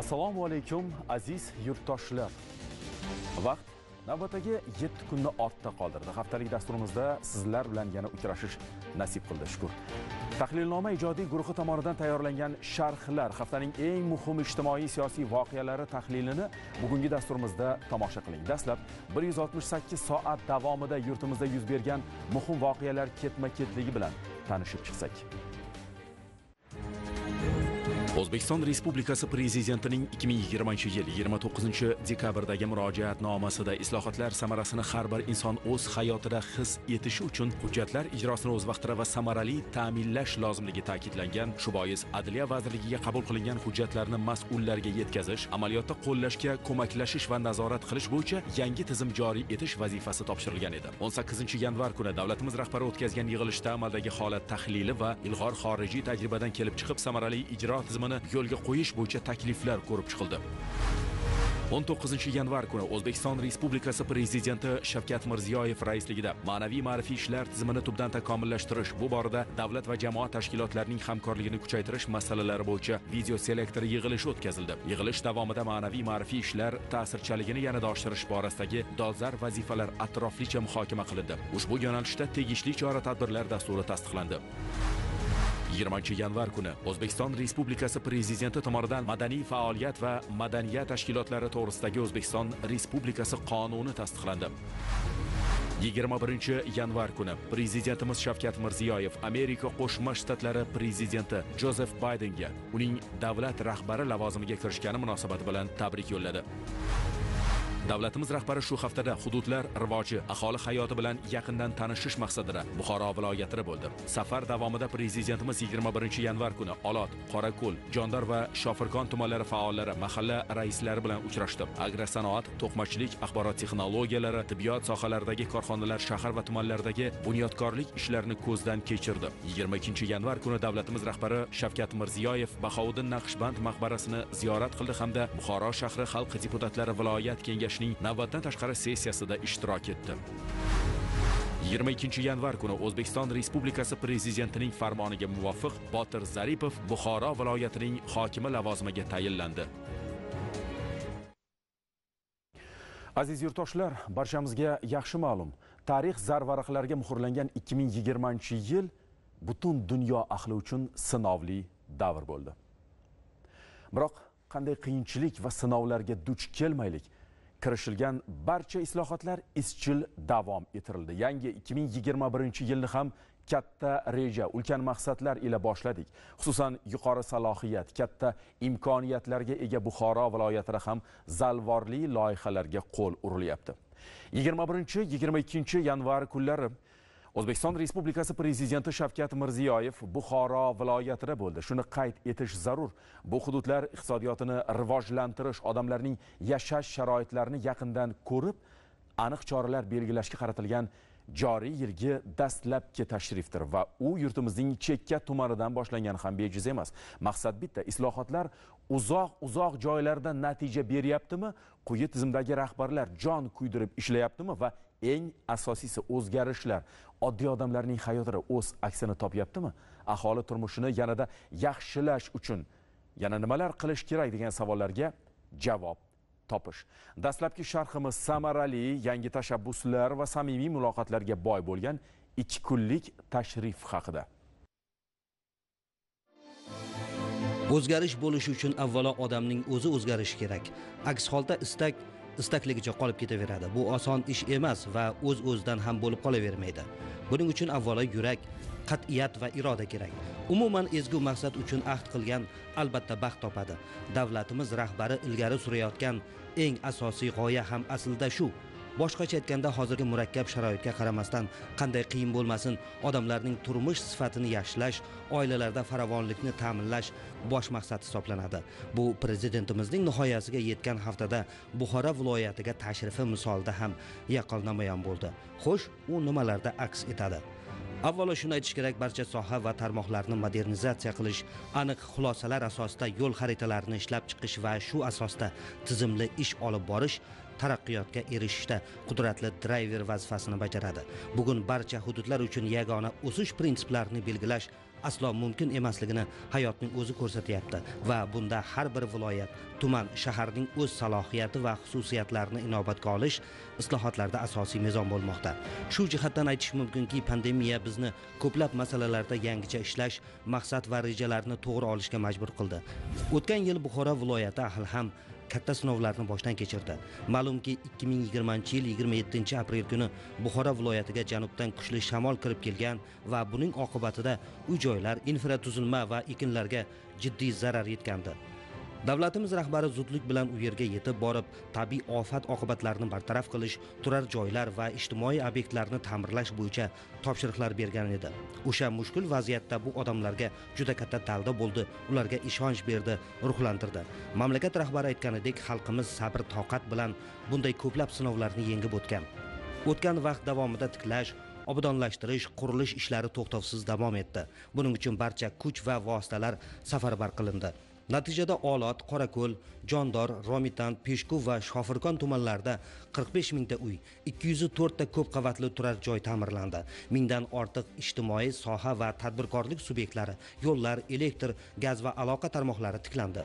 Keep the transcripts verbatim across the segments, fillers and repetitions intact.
Assalomu alaykum aziz yurtdoshlar. Vaqt navbatdagi yetti kunni ortda qoldirdi. Haftalik dasturimizda sizlar bilan yana uchrashish nasib qildi, shukr. Tahlilnoma ijodiy guruhi tomonidan tayyorlangan sharhlar haftaning eng muhim ijtimoiy siyosiy voqealari tahlilini bugungi dasturimizda tomosha qiling. Dastlab bir yuz oltmish sakkiz soat davomida yurtimizda yuz bergan muhim voqealar ketma-ketligi bilan tanishib chiqsak. O'zbekiston Respublikasi Prezidentining ikki ming yigirmanchi yil yigirma to'qqizinchi dekabrdagi murojaatnomasida islohotlar samarasini har bir inson o'z hayotida his etishi uchun hujjatlar ijrosini o'z vaqtida va samarali ta'minlash lozimligi ta'kidlangan. Shu bois Adliya vazirligiga qabul qilingan hujjatlarni mas'ullarga yetkazish, amaliyotda qo'llashga ko'maklashish va nazorat qilish bo'yicha yangi tizim joriy etish vazifasi topshirilgan edi. o'n sakkizinchi yanvar kuni davlatimiz rahbari o'tkazgan yig'ilishda amaldagi holat tahlili va ilg'or xorijiy tajribadan kelib chiqib samarali ijro tizimini yo'lga qo'yish bo'yicha takliflar ko'rib chiqildi. o'n to'qqizinchi yanvar kuni O'zbekiston Respublikasi Prezidenti Shavkat Mirziyoyev raisligida ma'naviy ma'rifiy ishlar tizimini tubdan takomillashtirish, bu borada davlat va jamoat tashkilotlarining hamkorligini kuchaytirish masalalari bo'yicha video selektor yig'ilishi o'tkazildi. Yig'ilish davomida ma'naviy ma'rifiy ishlar ta'sirchaligini yanada oshirish borasidagi dolzarb vazifalar atroflicha muhokama qilindi. Ushbu yo'nalishda tegishli chora-tadbirlar dasturi tasdiqlandi. yigirmanchi yanvar kuni O'zbekiston Respublikasi Prezidenti tomonidan madaniy faoliyat va madaniyat tashkilotlari to'g'risidagi O'zbekiston Respublikasi qonuni tasdiqlandi. yigirma birinchi yanvar kuni Prezidentimiz Shavkat Mirziyoyev Amerika Qo'shma Shtatlari Prezidenti Jozef Baydenga uning davlat rahbari lavozimiga kirishgani munosabati bilan tabrik yo'lladi. Davlatimiz rahbari shu haftada hududlar rivoji, aholi hayoti bilan yaqindan tanishish maqsadida Buxoro viloyatida bo'ldi. Safar davomida Prezidentimiz yigirma birinchi yanvar kuni Olot, Qorako'l, Jondor va Shofirkon tumanlari faollari, mahalla raislari bilan uchrashdi. Agrosanoat, to'qimachilik, axborot texnologiyalari, tibbiyot sohalaridagi korxonalar, shahar va tumanlardagi bunyodkorlik ishlarini ko'zdan kechirdi. yigirma ikkinchi yanvar kuni davlatimiz rahbari Shavkat Mirziyoyev Bahovuddin Naqshband maqbarasini ziyorat qildi hamda Buxoro shahri xalq deputatlari viloyat kengashi navbatdan tashqari sessiyasida ishtirok etdi. yigirma ikkinchi yanvar kuni O'zbekiston Respublikasi Prezidentining farmoniga muvofiq Botir Zaripov Buxoro viloyatining hokimi lavozimiga tayinlandi. Aziz yurtdoshlar, barchamizga yaxshi ma'lum, tarix zarvaraqlariga muhrlangan ikki ming yigirmanchi yil butun dunyo ahli uchun sinovli davr bo'ldi. Biroq qanday qiyinchilik va sinovlarga duch kelmaylik, kirishilgan barcha islohotlar izchil davom ettirildi. Yangi ikki ming yigirma birinchi yilni ham katta reja, ulkan maqsadlar ila boshladik. Xususan yuqori salohiyat, katta imkoniyatlarga ega Buxoro viloyatida ham zalvorli loyihalarga qo'l urilyapti. yigirma birinchi yigirma ikkinchi yanvar kunlari O'zbekiston Respublikasi Prezidenti Shavkat Mirziyoyev Buxoro viloyatida bo'ldi. Shuni qayd etish zarur. Bu hududlar iqtisodiyotini rivojlantirish, odamlarning yashash sharoitlarini yaqindan ko'rib, aniq choralar belgilashga qaratilgan joriy yilgi dastlabki tashrifdir va u yurtimizning chekka tumanidan boshlangan ham bejiz emas. Maqsad bitta, islohotlar uzoq-uzoq joylarda natija beryaptimi? Quyi tizimdagi rahbarlar jon kuydirib ishlayaptimi va eng asosiysi o'zgarishlar oddiy odamlarning hayotida o'z aksini topyaptimi? Aholi turmushini yanada yaxshilash uchun yana nimalar qilish kerak degan savollarga javob topish. Dastlabki sharhimiz samarali, yangi tashabbuslar va samimiy muloqotlarga boy bo'lgan ikki kunlik tashrif haqida. O'zgarish bo'lishi uchun avvalo odamning o'zi o'zgarishi kerak. Aks holda istak istakligicha qolib ketaveradi. Bu oson ish emas va o'z-o'zidan ham bo'lib qolavermaydi. Buning uchun avvalo yurak, qat'iyat va iroda kerak. Umuman ezgu maqsad uchun ahd qilgan albatta baxt topadi. Davlatimiz rahbari ilgari surayotgan eng asosiy g'oya ham aslida shu. Boshqacha aytganda, hozirgi murakkab sharoitga qaramasdan qanday qiyin bo'lmasin, odamlarning turmush sifatini yaxshilash, oilalarda farovonlikni ta'minlash bosh maqsad hisoblanadi. Bu prezidentimizning nihoyasiga yetgan haftada Buxoro viloyatiga tashrifi misolida ham yaqqol namoyon bo'ldi. Xo'sh, u nimalarda aks etadi? Avvalo shuni aytish kerak, barcha soha va tarmoqlarni modernizatsiya qilish, aniq xulosalar asosida yo'l xaritalarini ishlab chiqish va shu asosda tizimli ish olib borish taraqqiyotga erishishda qudratli drayver vazifasini bajaradi. Bugun barcha hududlar uchun yagona o'sish prinsiplarini belgilash aslo mumkin emasligini hayotning o'zi ko'rsatyapti va bunda har bir viloyat, tuman, shaharning o'z salohiyati va xususiyatlarini inobatga olish islohotlarda asosiy mezon bo'lmoqda. Shu jihatdan aytish mumkinki, pandemiya bizni ko'plab masalalarda yangicha ishlash, maqsad va rejalarni to'g'ri olishga majbur qildi. O'tgan yil Buxoro viloyati ahli ham katta sinovlarni boshdan kechirdi. Ma'lumki, ikki ming yigirmanchi yil yigirma yettinchi aprel kuni Buxoro viloyatiga janubdan kuchli shamol kirib kelgan va buning oqibatida uy-joylar, infratuzilma va ekinlarga jiddiy zarar yetgandi. Davlatimiz rahbari zudlik bilan u yerga yetib borib, tabiiy ofat oqibatlarini bartaraf qilish, turar joylar va ijtimoiy obyektlarni ta'mirlash bo'yicha topshiriqlar bergan edi. O'sha mushkul vaziyatda bu odamlarga juda katta dalda bo'ldi, ularga ishonch berdi, ruhlantirdi. Mamlakat rahbari aytganidek, xalqimiz sabr, toqat bilan bunday ko'plab sinovlarni yengib o'tgan. O'tgan vaqt davomida tiklash, obodonlashtirish, qurilish ishlari to'xtovsiz davom etdi. Buning uchun barcha kuch va vositalar safarbar qilindi. Natijada Olot, Qorako'l, Jondor, Romitan, Peshku va Shofirkon tumanlarida qirq besh mingta uy, ikki yuz to'rt ta ko'p qavatli turar joy ta'mirlandi. Mingdan ortiq ijtimoiy soha va tadbirkorlik subyektlari, yo'llar, elektr, gaz va aloqa tarmoqlari tiklandi.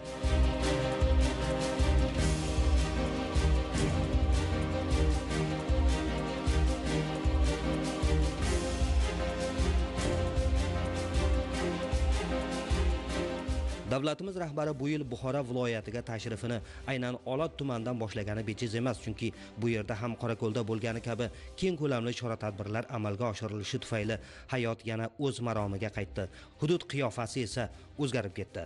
Davlatimiz rahbari bu yil Buxoro viloyatiga tashrifini aynan Olot tumanidan boshlagani bejiz emas, chunki bu yerda ham Qorako'lda bo'lgani kabi keng ko'lamli chora-tadbirlar amalga oshirilishi tufayli hayot yana o'z maromiga qaytdi. Hudud qiyofasi esa o'zgarib ketdi.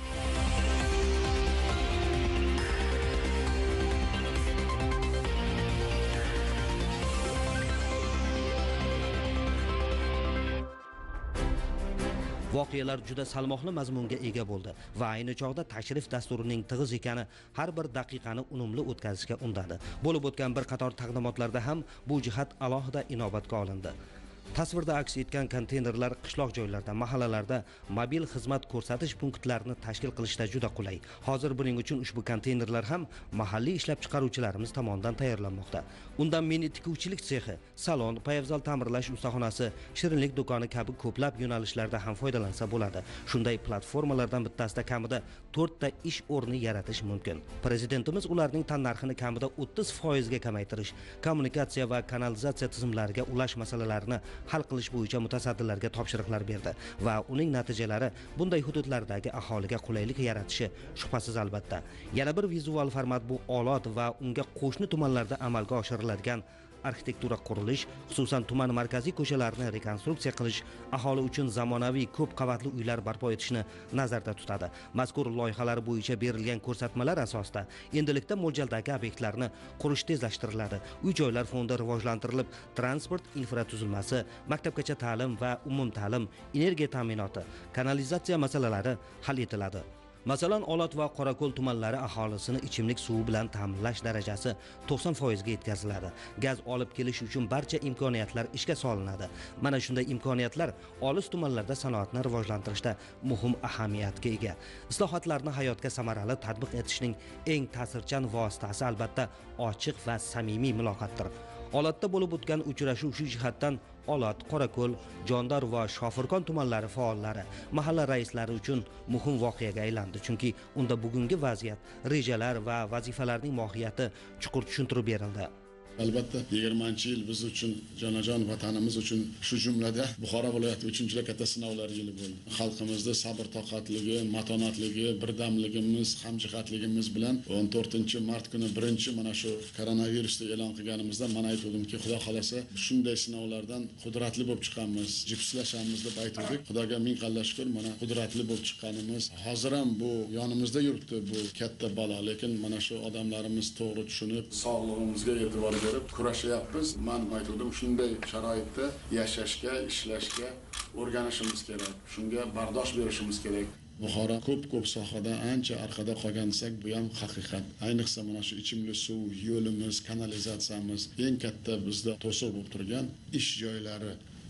Voqealar juda salmoqli mazmunga ega bo'ldi va ayni chog'da tashrif dasturining tig'iz ekani har bir daqiqani unumli o'tkazishga undadi. Bo'lib o'tgan bir qator taqdimotlarda ham bu jihat alohida inobatga olindi. Tasvirda aks etgan konteynerlar qishloq joylarda, mahallalarda mobil xizmat ko'rsatish punktlarini tashkil qilishda juda qulay. Hozir buning uchun ushbu konteynerlar ham mahalliy ishlab chiqaruvchilarimiz tomonidan tayyorlanmoqda. Undan mini tikuvchilik sexi, salon, poyabzal ta'mirlash ustaxonasi, shirinlik do'koni kabi ko'plab yo'nalishlarda ham foydalansa bo'ladi. Shunday platformalardan bittasida kamida to'rt ta ish o'rni yaratish mumkin. Prezidentimiz ularning tannarxini kamida o'ttiz foiz ga kamaytirish, kommunikatsiya va kanalizatsiya tizimlariga ulash masalalarini hal qilish bo'yicha mutasaddilarga topshiriqlar berdi va uning natijalari bunday hududlardagi aholiga qulaylik yaratishi shubhasiz albatta. Yana bir vizual format bu Olot va unga qo'shni tumanlarda amalga oshiriladigan arxitektura qurilish, xususan tuman markaziy ko'chalarini rekonstruksiya qilish, aholi uchun zamonaviy ko'p qavatli uylar barpo etishni nazarda tutadi. Mazkur loyihalar bo'yicha berilgan ko'rsatmalar asosida endilikda mo'ljaldagi obyektlarni qurish tezlashtiriladi. Uy-joylar fondi rivojlantirilib, transport infratuzilmasi, maktabgacha ta'lim va umumta'lim, energiya ta'minoti, kanalizatsiya masalalari hal etiladi. Masalan, Olot va Qorako'l tumanlari aholisini ichimlik suvi bilan ta'minlash darajasi to'qson foiz ga yetkaziladi. Gaz olib kelish uchun barcha imkoniyatlar ishga solinadi. Mana shunday imkoniyatlar olis tumanlarda sanoatni rivojlantirishda muhim ahamiyatga ega. Islohotlarni hayotga samarali tatbiq etishning eng ta'sirchan vositasi albatta ochiq va samimiy muloqotdir. Olotda bo'lib o'tgan uchrashuv shu jihatdan Olot, Qorako'l, Jondor va Shofirkon tumanlari faollari, mahalla raislari uchun muhim voqeaga aylandi, chunki unda bugungi vaziyat, rejalar va vazifalarning mohiyati chuqur tushuntirib berildi. Albatta yigirmanchi yil biz uchun, jonajon vatanimiz uchun, shu jumlada Buxoro viloyati uchun juda katta sinovlar yili bo'ldi. Xalqimizda sabr, toqatligi, matonatligi, birdamligimiz, hamjihatligimiz bilan o'n to'rtinchi mart kuni birinchi mana shu koronavirusni e'lon qilganimizda men aytdim-ki, Xudo xolasa shunday sinovlardan qudratli bo'lib chiqamiz, jipslashamiz deb aytdik. Xudoga ming qalla shukr, mana qudratli bo'lib chiqqanimiz. Hozir ham bu yonimizda yuribdi bu katta balo, lekin mana shu odamlarimiz to'g'ri tushunib, sog'lig'imizga e'tibor berib kurashyapmiz. Men aytdim, shunday sharoitda yashashga, ishlashga o'rganishimiz kerak. Shunga bardosh berishimiz kerak. Buxoro ko'p-ko'p sohada ancha orqada qolgan desak, bu ham haqiqat. Ayniqsa mana shu ichimlik suv, yo'limiz, kanalizatsiyamiz eng katta bizda to'siq bo'lib turgan ish joylari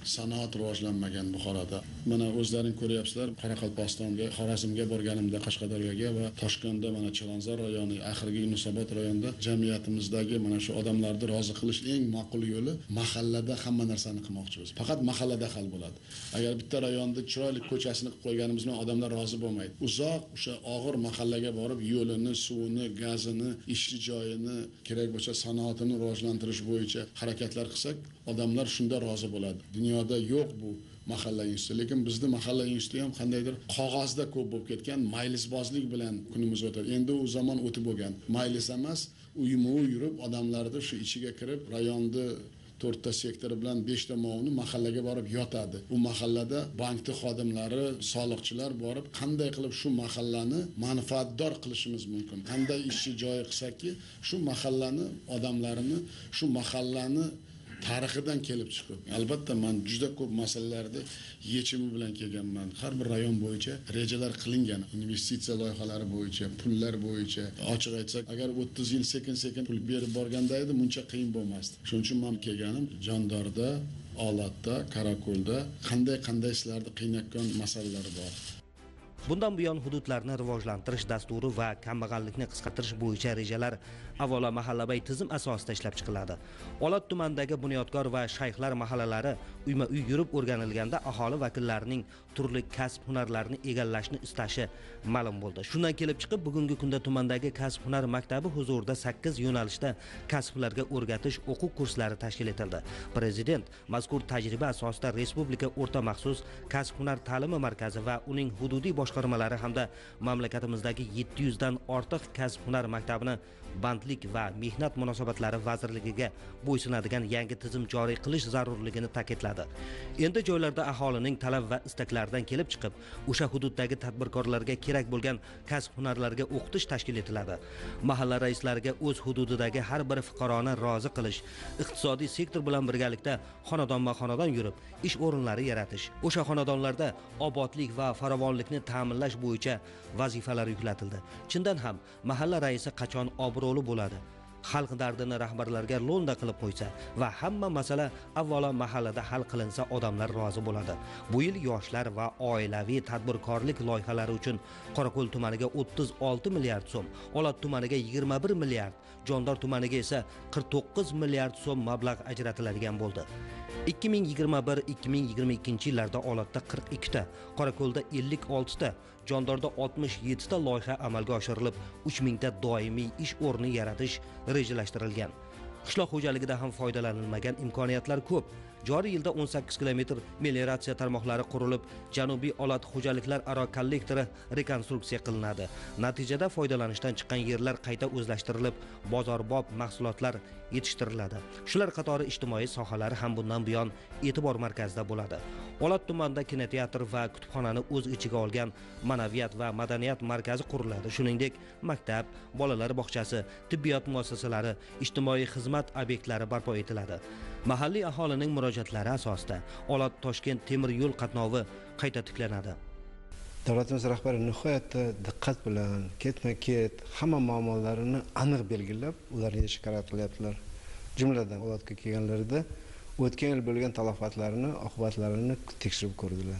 sanoat rivojlanmagan Buxoroda. Mana o'zlaring ko'ryapsizlar, Qoraqalpog'istonga, Xorazmga borganimda, Qashqadaryoga va Toshkentda, mana Chilonzor rayoni, oxirgi Yunusobod rayonida jamiyatimizdagi mana shu odamlarni rozi qilish eng ma'qul yo'li mahallada hamma narsani qilmoqchimiz. Faqat mahallada hal bo'ladi. Agar bitta rayonda chiroyli ko'chasini qilib qo'yganimiz bilan odamlar rozi bo'lmaydi. Uzoq o'sha og'ir mahallaga borib, yo'lini, suvini, gazini, ishchi joyini, kerak bo'lsa sanoatini rivojlantirish bo'yicha harakatlar qilsak, odamlar shunda rozi bo'ladi. Dunyoda yo'q bu mahalla instituti, lekin bizning mahalla instituti ham qandaydir qog'ozda ko'p bo'lib ketgan, maylisbozlik bilan kunimiz o'tadi. Endi u zamon o'tib bo'lgan. Maylis emas, uyma-uy yurib, odamlarni shu ichiga kirib, rayonni to'rtta sektori bilan beshta movni mahallaga borib yotadi. U mahallada bankning xodimlari, soliqchilar borib, qanday qilib shu mahallani manfaatdor qilishimiz mumkin? Qanday ishchi joyi qilsakki, shu mahallani odamlarini, shu mahallani tarixidan kelib chiqib. Albatta men juda ko'p masalalarda yechimi bilan kelganman. Har bir rayon bo'yicha rejalar qilingan, investitsiya loyihalari bo'yicha, pullar bo'yicha. Ochiq aytsak, agar o'ttiz yil sekin-sekin pul berib borganda edi, buncha qiyin bo'lmasdi. Shuning uchun men kelganim Jondorda, Olatda, Karako'lda qanday-qanday sizlarni qiynayotgan masalalar bor. Bundan buyon hududlarni rivojlantirish dasturi va kambag'allikni qisqartirish bo'yicha rejalar avvalo mahallabay tizim asosida ishlab chiqiladi. Olat tumanidagi bunyodkor va shayxlar mahallalari uyma-uy yurib o'rganilganda aholi vakillarining turli kasb hunarlarini egallashni istashi ma'lum bo'ldi. Shundan kelib chiqib, bugungi kunda tumandagi kasb hunar maktabi huzurida sakkiz yo'nalishda kasblarga o'rgatish o'quv kurslari tashkil etildi. Prezident mazkur tajriba asosida Respublika o'rta maxsus kasb hunar ta'limi markazi va uning hududiy boshqarmalari hamda mamlakatimizdagi yetti yuz dan ortiq kasb hunar maktabini bandlik va mehnat munosabatlari vazirligiga bo'ysunadigan yangi tizim joriy qilish zarurligini ta'kidladi. Endi joylarda aholining talab va istaklaridan kelib chiqib, o'sha hududdagi tadbirkorlarga kerak bo'lgan kasb hunarlarga o'qitish tashkil etiladi. Mahalla raislariga o'z hududidagi har bir fuqaroni rozi qilish, iqtisodiy sektor bilan birgalikda xonadonma-xonadon yurib, ish o'rinlari yaratish, o'sha xonadonlarda obodlik va farovonlikni ta'minlash bo'yicha vazifalar yuklatildi. Chindan ham mahalla raisi qachon obro'li bo'ladi? Xalq dardini rahbarlarga lo'nda qilib qo'ysa va hamma masala avvalo mahallada hal qilinsa, odamlar rozi bo'ladi. Bu yil yoshlar va oilaviy tadbirkorlik loyihalari uchun Qorako'l tumaniga o'ttiz olti milliard so'm, Olat tumaniga yigirma bir milliard, Jondor tumaniga esa qirq to'qqiz milliard so'm mablag' ajratiladigan bo'ldi. ikki ming yigirma bir ikki ming yigirma ikkinchi yillarda Olatda qirq ikki ta, Qorako'lda ellik olti ta, Jondorda oltmish yetti ta loyiha amalga oshirilib, uch ming ta doimiy ish o'rni yaratish rejalashtirilgan. Qishloq xo'jaligida ham foydalanilmagan imkoniyatlar ko'p. Joriy yilda o'n sakkiz kilometr melioratsiya tarmoqlari qurilib, Janubiy Olat xo'jaliklar aro kollektori rekonstruksiya qilinadi. Natijada foydalanishdan chiqqan yerlar qayta o'zlashtirilib, bozorbob mahsulotlar yetishtiriladi. Shular qatori ijtimoiy sohalari ham bundan buyon e'tibor markazida bo'ladi. Olat tumanida kinoteatr va kutubxonani o'z ichiga olgan ma'naviyat va madaniyat markazi quriladi. Shuningdek, maktab, bolalar bog'chasi, tibbiyot muassasalari, ijtimoiy xizmat obyektlari barpo etiladi. Mahalliy aholining murojaatlari asosida Olat Toshkent temir yo'l qatnovi qayta tiklanadi. Davlatimiz rahbari nihoyatda diqqat bilan ketma-ket hamma muammolarini aniq belgilab, ularni yechishga harakat qilyaptilar. Jumladan Olatga kelganlarida o'tgan yil bo'lgan talofatlarni, oqibatlarini tekshirib ko'rdilar.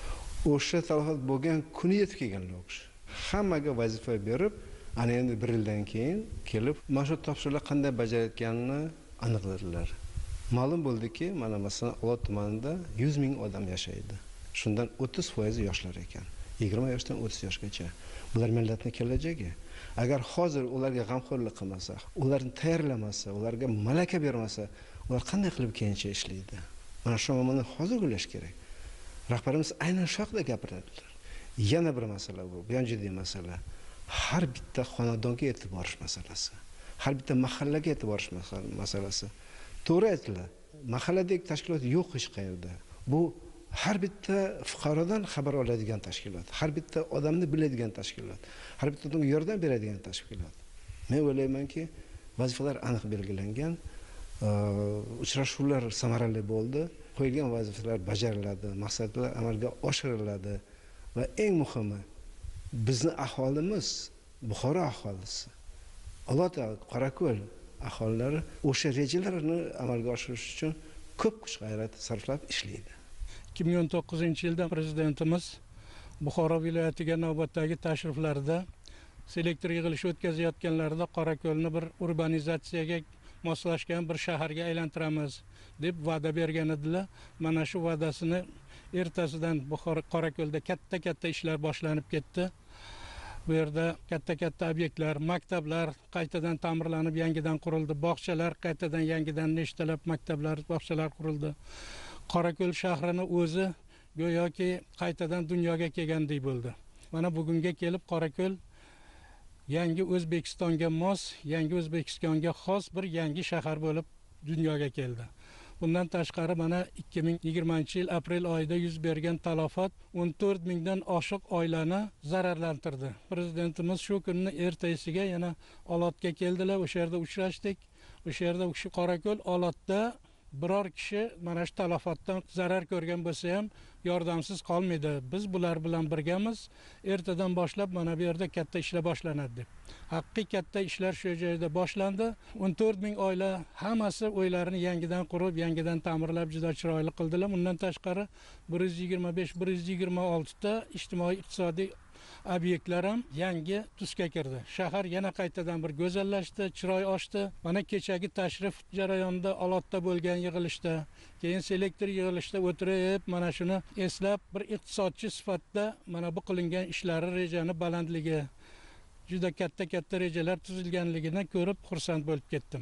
O'sha talofat bo'lgan kuni yetib kelganlar o'qish. Hammaga vazifa berib, ana endi bir yildan keyin kelib, mana shu topshiriqlar qanday bajarayotganini aniqladilar. Ma'lum bo'ldiki, mana masalan Olat tumanida yuz ming odam yashaydi. Shundan o'ttiz foizi yoshlar ekan. yigirma yoshdan o'ttiz yoshgacha. Bular millatning kelajagi. Agar hozir ularga g'amxo'rlik qilmasa, ularni tayyorlamasa, ularga malaka bermasa, ular qanday qilib keyincha ishlaydi? Mana shu muammoni hozir o'ylash kerak. Rahbarimiz aynan shu haqida gapiradilar. Yana bir masala bu, bu ham jiddiy masala. Har bitta xonadonga yetib borish masalasi. Har bitta mahallaga yetib borish masalasi. To'g'ri aytdilar. Mahalladagi tashkilot yo'q hech qayerda. Bu har bitta fuqarodan xabar oladigan tashkilot, har bitta odamni biladigan tashkilot, har bitta odamga yordam beradigan tashkilot. Men o'ylaymanki, vazifalar aniq belgilangan, uchrashuvlar samarali bo'ldi, qo'yilgan vazifalar bajariladi, maqsadlar amalga oshiriladi va eng muhimi, bizni aholimiz, Buxoro aholisi, Olat, Qorako'l aholilari o'sha rejalarni amalga oshirish uchun ko'p kuch g'ayrat sarflab ishlaydi. ikki ming o'n to'qqizinchi yilda prezidentimiz Buxoro viloyatiga navbatdagi tashriflarida selektor yig'ilishi o'tkazayotganlarida Qorako'lni bir urbanizatsiyaga moslashgan bir shaharga aylantiramiz deb va'da bergan edilar. Mana shu va'dasini ertasidan Buxoro Qorako'lda katta-katta ishlar boshlanib ketdi. Bu yerda katta-katta obyektlar, maktablar qaytadan ta'mirlanib, yangidan qurildi. Bog'chalar qaytadan yangidan nechtalab maktablar, bog'chalar qurildi. Qorako'l shahrini o'zi go'yoki qaytadan dunyoga kelgandek bo'ldi. Mana bugunga kelib Qorako'l yangi O'zbekistonga mos, yangi O'zbekistonga xos bir yangi shahar bo'lib dunyoga keldi. Bundan tashqari mana ikki ming yigirmanchi yil aprel oyida yuz bergan talafot o'n to'rt mingdan oshiq oilani zararlantirdi. Prezidentimiz shu kunni ertasiga yana Olotga keldilar, o'sha yerda uchrashdik. O'sha yerda shu Qorako'l Olotda biror kishi mana shu talafotdan zarar ko'rgan bo'lsa ham yordamsiz qolmaydi. Biz bular bilan birgamiz. Ertadan boshlab mana bu yerda katta ishlar boshlanadi deb. Haqiqiy katta ishlar shu joyda boshlandi. o'n to'rt ming oila hammasi uylarini yangidan qurib, yangidan ta'mirlab juda chiroyli qildilar. Undan tashqari bir yuz yigirma besh bir yuz yigirma olti ta ijtimoiy iqtisodiy obyektlar ham yangi tusga kirdi. Shahar yana qaytadan bir go'zallashdi, chiroy ochdi. Mana kechagi tashrif jarayonida Olotda bo'lgan yig'ilishda, keyin selektor yig'ilishda o'tirib, mana shuni eslab bir iqtisodchi sifatida mana bu qilingan ishlari rejani balandligi, juda katta-katta rejalar tuzilganligini ko'rib xursand bo'lib ketdim.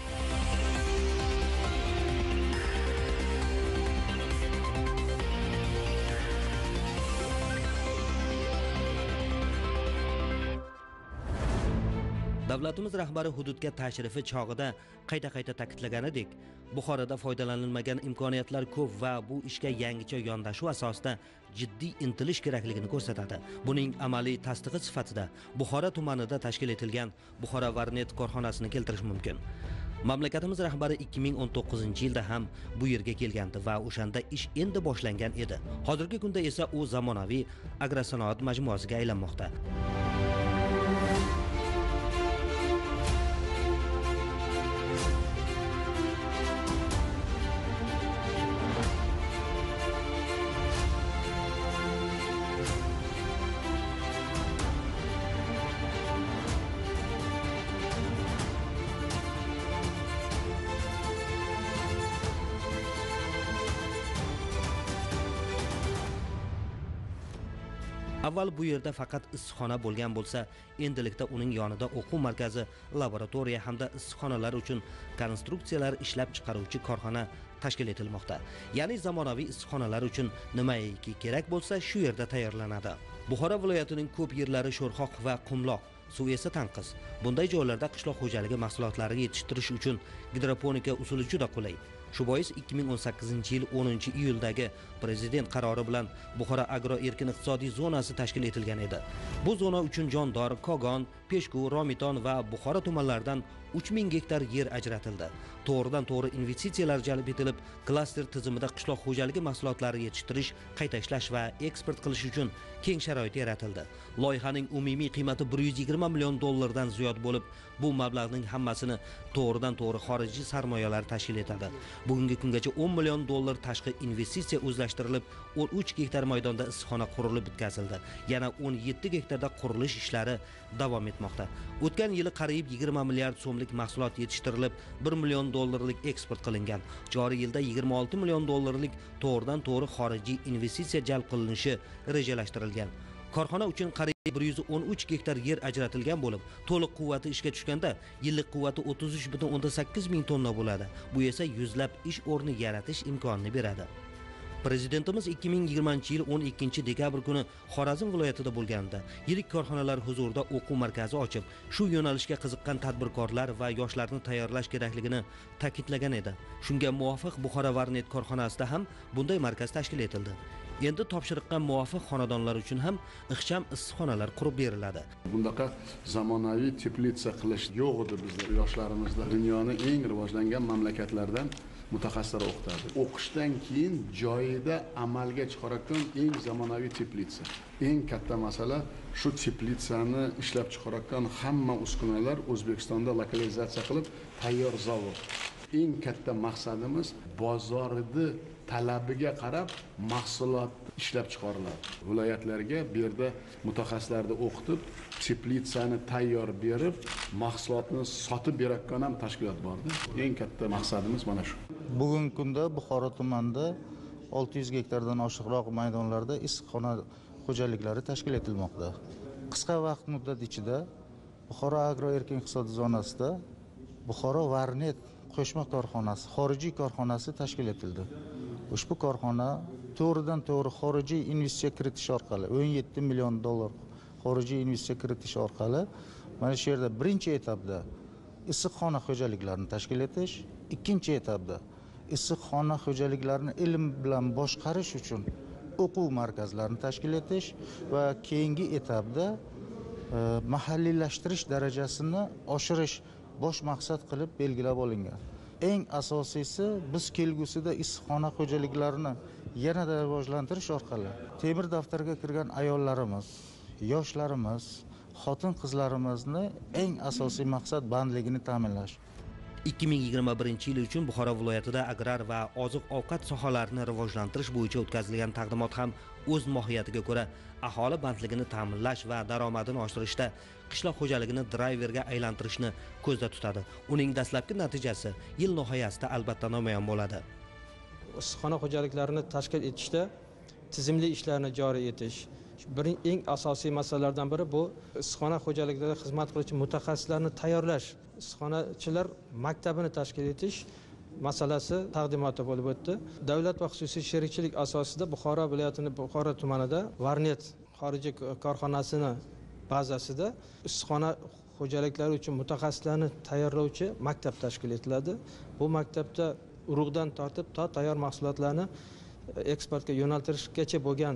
Davlatimiz rahbari hududga tashrifi chog'ida qayta-qayta ta'kidlaganidek, Buxoroda foydalanilmagan imkoniyatlar ko'p va bu ishga yangicha yondashuv asosida jiddiy intilish kerakligini ko'rsatadi. Buning amaliy tasdig'i sifatida Buxoro tumanida tashkil etilgan Buxoro Varnet korxonasini keltirish mumkin. Mamlakatimiz rahbari ikki ming o'n to'qqizinchi yilda ham bu yerga kelgandi va o'shanda ish endi boshlangan edi. Hozirgi kunda esa u zamonaviy agrosanoat majmuasiga aylanmoqda. Avval bu yerda faqat issiqxona bo'lgan bo'lsa, endilikda uning yonida o'quv markazi, laboratoriya hamda issiqxonalar uchun konstruksiyalar ishlab chiqaruvchi korxona tashkil etilmoqda. Ya'ni zamonaviy issiqxonalar uchun nimaiki kerak bo'lsa, shu yerda tayyorlanadi. Buxoro viloyatining ko'p yerlari sho'rxoq va qumloq, suv esa tanqis. Bunday joylarda qishloq xo'jaligi mahsulotlariga yetishtirish uchun gidroponika usuli juda qulay. Shu bois ikki ming o'n sakkizinchi yil o'ninchi iyuldagi prezident qarori bilan Buxoro agro erkin iqtisodiy zonasi tashkil etilgan edi. Bu zona uchun Jondor, Kogon, Peshku, Romiton va Buxoro tumanlaridan uch ming gektar yer ajratildi. To'g'ridan to'g'ri investitsiyalar jalb etilib, klaster tizimida qishloq xo'jaligi mahsulotlari yetishtirish, qayta ishlash va eksport qilish uchun keng sharoit yaratildi. Loyihaning umumiy qiymati bir yuz yigirma million dollardan ziyod bo'lib, bu mablag'ning hammasini to'g'ridan to'g'ri xorijiy sarmoyalar tashkil etadi. Bugungi kungacha o'n million dollar tashqi investitsiya o'zlashtirilib, o'n uch gektar maydonda issiqxona qurilib bitkazildi. Yana o'n yetti gektarda qurilish ishlari davom etmoqda. O'tgan yili qariyb yigirma milliard so'mlik mahsulot yetishtirilib, bir million dollarlik eksport qilingan. Joriy yilda yigirma olti million dollarlik to'g'ridan to'g'ri xorijiy investitsiya jalb qilinishi rejalashtirilgan. Korxona uchun qariyb bir yuz o'n uch gektar yer ajratilgan bo'lib, to'liq quvvati ishga tushganda yillik quvvati o'ttiz uch butun o'ndan sakkiz ming tonna bo'ladi. Bu esa yuzlab ish o'rni yaratish imkonini beradi. Prezidentimiz ikki ming yigirmanchi yil o'n ikkinchi dekabr kuni Xorazm viloyatida bo'lganida yirik korxonalar huzurida o'quv markazi ochib, shu yo'nalishga qiziqqan tadbirkorlar va yoshlarni tayyorlash kerakligini ta'kidlagan edi. Shunga muvofiq Buxoro Varnet korxonasida ham bunday markaz tashkil etildi. Endi topshiriqqa muvofiq xonadonlar uchun ham ixcham issiqxonalar qurib beriladi. Bundaqa zamonaviy teplitsa qilish yo'q edi bizda. Yoshlarimizda dunyoning eng rivojlangan mamlakatlardan mutaxassislar o'qitadi. O'qishdan keyin joyida amalga chiqarayotgan eng zamonaviy teplitsa. Eng katta masala shu teplitsani ishlab chiqarayotgan hamma uskunalar O'zbekistonda lokalizatsiya qilib tayyor zavod. eng katta maqsadimiz bozorni talabiga qarab mahsulot ishlab chiqariladi. Viloyatlarga bu yerda mutaxassislarni o'qitib, teplitsani tayyor berib, mahsulotni sotib berayotgan ham tashkilot bordi. Eng katta maqsadimiz mana shu. Bugungi kunda Buxoro tumanida olti yuz gektardan oshiqroq maydonlarda issiqxona xo'jaliklari tashkil etilmoqda. Qisqa vaqt muddat ichida Buxoro agro erkin iqtisodiy zonasida Buxoro Varnet qo'shma korxonasi, xorijiy korxonasi tashkil etildi. Ushbu korxona to'g'ridan to'g'ri xorijiy investitsiya kiritish orqali o'n yetti million dollar xorijiy investitsiya kiritish orqali mana shu yerda birinchi etapda issiqxona xo'jaliklarini tashkil etish, ikkinchi etapda issiqxona xo'jaliklarini ilm bilan boshqarish uchun o'quv markazlarini tashkil etish va keyingi etapda e, mahalliylashtirish darajasini oshirish bosh maqsad qilib belgilab olingan. Eng asosiysi biz kelgusida issiqxona xo'jaliklarini yanada rivojlantirish orqali temir daftarga kirgan ayollarimiz, yoshlarimiz, xotin-qizlarimizni eng asosiy maqsad bandligini ta'minlash. ikki ming yigirma birinchi yil uchun Buxoro viloyatida agrar va oziq-ovqat sohalarini rivojlantirish bo'yicha o'tkazilgan taqdimot ham o'z mohiyatiga ko'ra aholi bandligini ta'minlash va daromadini oshirishda qishloq xo'jaligini drayverga aylantirishni ko'zda tutadi. Uning dastlabki natijasi yil nihoyasida albatta namoyon bo'ladi. Issiqxona xo'jaliklarini tashkil etishda tizimli ishlarni joriy etish bir eng asosiy masalalardan biri bu issiqxona xo'jaliklarida xizmat qiluvchi mutaxassislarni tayyorlash, issiqxonachilar maktabini tashkil etish masalasi taqdimoti bo'lib o'tdi. Davlat va xususiy sherikchilik asosida Buxoro viloyatining Buxoro tumanida Varnet xorijiy korxonasini bazasida issiqxona xo'jaliklari uchun mutaxassislarni tayyorlovchi maktab tashkil etiladi. Bu maktabda urug'dan tortib to tayyor mahsulotlarni eksportga yo'naltirishgacha bo'lgan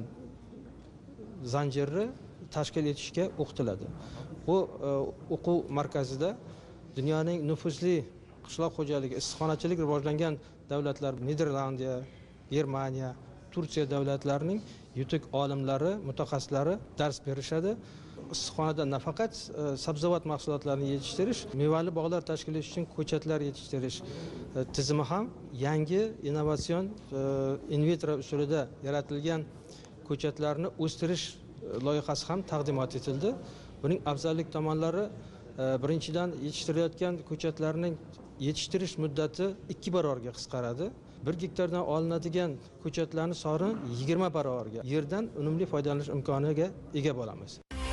zanjirni tashkil etishga o'qitiladi. Bu o'quv markazida dunyoning nufuzli qishloq xo'jaligi, issiqxonachilik rivojlangan davlatlar Niderlandiya, Germaniya, Turkiya davlatlarining yutuq olimlari, mutaxassislari dars berishadi. Issiqxonada nafaqat sabzavot mahsulotlarini yetishtirish, mevali bog'lar tashkil etish uchun ko'chatlar yetishtirish tizimi ham yangi innovatsion in vitro usulida yaratilgan ko'chatlarni o'stirish loyihasi ham taqdimot etildi. Buning afzallik tomonlari birinchidan yetishtirilayotgan ko'chatlarning yetishtirish muddati ikki barobarga qisqaradi. bir gektardan olinadigan ko'chatlarning soni yigirma barobarga, yerdan unumli foydalanish imkoniga ega bo'lamiz.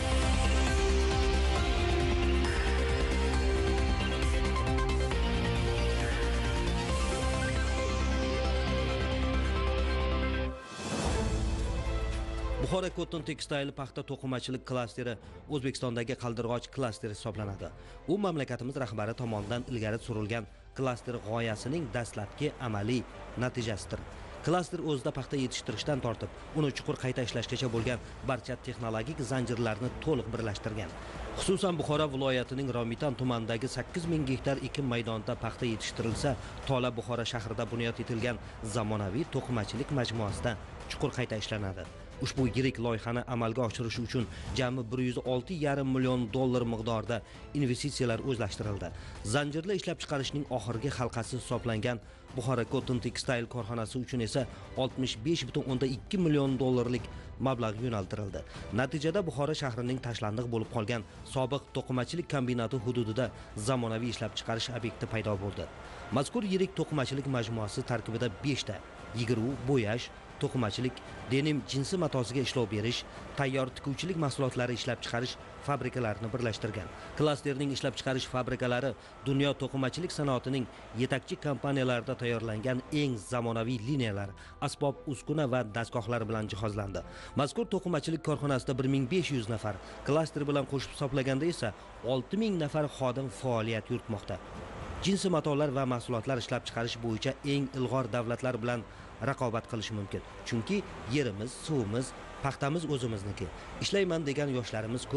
Buxoro Cotton Textile paxta to'qimachilik klasteri O'zbekistondagi qaldirg'och klasteri hisoblanadi. U mamlakatimiz rahbari tomonidan ilgari surilgan klaster g'oyasining dastlabki amaliy natijasidir. Klaster o'zida paxta yetishtirishdan tortib, uni chuqur qayta ishlashgacha bo'lgan barcha texnologik zanjirlarni to'liq birlashtirgan. Xususan Buxoro viloyatining Romitan tumanidagi sakkiz ming gektar ekin maydonida paxta yetishtirilsa, Tola Buxoro shahrida bunyod etilgan zamonaviy to'qimachilik majmuasida chuqur qayta ishlanadi. Ushbu yirik loyihani amalga oshirish uchun jami bir yuz olti yarim million dollar miqdorida investitsiyalar o'zlashtirildi. Zanjirli ishlab chiqarishning oxirgi halqasi hisoblangan Buxoro Cotton Textile korxonasi uchun esa oltmish besh butun o'ndan ikki million dollarlik mablag' yo'naltirildi. Natijada Buxoro shahrining tashlandiq bo'lib qolgan sobiq to'qimachilik kombinati hududida zamonaviy ishlab chiqarish obyekti paydo bo'ldi. Mazkur yirik to'qimachilik majmuasi tarkibida besh ta yigiruv, bo'yash, to'qimachilik, denim jinsi matosiga ishlov berish, tayyor tikuvchilik mahsulotlari ishlab chiqarish fabrikalarini birlashtirgan. Klasterning ishlab chiqarish fabrikalari dunyo to'qimachilik sanoatining yetakchi kompaniyalarida tayyorlangan eng zamonaviy liniyalar, asbob, uskuna va dastgohlar bilan jihozlandi. Mazkur to'qimachilik korxonasida bir ming besh yuz nafar, klaster bilan qo'shib hisoblaganda esa olti ming nafar xodim faoliyat yuritmoqda. Jinsi matolar va mahsulotlar ishlab chiqarish bo'yicha eng ilg'or davlatlar bilan raqobat qilish mumkin. Chunki yerimiz, suvimiz, paxtamiz o'zimizniki. Ishlayman degan yoshlarimiz ko'p.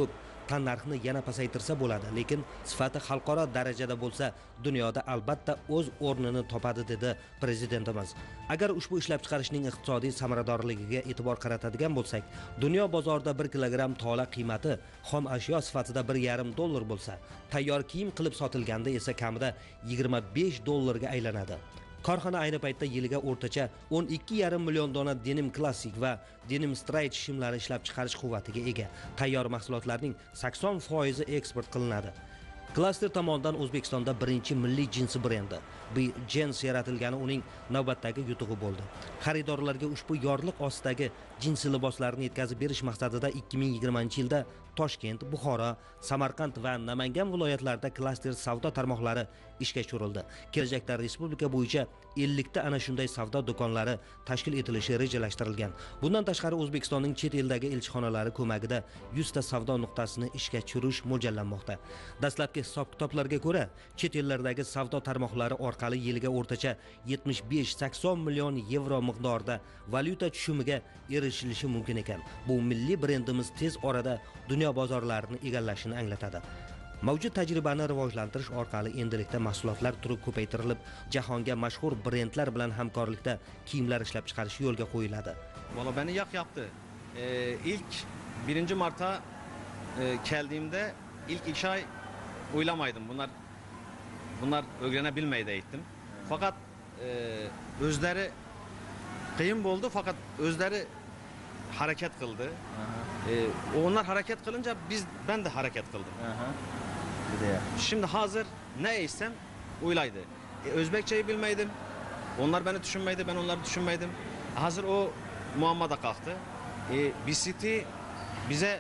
tannarxni yana pasaytirsa bo'ladi, lekin sifati xalqaro darajada bo'lsa, dunyoda albatta o'z o'rnini topadi, dedi prezidentimiz. Agar ushbu ishlab chiqarishning iqtisodiy samaradorligiga e'tibor qaratadigan bo'lsak, dunyo bozorida bir kilogramm tola qiymati xom ashyo sifatida bir yarim dollar bo'lsa, tayyor kiyim qilib sotilganda esa kamida yigirma besh dollarga aylanadi. Korxona ayni paytda yiliga o'rtacha o'n ikki yarim million dona denim klassik va denim straight shimlari ishlab chiqarish quvvatiga ega. Tayyor mahsulotlarning sakson foizi eksport qilinadi. Klaster tomonidan O'zbekistonda birinchi milliy jinsi brendi Be Jeans yaratilgani uning navbatdagi yutug'i bo'ldi. Xaridorlarga ushbu yorliq ostidagi jinsi liboslarni yetkazib berish maqsadida ikki ming yigirmanchi yilda Toshkent, Buxoro, Samarqand va Namangan viloyatlarida klaster savdo tarmoqlari ishga tushirildi. Kelajakda respublika bo'yicha ellik ta ana shunday savdo do'konlari tashkil etilishi rejalashtirilgan. Bundan tashqari O'zbekistonning chet eldagi elchixonalari ko'magida yuz ta savdo nuqtasini ishga tushirish mo'ljallanmoqda. Dastlabki hisob-kitoblarga ko'ra, chet ellardagi savdo tarmoqlari orqali yiliga o'rtacha yetmish besh sakson million yevro miqdorida valyuta tushumiga erishilishi mumkin ekan. Bu milliy brendimiz tez orada dunyo bozorlarini egallashini anglatadi. Mavjud tajribani rivojlantirish orqali endilikda mahsulotlar turi ko'paytirilib, jahonga mashhur brendlar bilan hamkorlikda kiyimlar ishlab chiqarish yo'lga qo'yiladi. Valla beni yak yaktı. Ee, ilk birinci Mart'a e, geldiğimde ilk iki ay uylamaydım. Bunlar bunlar öğrenebilmeyi de ettim. Fakat e, özleri kıyım oldu, fakat özleri hareket kıldı. E, onlar hareket kılınca biz ben de hareket kıldım. Aha. Şimdi hazır ne istem uylaydı. E, Özbekçeyi bilmeydim. Onlar beni düşünmeydi, ben onları düşünmeydim. Hazır o muamma da kalktı. E, Bisiti bize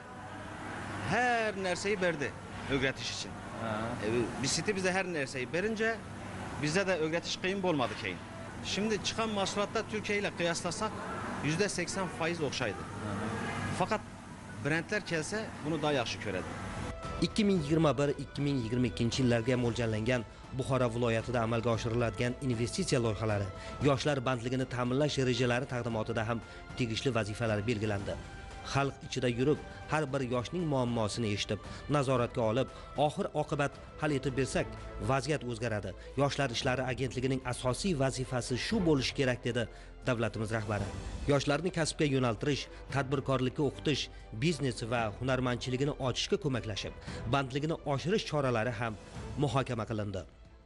her nerseyi verdi öğretiş için. E, Bisiti bize her nerseyi verince bize de öğretiş kıyım olmadı keyin. Şimdi çıkan mahsulatta Türkiye ile kıyaslasak yüzde seksen faiz okşaydı. Fakat brendler gelse bunu daha yaxshi ko'radi. ikki ming yigirma bir ikki ming yigirma ikkinchi yillarga mo'ljallangan Buxoro viloyatida amalga oshiriladigan investitsiya loyihalari, yoshlar bandligini ta'minlash rejalari taqdimotida ham tegishli vazifalar belgilandi. Xalq ichida yurib, har bir yoshning muammosini eshitib, nazoratga olib, oxir oqibat hal etib bersak, vaziyat o'zgaradi. Yoshlar ishlari agentligining asosiy vazifasi shu bo'lishi kerak, dedi davlatimiz rahbari. Yoshlarni kasbga yo'naltirish, tadbirkorlikka o'qitish, biznes va hunarmandchiligini ochishga ko'maklashib, bandligini oshirish choralari ham muhokama qilindi.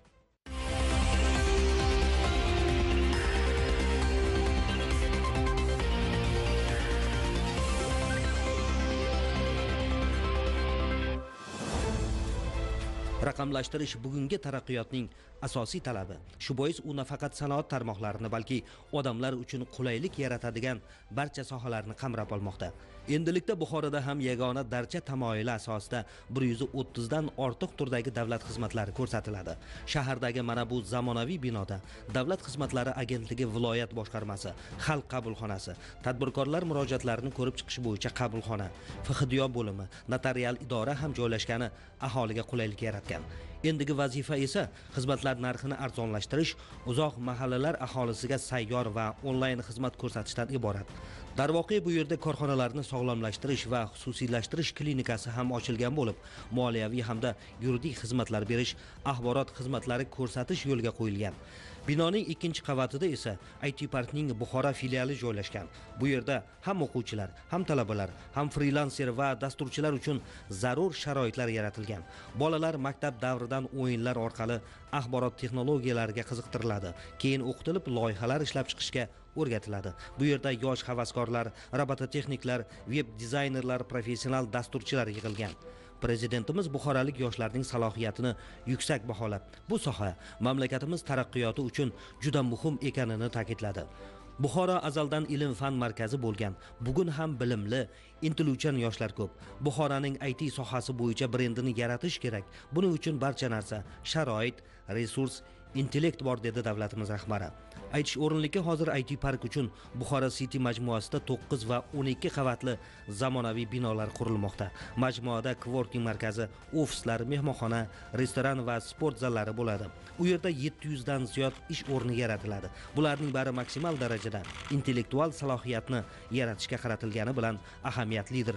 Raqamlashtirish bugungi taraqqiyotning asosiy talabi. Shu bois u nafaqat sanoat tarmoqlarini, balki odamlar uchun qulaylik yaratadigan barcha sohalarni qamrab olmoqda. Endilikda Buxoroda ham yagona darcha tamoyili asosida bir yuz o'ttiz dan ortiq turdagi davlat xizmatlari ko'rsatiladi. Shahardagi mana bu zamonaviy binoda Davlat xizmatlari agentligi viloyat boshqarmasi, xalq qabulxonasi, tadbirkorlar murojaatlarini ko'rib chiqish bo'yicha qabulxona, fiqhidiyo bo'limi, notarial idora ham joylashgani aholiga qulaylik yaratgan. Endigi vazifa esa xizmatlar narxini arzonlashtirish, uzoq mahallalar aholisiga sayyor va onlayn xizmat ko'rsatishdan iborat. Darvoqe bu yerda korxonalarni sog'lomlashtirish va xususiylashtirish klinikasi ham ochilgan bo'lib, moliyaviy hamda yuridik xizmatlar berish, axborot xizmatlari ko'rsatish yo'lga qo'yilgan. Binoning ikkinchi qavatida esa I T Parkning Buxoro filiali joylashgan. Bu yerda ham o'quvchilar, ham talabalar, ham frilanser va dasturchilar uchun zarur sharoitlar yaratilgan. Bolalar maktab davridan o'yinlar orqali axborot texnologiyalariga qiziqtiriladi. Keyin o'qitilib, loyihalar ishlab chiqishga o'rgatiladi. Bu yerda yosh havaskorlar, robototexniklar, veb dizaynerlar, professional dasturchilar yig'ilgan. Prezidentimiz buxorolik yoshlarning salohiyatini yuksak baholab, bu soha mamlakatimiz taraqqiyoti uchun juda muhim ekanini ta'kidladi. Buxoro azaldan ilm-fan markazi bo'lgan, bugun ham bilimli, intiluvchan yoshlar ko'p. Buxoroning I T sohasi bo'yicha brendini yaratish kerak. Buning uchun barcha narsa, sharoit, resurs, intellekt bor, dedi davlatimiz rahbari. Aytish o'rinliki, hozir I T Park uchun Buxoro City majmuasida to'qqiz va o'n ikki qavatli zamonaviy binolar qurilmoqda. Majmuada coworking markazi, ofislar, mehmonxona, restoran va sport zallari bo'ladi. U yerda yetti yuz dan ziyod ish o'rni yaratiladi. Bularning bari maksimal darajada intellektual salohiyatni yaratishga qaratilgani bilan ahamiyatlidir.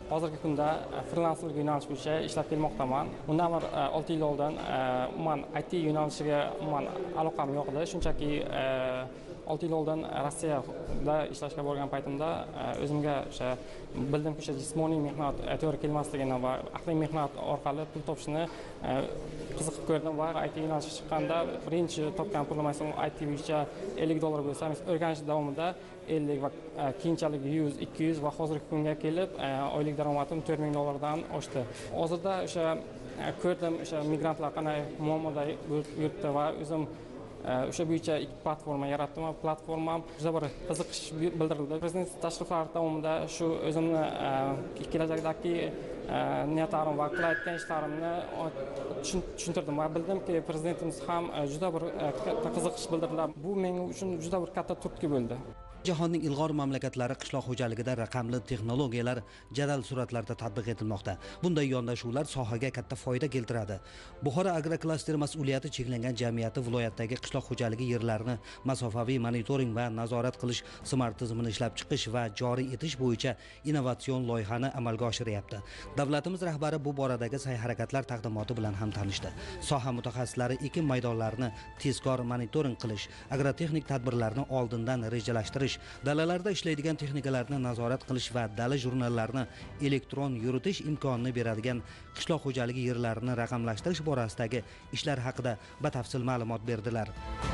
Hozirgi kunda frilanserlik yo'nalishi bo'yicha ishlab kelmoqdaman. Bundan bir olti yil oldin umuman I T yo'nalishiga umuman aloqam yo'q edi. Shunchaki olti yil oldin Rossiyada ishlashga borgan paytimda o'zimga o'sha bildimki, o'sha jismoniy mehnat to'g'ri kelmasligini va aqliy mehnat orqali pul topishni qiziqib ko'rdim va I T yo'nalishiga chiqqanda birinchi topgan pulim I T bo'yicha ellik dollar bo'lsa, o'rganish davomida ellik va keyinchalik yuz, ikki yuz va hozirgi kunga kelib oylik daromadim to'rt ming dollardan oshdi. Hozirda o'sha ko'rdim o'sha migrantlar qanday muammoda yuribdi va o'zim o'sha bo'yicha ikki platforma yaratdim va platformam juda bir qiziqish bildirildi. Prezident tashriflari davomida shu o'zimni kelajakdagi niyatlarim va qilayotgan ishlarimni tushuntirdim va bildimki, prezidentimiz ham juda bir qiziqish bildirdilar. Bu men uchun juda bir katta turtki bo'ldi. Jahonning ilg'or mamlakatlari qishloq xo'jaligida raqamli texnologiyalar jadal sur'atlarda tatbiq etilmoqda. Bunday yondashuvlar sohaga katta foyda keltiradi. Buxoro agroklaster mas'uliyati cheklangan jamiyati viloyatdagi qishloq xo'jaligi yerlarini masofaviy monitoring va nazorat qilish smart tizimini ishlab chiqish va joriy etish bo'yicha innovatsion loyihani amalga oshiryapti. Davlatimiz rahbari bu boradagi sa'y-harakatlar taqdimoti bilan ham tanishdi. Soha mutaxassislari ekin maydonlarini tezkor monitoring qilish, agrotexnik tadbirlarni oldindan rejalashtirish, dalalarda ishlaydigan texnikalarni nazorat qilish va dala jurnallarini elektron yuritish imkonini beradigan qishloq xo'jaligi yerlarini raqamlashtirish borasidagi ishlar haqida batafsil ma'lumot berdilar.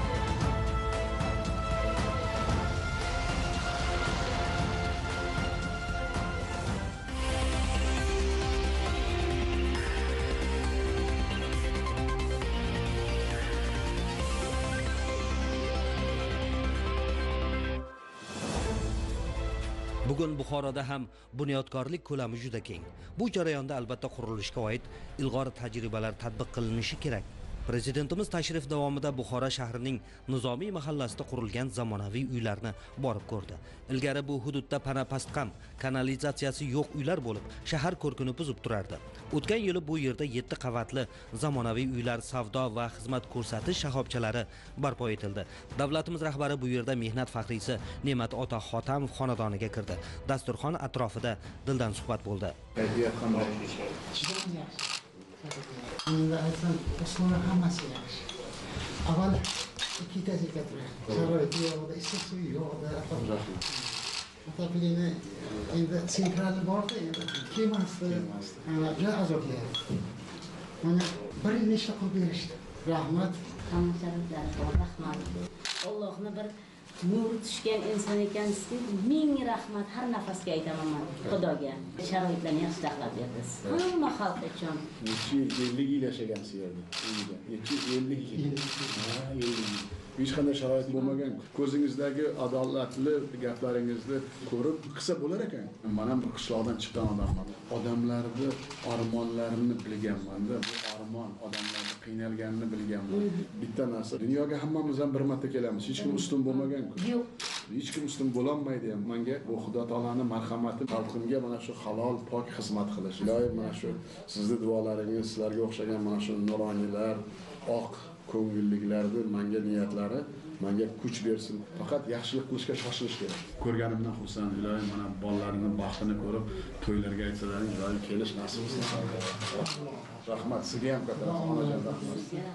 Bugun Buxoroda ham bunyodkorlik ko'lami juda keng. Bu jarayonda albatta qurilishga oid ilg'or tajribalar tatbiq qilinishi kerak. Prezidentimiz tashrif davomida Buxoro shahrining Nizomiy mahallasida qurilgan zamonaviy uylarni borib ko'rdi. Ilgari bu hududda pana pastqam, kanalizatsiyasi yo'q uylar bo'lib, shahar ko'rkini buzib turardi. O'tgan yili bu yerda yetti qavatli zamonaviy uylar, savdo va xizmat ko'rsatish shahobchalari barpo etildi. Davlatimiz rahbari bu yerda mehnat faxriysi Ne'mat ota Xotamov xonadoniga kirdi. Dasturxon atrofida dildan suhbat bo'ldi. Endi aytsam, Osmonlar hammasi yaxshi. Avval ikkita-ikkita turadi. Sharoit yo'qda, issiq suv yo'qda, atapilini endi sentrali borda, endi kelmasdi. Ana juda azoblanyapti. Mana bir nechta qilib berishdi. Rahmat. Hammalarga rahmat. Allohni bir nur tushgan inson ekansiz, ming rahmat har nafasga aytaman men Xudoga. Sharoitlarni yaxshi saqlab bersiz. Hamma xalq uchun. ellik yil yashagansiz yerda. ellik yil. Hech qanday sharoit bo'lmagan. Ko'zingizdagi adolatli gaplaringizni ko'rib qilsa bo'lar ekan. Men ham bir qishloqdan chiqqan odamman. Odamlarni armonlarini bilganman-da. Bu armon odamlarning qiynalganini bilganman. Bitta narsa, dunyoga hammamiz ham bir marta kelamiz. Hech kim ustun bo'lmagan-ku. Yo'q. Hech kim ustun bo'la olmaydi ham. Menga bu Xudo taolaning marhamati, xalqimga mana shu halol, pok xizmat qilish. Iloyim mana shu sizning duolaringiz, sizlarga o'xshagan mana shu nuroniylar, oq ko'ngilliklarni menga niyatlari menga kuch bersin. Faqat yaxshilik qilishga shoshilish kerak. Ko'rganimdan xursand. Iloyim mana bolalarimning baxtini ko'rib, to'ylarga aytsalaring, iloyim kelish nasib etsin. Rahmat, sizga ham katta onajon rahmat.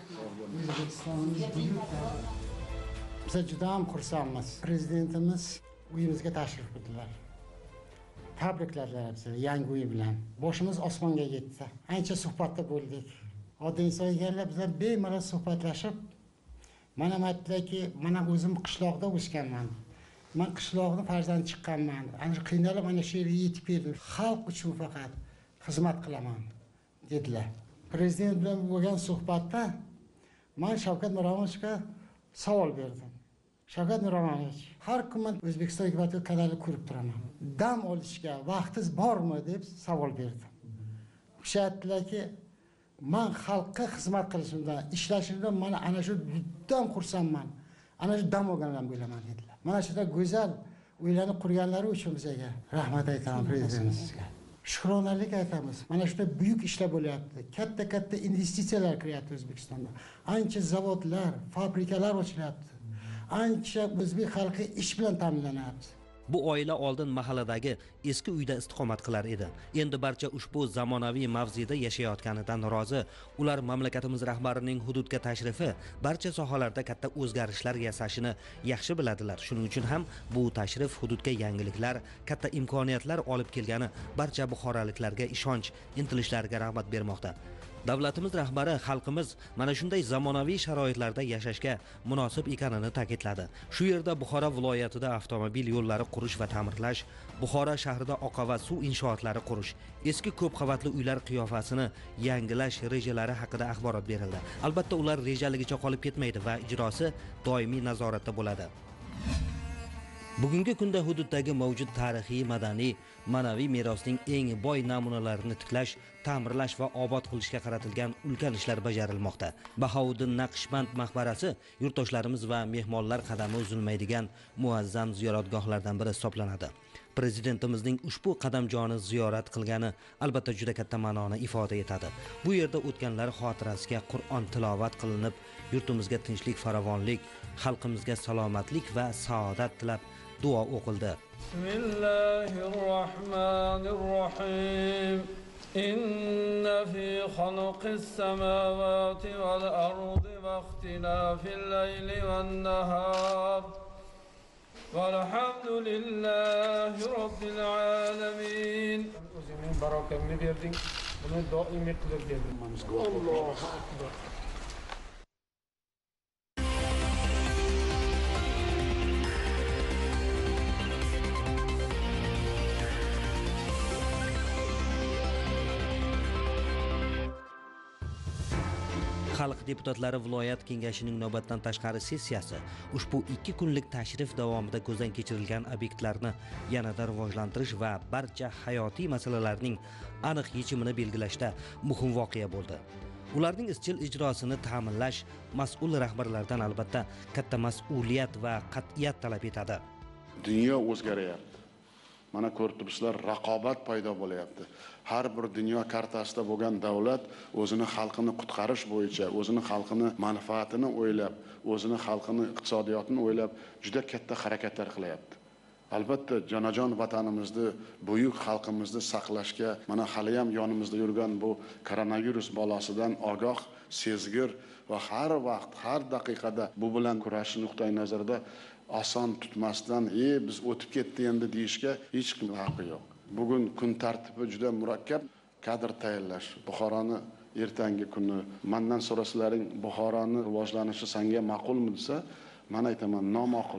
Biz juda ham xursandmiz. Prezidentimiz uyimizga tashrif qildilar. Tabriklarlar bizga yangi uy bilan. Boshimiz osmonga yetdi. Ancha suhbatda bo'ldik. Oddiy inson ekanlar bilan bemalol suhbatlashib, mana aytdiki, mana o'zim qishloqda o'sganman. Men qishloqni farzandi chiqqanman. Ana qiynalib ana shu yerga yetib keldim. Xalq uchun faqat xizmat qilaman dedilar. Prezident bilan bo'lgan suhbatda men Shavkat Miromonovga savol berdim. Shavkat Miromonovich, har kuni O'zbekiston hukumati kanalini ko'rib turaman. Dam olishga vaqtingiz bormi deb savol berdim. O'sha aytdilarki, men xalqqa xizmat qilishimdan, ishlashimdan mana ana shu juda xursandman. Ana shu dam olganlar bo'laman dedilar. Mana shunda go'zal uylarni qurganlari uchun bizga rahmat aytaman prezidentimizga. Shukronalik aytamiz. Mana shunda buyuk ishlar bo'lyapti. Katta-katta investitsiyalar kiryapti O'zbekistonda. Ancha zavodlar, fabrikalar ochilyapti. Ancha o'zbek xalqi ish bilan ta'minlanyapti. Bu oila oldin mahalladagi eski uyda istiqomat qilar edi. Endi barcha ushbu zamonaviy mavzida yashayotganidan rozi. Ular mamlakatimiz rahbarining hududga tashrifi barcha sohalarda katta o'zgarishlar yasashini yaxshi biladilar. Shuning uchun ham bu tashrif hududga yangiliklar, katta imkoniyatlar olib kelgani barcha buxoroliklarga ishonch, intilishlarga rag'bat bermoqda. Davlatimiz rahbari xalqimiz mana shunday zamonaviy sharoitlarda yashashga munosib ekanini ta'kidladi. Shu yerda Buxoro viloyatida avtomobil yo'llari qurish va ta'mirlash, Buxoro shahrida oqova suv inshootlari qurish, eski ko'p qavatli uylar qiyofasini yangilash rejalari haqida axborot berildi. Albatta ular rejaligicha qolib ketmaydi va ijrosi doimiy nazoratda bo'ladi. Bugungi kunda hududdagi mavjud tarixiy, madaniy, ma'naviy merosning eng boy namunalarini tiklash, ta'mirlash va obod qilishga qaratilgan ulkan ishlar bajarilmoqda. Bahouddin Naqshband maqbarasi yurtdoshlarimiz va mehmonlar qadami uzilmaydigan muazzam ziyoratgohlardan biri hisoblanadi. Prezidentimizning ushbu qadamjoni ziyorat qilgani albatta juda katta ma'noni ifoda etadi. Bu yerda o'tganlar xotirasiga Qur'on tilovat qilinib, yurtimizga tinchlik, farovonlik, xalqimizga salomatlik va saodat tilab duo o'qildi. Bismillahirrohmanirrohim. Inna fi xalqis samawati val ardi va ixtilafil layli van nahar valhamdulillahi robbil alamin. O'zingning barokamni berding, buni doimiy qilib berding. Allohu akbar. Xalq deputatlari viloyat kengashining navbatdan tashqari sessiyasi ushbu ikki kunlik tashrif davomida ko'zdan kechirilgan obyektlarni yanada rivojlantirish va barcha hayotiy masalalarning aniq yechimini belgilashda muhim voqea bo'ldi. Ularning izchil ijrosini ta'minlash mas'ul rahbarlardan albatta katta mas'uliyat va qat'iyat talab etadi. Dunyo o'zgaryapti. Mana ko'rib turibsizlar, raqobat paydo bo'lyapti. Har bir dunyo kartasida bo'lgan davlat o'zini xalqini qutqarish bo'yicha, o'zini xalqini manfaatini o'ylab, o'zini xalqini iqtisodiyotini o'ylab juda katta harakatlar qilyapti. Albatta jonajon vatanimizni, buyuk xalqimizni saqlashga mana hali ham yonimizda yurgan bu koronavirus balosidan ogoh, sezgir va har vaqt, har daqiqada bu bilan kurashish nuqtai nazarida oson tutmasdan, "E, biz o'tib ketdi endi" deyishga hech kim haqqi yo'q. Bugun kun tartibi juda murakkab. Kadr tayyorlash, Buxoroni ertangi kuni mendan so'rasalaring, Buxoroni rivojlanishi senga ma'qulmi desa, men aytaman, noma'qul.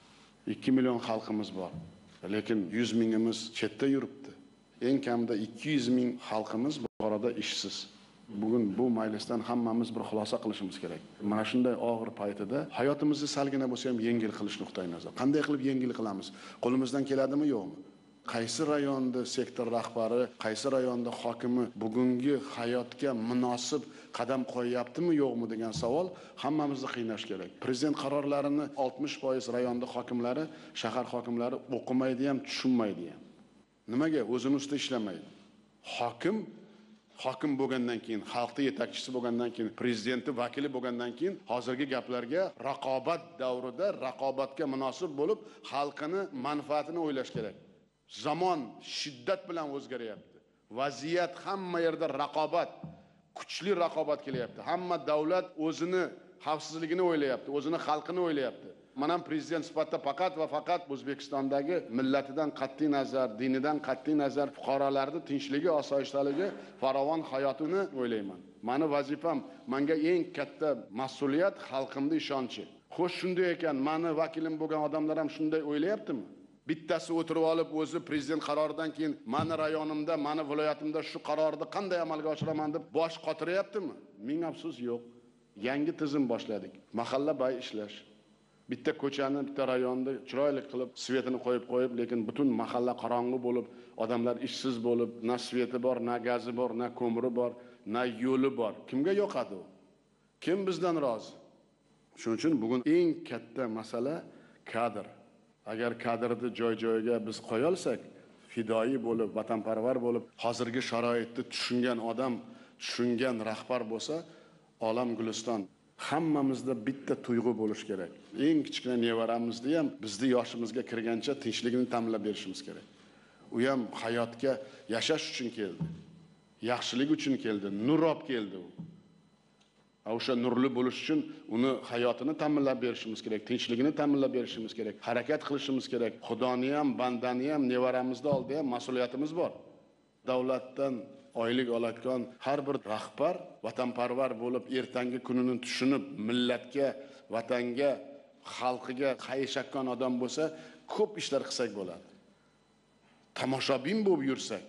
ikki million xalqimiz bor, lekin yuz mingimiz chetda yuribdi. Eng kamida ikki yuz ming xalqimiz Buxoroda ishsiz. Bugun bu majlisdan hammamiz bir xulosa qilishimiz kerak. Mana shunday og'ir paytida hayotimizni salgina bo'lsa ham yengil qilish nuqtai nazar. Qanday qilib yengil qilamiz? Qo'limizdan keladimi, yo'qmi? Qaysi rayonda sektor rahbari, qaysi rayonda hokimi bugungi hayotga munosib qadam qo'yyaptimi, yo'qmi degan savol hammamizni qiynash kerak. Prezident qarorlarini oltmish foiz rayonda hokimlari, shahar hokimlari o'qimaydi ham, tushunmaydi ham. Nimaga? O'zini ustida ishlamaydi. Hokim hokim bo'lgandan keyin, xalqning yetakchisi bo'lgandan keyin, prezidenti vakili bo'lgandan keyin hozirgi gaplarga raqobat davrida raqobatga munosib bo'lib, xalqini manfaatini o'ylash kerak. Zamon shiddat bilan o'zgaryapti. Vaziyat hamma yerda raqobat, kuchli raqobat kelyapti. Hamma davlat o'zini xavfsizligini o'ylayapti, o'zini xalqini o'ylayapti. Mana prezident sifatida faqat va faqat O'zbekistondagi millatidan qat'iy nazar, dinidan qat'iy nazar, fuqarolarning tinchligi, osoyishtaligi, farovon hayotini o'ylayman. Meni vazifam, menga eng katta mas'uliyat xalqimning ishonchi. Xo'sh, shunday ekan, meni vakilim bo'lgan odamlar ham shunday o'ylayaptimi? Bittasi o'tirib olib o'zi prezident qaroridan keyin meni rayonimda, meni viloyatimda shu qarorni qanday amalga oshiraman deb bosh qotiryaptimi? Ming afsus, yo'q. Yangi tizim boshladik. Mahalla bay ishlash. Bitta ko'chani, bitta rayonni chiroyli qilib, svetini qo'yib qo'yib, lekin butun mahalla qorong'u bo'lib, odamlar ishsiz bo'lib, na sveti bor, na gazi bor, na ko'miri bor, na yo'li bor. Kimga yoqadi u? Kim bizdan rozi? Shuning uchun bugun eng katta masala kadr. Agar kadrni joy-joyiga biz qo'ya olsak, fidoyi bo'lib, vatanparvar bo'lib, hozirgi sharoitni tushungan odam, tushungan rahbar bo'lsa, olam guliston. Hammamizda bitta tuyg'u bo'lish kerak. Eng kichkina nevaramizni ham bizni yoshimizga kirgancha tinchligini ta'minlab berishimiz kerak. U ham hayotga yashash uchun keldi. Yaxshilik uchun keldi, nur olib keldi u. O'sha nurli bo'lish uchun uni hayotini ta'minlab berishimiz kerak, tinchligini ta'minlab berishimiz kerak, harakat qilishimiz kerak. Xudoni ham, bandani ham, nevaramizni oldida ham mas'uliyatimiz bor. Davlatdan oylik oladigan har bir rahbar vatanparvar bo'lib, ertangi kunini tushunib, millatga, vatanga, xalqiga qayishakkan odam bo'lsa, ko'p ishlar qilsak bo'ladi. Tomoshabin bo'lib yursak,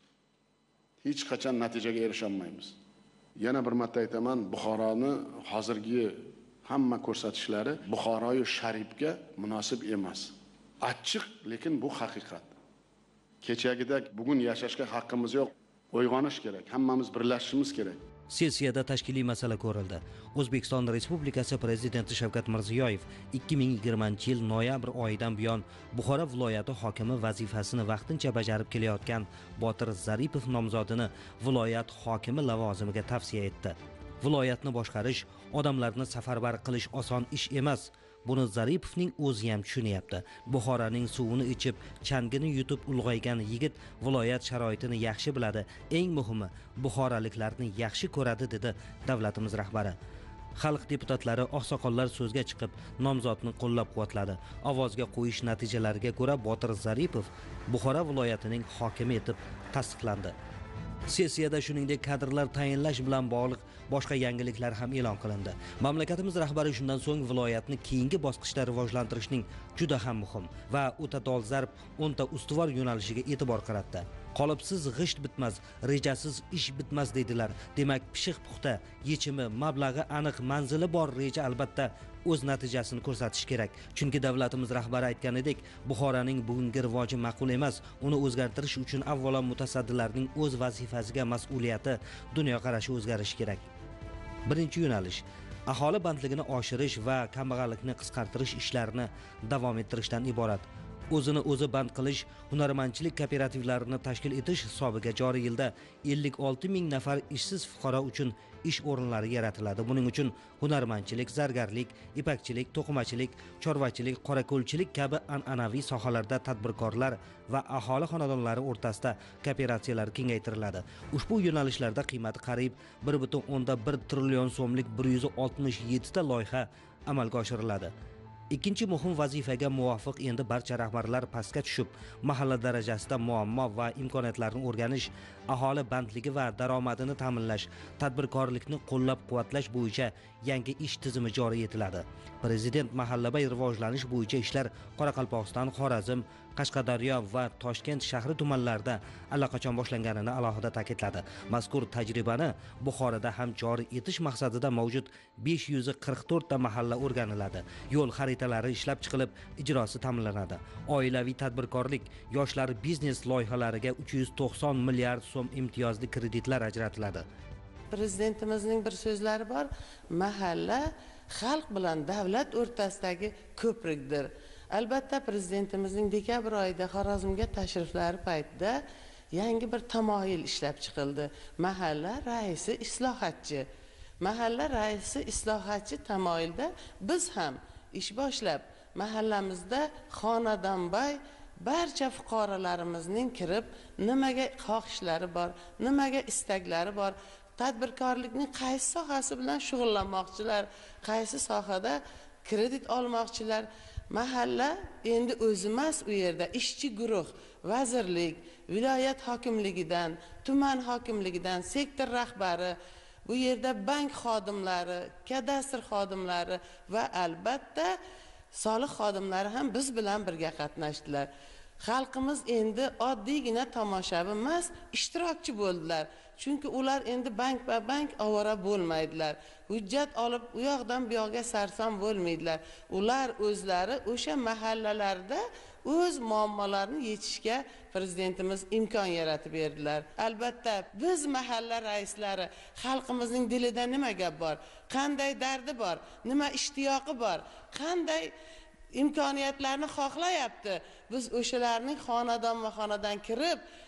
hech qachon natijaga erisha olmaymiz. Yana bir marta aytaman, Buxoroni hozirgi hamma ko'rsatishlari Buxoroyu Sharifga munosib emas. Achchiq, lekin bu haqiqat. Kechagidek bugun yashashga haqqimiz yo'q. Uyg'onish kerak, hammamiz birlashishimiz kerak. Sessiyada tashkiliy masala ko'rildi. O'zbekiston Respublikasi Prezidenti Shavkat Mirziyoyev ikki ming yigirmanchi yil noyabr oyidan buyon Buxoro viloyati hokimi vazifasini vaqtincha bajarib kelayotgan Botir Zaripov nomzodini viloyat hokimi lavozimiga tavsiya etdi. Viloyatni boshqarish, odamlarni safarbar qilish oson ish emas. Buni Zaripovning o'zi ham tushunyapti. Buxoroning suvini ichib, changini yutib ulg'aygan yigit viloyat sharoitini yaxshi biladi. Eng muhimi, buxoroliklarni yaxshi ko'radi, dedi davlatimiz rahbari. Xalq deputatlari, oqsoqollar so'zga chiqib, nomzodni qo'llab-quvvatladi. Ovozga qo'yish natijalariga ko'ra Botir Zaripov Buxoro viloyatining hokimi etib tasdiqlandi. Sessiyada shuningdek kadrlar tayinlash bilan bog'liq boshqa yangiliklar ham e'lon qilindi. Mamlakatimiz rahbari shundan so'ng viloyatni keyingi bosqichda rivojlantirishning juda ham muhim va o'ta dolzarb o'nta ustuvor yo'nalishiga e'tibor qaratdi. Qolipsiz g'isht bitmas, rejasiz ish bitmas dedilar. Demak, pishiq puxta, yechimi, mablag'i aniq, manzili bor reja albatta o'z natijasini ko'rsatish kerak. Chunki davlatimiz rahbari aytganidek, Buxoroning bugungi rivoji ma'qul emas. Uni o'zgartirish uchun avvalo mutasaddilarning o'z vazifasiga mas'uliyati, dunyoqarashi o'zgarishi kerak. Birinchi yo'nalish aholi bandligini oshirish va kambag'allikni qisqartirish ishlarini davom ettirishdan iborat. O'zini o'zi band qilish, hunarmandchilik kooperativlarini tashkil etish hisobiga joriy yilda ellik olti ming nafar ishsiz fuqaro uchun ish o'rinlari yaratiladi. Buning uchun hunarmandchilik, zargarlik, ipakchilik, to'qimachilik, chorvachilik, qorako'lchilik kabi an'anaviy sohalarda tadbirkorlar va aholi xonadonlari o'rtasida kooperatsiyalar kengaytiriladi. Ushbu yo'nalishlarda qiymati qariyb bir butun o'ndan bir trillion so'mlik bir yuz oltmish yetti ta loyiha amalga oshiriladi. Ikkinchi muhim vazifaga muvofiq endi barcha rahbarlar pastga tushib, mahalla darajasida muammo va imkoniyatlarni o'rganish, aholi bandligi va daromadini ta'minlash, tadbirkorlikni qo'llab-quvvatlash bo'yicha yangi ish tizimi joriy etiladi. Prezident mahallabay rivojlanish bo'yicha ishlar Qoraqalpog'iston, Xorazm, Qashqadaryo va Toshkent shahri tumanlarida allaqachon boshlanganini alohida ta'kidladi. Mazkur tajribani Buxoroda ham joriy etish maqsadida mavjud besh yuz qirq to'rt ta mahalla o'rganiladi. Yo'l xaritalari ishlab chiqilib, ijrosi ta'minlanadi. Oilaviy tadbirkorlik, yoshlar biznes loyihalariga uch yuz to'qson milliard so'm imtiyozli kreditlar ajratiladi. Prezidentimizning bir so'zlari bor: mahalla xalq bilan davlat o'rtasidagi ko'prikdir. Albatta prezidentimizning dekabr oyida Xorazmga tashriflari paytida yangi bir tamoyil ishlab chiqildi. Mahalla raisi islohotchi. Mahalla raisi islohotchi tamoyilda biz ham ish boshlab mahallamizda xonadonbay barcha fuqarolarimizning kirib nimaga xohishlari bor, nimaga istaklari bor, tadbirkorlikning qaysi sohasi bilan shug'ullanmoqchilar, qaysi sohada kredit olmoqchilar. Mahalla endi o'zi emas, u yerda ishchi guruh, vazirlik, viloyat hokimligidan, tuman hokimligidan, sektor rahbari, bu yerda bank xodimlari, kadastr xodimlari va albatta soliq xodimlari ham biz bilan birga qatnashdilar. Xalqimiz endi oddiygina tomoshabin emas, ishtirokchi bo'ldilar. Chunki ular endi bank va bank ovora bo'lmaydilar. Hujjat olib u yoqdan bu yoqqa sarson bo'lmaydilar. Ular o'zlari o'sha mahallalarda o'z muammolarini yechishga prezidentimiz imkon yaratib berdilar. Albatta biz mahalla raislari xalqimizning dilida nima gap bor, qanday dardi bor, nima ishtiyoqi bor, qanday imkoniyatlarni xohlayapti. Biz o'shalarning xonadon va xonadon kirib,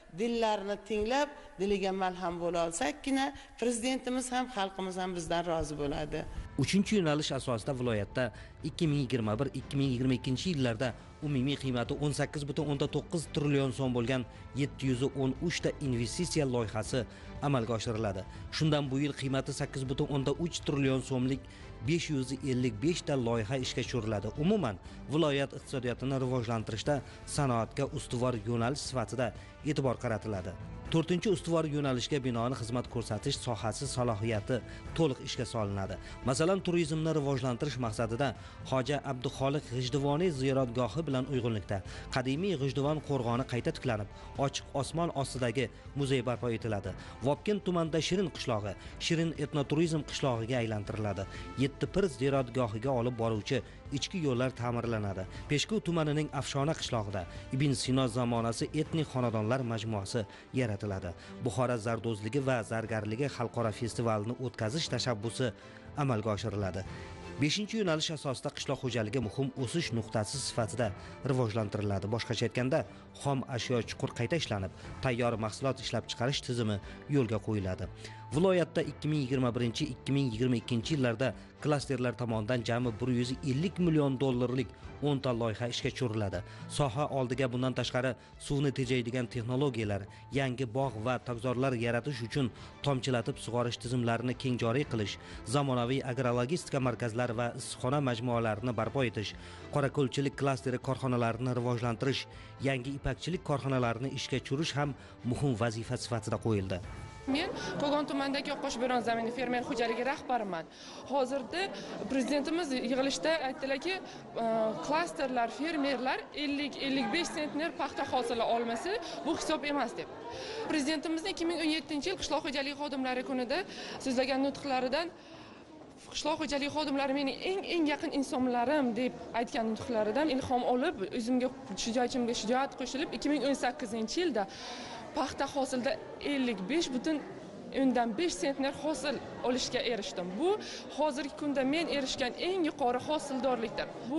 dillarini tinglab, diliga malham bo'la olsakkina, prezidentimiz ham, xalqimiz ham bizdan rozi bo'ladi. uchinchi yo'nalish asosida viloyatda ikki ming yigirma bir ikki ming yigirma ikkinchi yillarda umumiy qiymati o'n sakkiz butun o'ndan to'qqiz trillion so'm bo'lgan yetti yuz o'n uch ta investitsiya loyihasi amalga oshiriladi. Shundan bu yil qiymati sakkiz butun o'ndan uch trillion so'mlik besh yuz ellik besh ta loyiha ishga tushiriladi. Umuman viloyat iqtisodiyotini rivojlantirishda sanoatga ustuvor yo'nalish sifatida e'tibor qaratiladi. to'rtinchi ustuvor yo'nalishga binoan xizmat ko'rsatish sohasi salohiyati to'liq ishga solinadi. Masalan, turizmni rivojlantirish maqsadida Hoji Abduxoliq G'ijduvoniy ziyoratgohi bilan uyg'unlikda qadimiy G'ijduvon qo'rg'oni qayta tiklanib, ochiq osmon ostidagi muzey barpo etiladi. Vobkent tumanida Shirin qishlog'i, Shirin etnoturizm qishlog'iga aylantiriladi. Yetti Pir ziyoratgohiga olib boruvchi ichki yo'llar ta'mirlanadi. Peshku tumanining Afshona qishlog'ida Ibn Sino zamonasi etnik xonadonlar majmuasi yaratiladi. Buxoro zardozligi va zargarligi xalqaro festivalini o'tkazish tashabbusi amalga oshiriladi. beshinchi yo'nalish asosida qishloq xo'jaligi muhim o'sish nuqtasi sifatida rivojlantiriladi. Boshqacha aytganda, xom ashyo chuqur qayta ishlanib, tayyor mahsulot ishlab chiqarish tizimi yo'lga qo'yiladi. Viloyatda ikki ming yigirma birinchi ikki ming yigirma ikkinchi yillarda klasterlar tomonidan jami bir yuz ellik million dollarlik o'n ta loyiha ishga tushiriladi. Soha oldiga bundan tashqari suvni tejaydigan texnologiyalar, yangi bog' va tokzorlar yaratish uchun tomchilatib sug'orish tizimlarini keng joriy qilish, zamonaviy agrologistika markazlari va issiqxona majmualarini barpo etish, qorako'lchilik klasteri korxonalarini rivojlantirish, yangi ipakchilik korxonalarini ishga tushirish ham muhim vazifa sifatida qo'yildi. Men Kogon tumanidagi Oqqosh bo'ron zamini fermer xo'jaligi rahbariman. Hozirda prezidentimiz yig'ilishda aytdilarki, klasterlar, fermerlar ellik ellik besh sentner paxta hosili olmasa, bu hisob emas deb. Prezidentimizning ikki ming o'n yettinchi yil qishloq xo'jaligi xodimlari kunida so'zlagan nutqlaridan qishloq xo'jaligi xodimlari mening eng eng yaqin insonlarim deb aytgan nutqlaridan ilhom olib, o'zimga shijoatimga shijoat qo'shilib ikki ming o'n sakkizinchi yilda paxta hosilda ellik besh butun o'ndan besh sentner hosil olishga erishdim. Bu hozirgi kunda men erishgan eng yuqori hosildorlikdir. Bu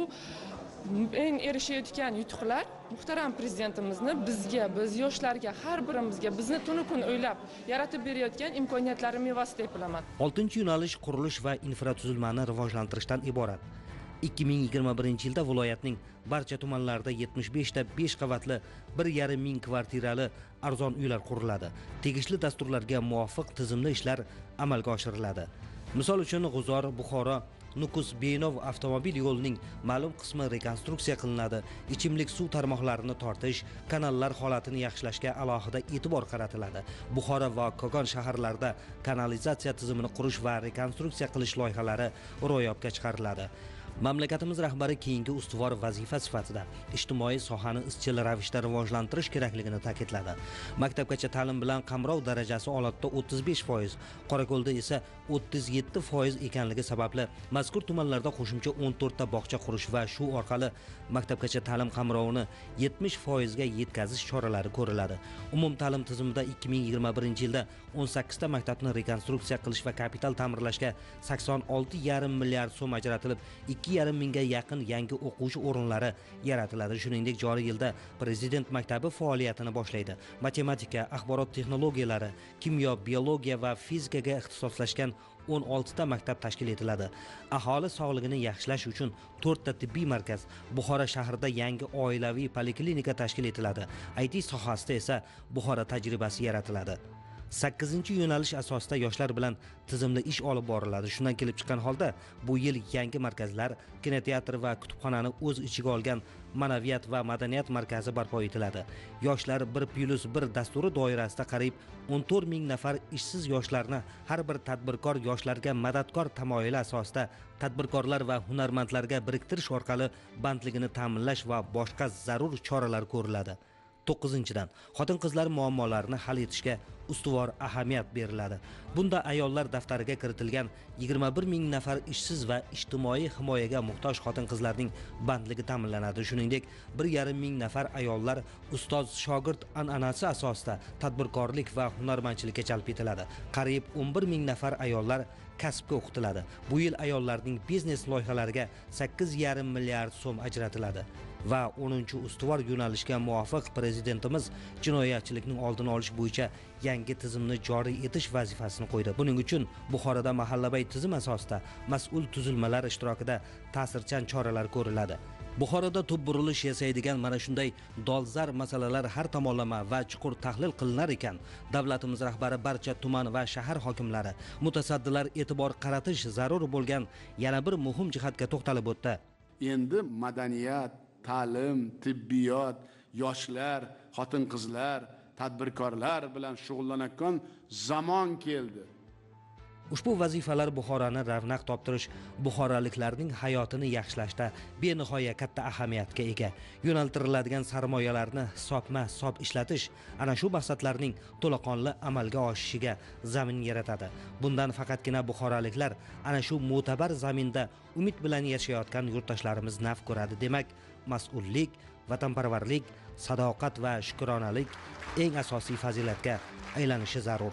eng erishayotgan yutuqlar muhtaram prezidentimizni bizga, biz yoshlarga, har birimizga bizni tunu kun o'ylab yaratib berayotgan imkoniyatlari mevasi deb bilaman. oltinchi yo'nalish qurilish va infratuzilmani rivojlantirishdan iborat. ikki ming yigirma birinchi yilda viloyatning barcha tumanlarida yetmish besh ta besh qavatli bir yarim ming kvartirali arzon uylar quriladi. Tegishli dasturlarga muvofiq tizimli ishlar amalga oshiriladi. Misol uchun G'uzor, Buxoro, Nukus Beynov avtomobil yo'lining ma'lum qismi rekonstruksiya qilinadi. Ichimlik suv tarmoqlarini tortish, kanallar holatini yaxshilashga alohida e'tibor qaratiladi. Buxoro va Kogon shaharlarida kanalizatsiya tizimini qurish va rekonstruksiya qilish loyihalari ro'yobga chiqariladi. Mamlakatimiz rahbari keyingi ustuvor vazifa sifatida ijtimoiy sohani izchil ravishda rivojlantirish kerakligini ta'kidladi. Maktabgacha ta'lim bilan qamrov darajasi Olotda o'ttiz besh foiz, Qorako'lda esa o'ttiz yetti foiz ekanligi sababli mazkur tumanlarda qo'shimcha o'n to'rt ta bog'cha qurish va shu orqali maktabgacha ta'lim qamrovini yetmish foizga yetkazish choralari ko'riladi. Umum ta'lim tizimida ikki ming yigirma birinchi yilda o'n sakkiz ta maktabni rekonstruksiya qilish va kapital ta'mirlashga sakson olti yarim milliard so'm ajratilib, ikki yarim mingga yaqin yangi o'quvchi o'rinlari yaratiladi. Shuningdek, joriy yilda Prezident maktabi faoliyatini boshlaydi. Matematika, axborot texnologiyalari, kimyo, biologiya va fizikaga ixtisoslashgan o'n olti ta maktab tashkil etiladi. Aholi sog'lig'ini yaxshilash uchun to'rt ta tibbiy markaz, Buxoro shahrida yangi oilaviy poliklinika tashkil etiladi. I T sohasida esa Buxoro tajribasi yaratiladi. sakkizinchi yo'nalish asosida yoshlar bilan tizimli ish olib boriladi. Shundan kelib chiqqan holda bu yil yangi markazlar, kinoteatr va kutubxonani o'z ichiga olgan ma'naviyat va madaniyat markazi barpo etiladi. Yoshlar bir plus bir dasturi doirasida qariyb o'n to'rt ming nafar ishsiz yoshlarni har bir tadbirkor yoshlarga madadkor tamoyili asosida tadbirkorlar va hunarmandlarga biriktirish orqali bandligini ta'minlash va boshqa zarur choralar ko'riladi. to'qqizinchidan xotin-qizlar muammolarini hal etishga ustuvor ahamiyat beriladi. Bunda ayollar daftariga kiritilgan yigirma bir ming nafar ishsiz va ijtimoiy himoyaga muhtoj xotin-qizlarning bandligi ta'minlanadi. Shuningdek, bir yarim ming nafar ayollar ustoz shogird an'anasi asosida tadbirkorlik va hunarmandchilikka jalb etiladi. Qariyb o'n bir ming nafar ayollar kasbga o'qitiladi. Bu yil ayollarning biznes loyihalariga sakkiz yarim milliard so'm ajratiladi. va o'ninchi ustuvor yo'nalishga muvofiq prezidentimiz jinoyatchilikning oldini olish bo'yicha yangi tizimni joriy etish vazifasini qo'ydi. Buning uchun Buxoroda mahallabay tizim asosida mas'ul tuzilmalar ishtirokida ta'sirchan choralar ko'riladi. Buxoroda tub burilish yasaydigan mana shunday dolzarb masalalar har tomonlama va chuqur tahlil qilinar ekan, davlatimiz rahbari barcha tuman va shahar hokimlari, mutasaddilar e'tibor qaratish zarur bo'lgan yana bir muhim jihatga to'xtalib o'tdi. Endi madaniyat, ta'lim, tibbiyot, yoshlar, xotin-qizlar, tadbirkorlar bilan shug'ullanayotgan zamon keldi. Ushbu vazifalar Buxoroni ravnaq toptirish, buxoroliklarning hayotini yaxshilashda benihoya katta ahamiyatga ega. Yo'naltiriladigan sarmoyalarni hisobma-hisob ishlatish ana shu maqsadlarning to'laqonli amalga oshishiga zamin yaratadi. Bundan faqatgina buxoroliklar ana shu mo'tabar zaminda umid bilan yashayotgan yurtdoshlarimiz naf ko'radi. Demak, mas'ullik, vatanparvarlik, sadoqat va shukronalik eng asosiy fazilatga aylanishi zarur.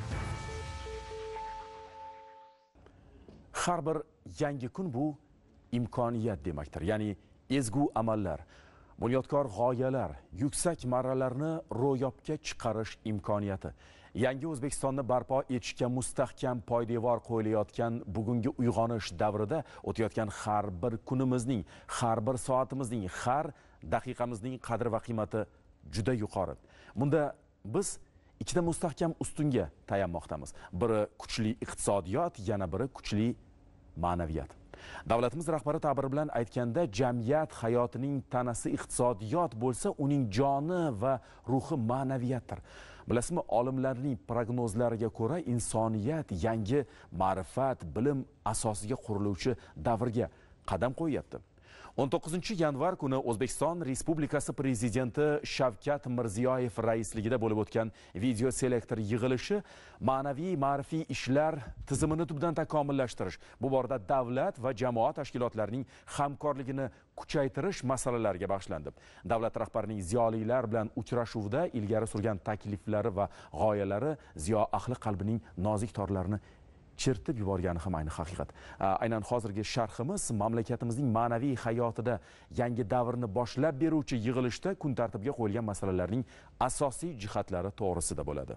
Har bir yangi kun bu imkoniyat demakdir. Ya'ni ezgu amallar, bunyodkor g'oyalar, yuksak marralarni ro'yobga chiqarish imkoniyati. Yangi O'zbekistonni barpo etishga mustahkam poydevor qo'yilayotgan bugungi uyg'onish davrida o'tayotgan har bir kunimizning, har bir soatimizning, har daqiqamizning qadr va qiymati juda yuqori. Bunda biz ikkita mustahkam ustunga tayanmoqdamiz. Biri kuchli iqtisodiyot, yana biri kuchli ma'naviyat. Davlatimiz rahbari ta'biri bilan aytganda, jamiyat hayotining tanasi iqtisodiyot bo'lsa, uning joni va ruhi ma'naviyatdir. Bilasizmi, olimlarning prognozlariga ko'ra insoniyat yangi ma'rifat, bilim asosiga quriluvchi davrga qadam qo'yyapti. o'n to'qqizinchi yanvar kuni O'zbekiston Respublikasi Prezidenti Shavkat Mirziyoyev raisligida bo'lib o'tgan video selektor yig'ilishi ma'naviy ma'rifiy ishlar tizimini tubdan takomillashtirish, bu borada davlat va jamoat tashkilotlarining hamkorligini kuchaytirish masalalariga bag'ishlandi. Davlat rahbarining ziyolilar bilan uchrashuvida ilgari surgan takliflari va g'oyalari ziyo ahli qalbining nozik torlarini chertib yuborgani ham ayni haqiqat. Aynan hozirgi sharhimiz mamlakatimizning ma'naviy hayotida yangi davrni boshlab beruvchi yig'ilishda kun tartibiga qo'yilgan masalalarning asosiy jihatlari to'g'risida bo'ladi.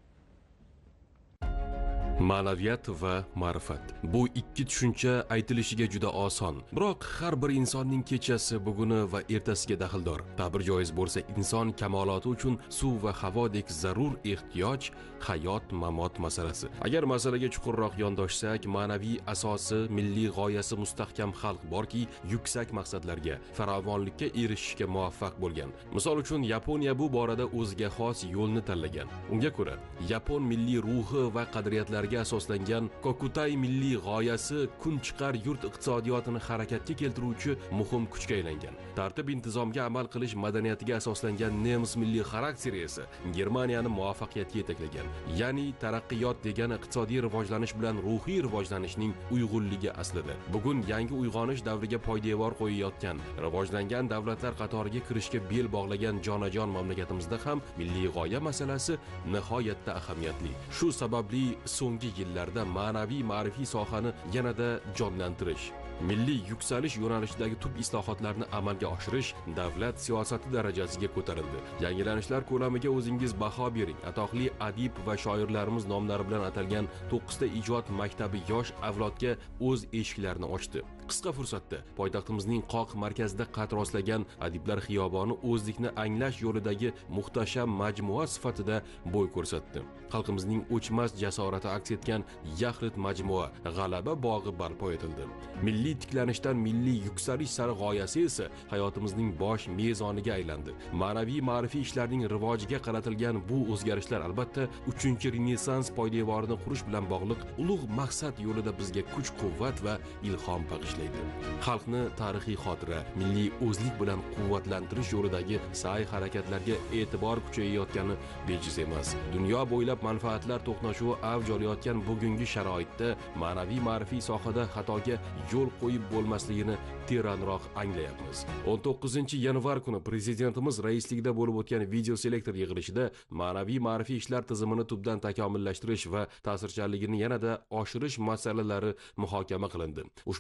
Ma'naviyat va ma'rifat. Bu ikki tushuncha aytilishiga juda oson. Biroq har bir insonning kechasi, buguni va ertasiga daxldor. Ta'bir joiz bo'lsa, inson kamoloti uchun suv va havodek zarur ehtiyoj hayot mamot masalasi. Agar masalaga chuqurroq yondoshsak, ma'naviy asosi, milliy g'oyasi mustahkam xalq borki, yuksak maqsadlarga, farovonlikka erishishga muvaffaq bo'lgan. Misol uchun, Yaponiya bu borada o'ziga xos yo'lni tanlagan. Unga ko'ra, yapon milliy ruhi va qadriyatlar asoslangan Kokutai milliy g'oyasi kun chiqar yurt iqtisodiyotini harakatga keltiruvchi muhim kuchga aylangan. Tartib intizomga amal qilish madaniyatiga asoslangan nemis milliy xarakteri esa Germaniyani muvaffaqiyatga yetaklagan. Ya'ni taraqqiyot degani iqtisodiy rivojlanish bilan ruhiy rivojlanishning uyg'unligi aslida. Bugun yangi uyg'onish davriga poydevor qo'yayotgan, rivojlangan davlatlar qatoriga kirishga bel bog'lagan jonajon mamlakatimizda ham milliy g'oya masalasi nihoyatda ahamiyatli. Shu sababli so'nggi yillarda ma'naviy ma'rifiy sohani yanada jonlantirish, milliy yuksalish yo'nalishidagi tub islohotlarni amalga oshirish davlat siyosati darajasiga ko'tarildi. Yangilanishlar ko'lamiga o'zingiz baho bering. Atoqli adib va shoirlarimiz nomlari bilan atalgan to'qqizta ijod maktabi yosh avlodga o'z eshiklarini ochdi. Qisqa fursatda poytaxtimizning qoq markazida qad rostlagan adiblar xiyoboni o'zlikni anglash yo'lidagi muhtasham majmua sifatida bo'y ko'rsatdi. Xalqimizning o'chmas jasorati aks etgan Yaxlit majmua g'alaba bog'i barpo etildi. Milliy tiklanishdan milliy yuksalish sari g'oyasi esa hayotimizning bosh mezoniga aylandi. Ma'naviy ma'rifiy ishlarning rivojiga qaratilgan bu o'zgarishlar albatta uchinchi Renessans poydevorini qurish bilan bog'liq ulug' maqsad yo'lida bizga kuch-quvvat va ilhom bag'ishlaydi. Xalqni tarixiy xotira, milliy o'zlik bilan quvvatlantirish yo'lidagi sa'y harakatlarga e'tibor kuchayayotgani bejiz emas. Dunyo bo'ylab manfaatlar to'qnashuvi avj olayotgan bugungi sharoitda ma'naviy ma'rifiy sohada xatoga yo'l qo'yib bo'lmasligini teranroq anglayapmiz. o'n to'qqizinchi yanvar kuni prezidentimiz raisligida bo'lib o'tgan video selektor yig'ilishida ma'naviy ma'rifiy ishlar tizimini tubdan takomillashtirish va ta'sirchanligini yanada oshirish masalalari muhokama qilindi. Ushbu uchrashuv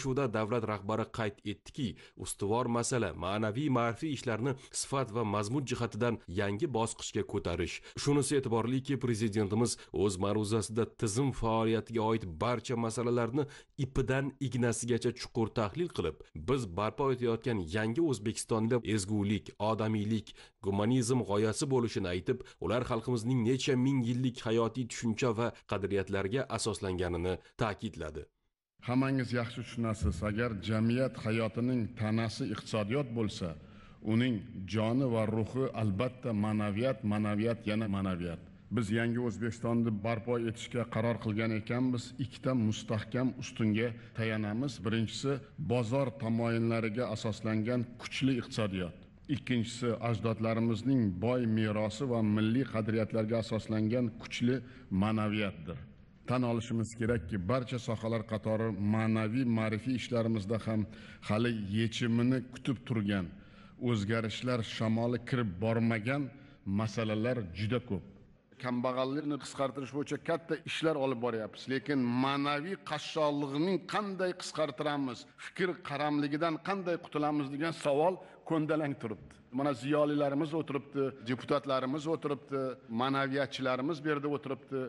uchrashuvda davlat rahbari qayd etdiki, ustuvor masala ma'naviy ma'rifiy ishlarni sifat va mazmun jihatidan yangi bosqichga ko'tarish. Shunisi e'tiborliki, prezidentimiz o'z ma'ruzasida tizim faoliyatiga oid barcha masalalarni ipidan ignasigacha chuqur tahlil qilib, biz barpo etayotgan yangi O'zbekistonda ezgulik, odamiylik, gumanizm g'oyasi bo'lishini aytib, ular xalqimizning necha ming yillik hayotiy tushuncha va qadriyatlarga asoslanganini ta'kidladi. Hammangiz yaxshi tushunasiz, agar jamiyat hayotining tanasi iqtisodiyot bo'lsa, uning joni va ruhi albatta ma'naviyat, ma'naviyat yana ma'naviyat. Biz yangi O'zbekistonni barpo etishga qaror qilgan ekanmiz. Ikkita mustahkam ustunga tayanamiz. Birinchisi bozor tamoyillariga asoslangan kuchli iqtisodiyot. Ikkinchisi ajdodlarimizning boy merosi va milliy qadriyatlarga asoslangan kuchli ma'naviyatdir. Tan olishimiz kerakki, barcha sohalar qatori ma'naviy ma'rifiy ishlarimizda ham hali yechimini kutib turgan, o'zgarishlar shamoli kirib bormagan masalalar juda ko'p. Kambag'allikni qisqartirish bo'yicha katta ishlar olib boryapmiz, lekin ma'naviy qashshoqlikning qanday qisqartiramiz, fikr qaramligidan qanday qutulamiz degan savol ko'ndalang turibdi. Mana ziyolilarimiz o'tiribdi, deputatlarimiz o'tiribdi, ma'naviyatchilarimiz bu yerda o'tiribdi.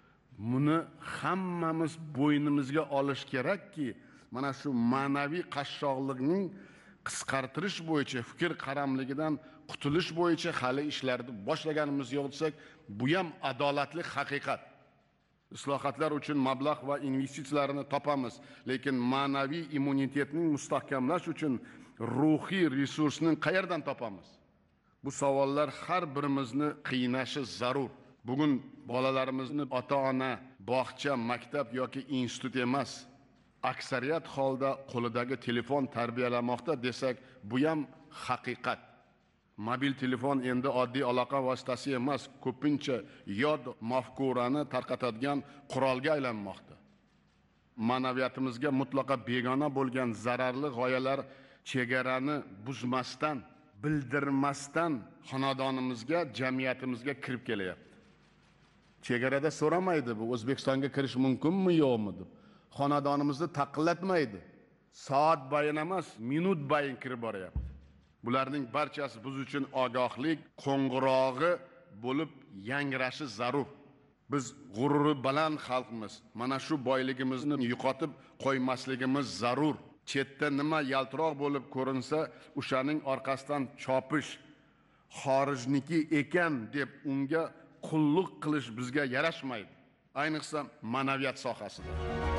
Buni hammamiz bo'ynimizga olish kerakki, mana shu ma'naviy qashshoqlikning qisqartirish bo'yicha, fikr qaramligidan qutulish bo'yicha hali ishlarni boshlaganimiz yo'q desak, bu ham adolatli haqiqat. Islohotlar uchun mablag' va investitsiyalarni topamiz, lekin ma'naviy immunitetning mustahkamlash uchun ruhiy resursni qayerdan topamiz? Bu savollar har birimizni qiynashi zarur. Bugun bolalarimizni ota-ona, bog'cha, maktab yoki institut emas, aksariyat holda qo'lidagi telefon tarbiyalamoqda desak, bu ham haqiqat. Mobil telefon endi oddiy aloqa vositasi emas, ko'pincha yod mafkurani tarqatadigan qurolga aylanmoqda. Ma'naviyatimizga mutlaqo begona bo'lgan zararli g'oyalar chegarani buzmasdan, bildirmasdan xonadonimizga, jamiyatimizga kirib kelyapti. Chegarada so'ramaydi, bu O'zbekistonga kirish mumkinmi yo'qmi deb. Xonadonimizni taqillatmaydi. Soat bayin emas, minut bayin kirib boryapti. Bularning barchasi biz uchun ogohlik qo'ng'irog'i bo'lib yangrashi zarur. Biz g'ururi baland xalqmiz. Mana shu boyligimizni yo'qotib qo'ymasligimiz zarur. Chetda nima yaltiroq bo'lib ko'rinsa, o'shaning orqasidan chopish, xorijniki ekan deb unga qulluq qilish bizga yarashmaydi. Ayniqsa ma'naviyat sohasida.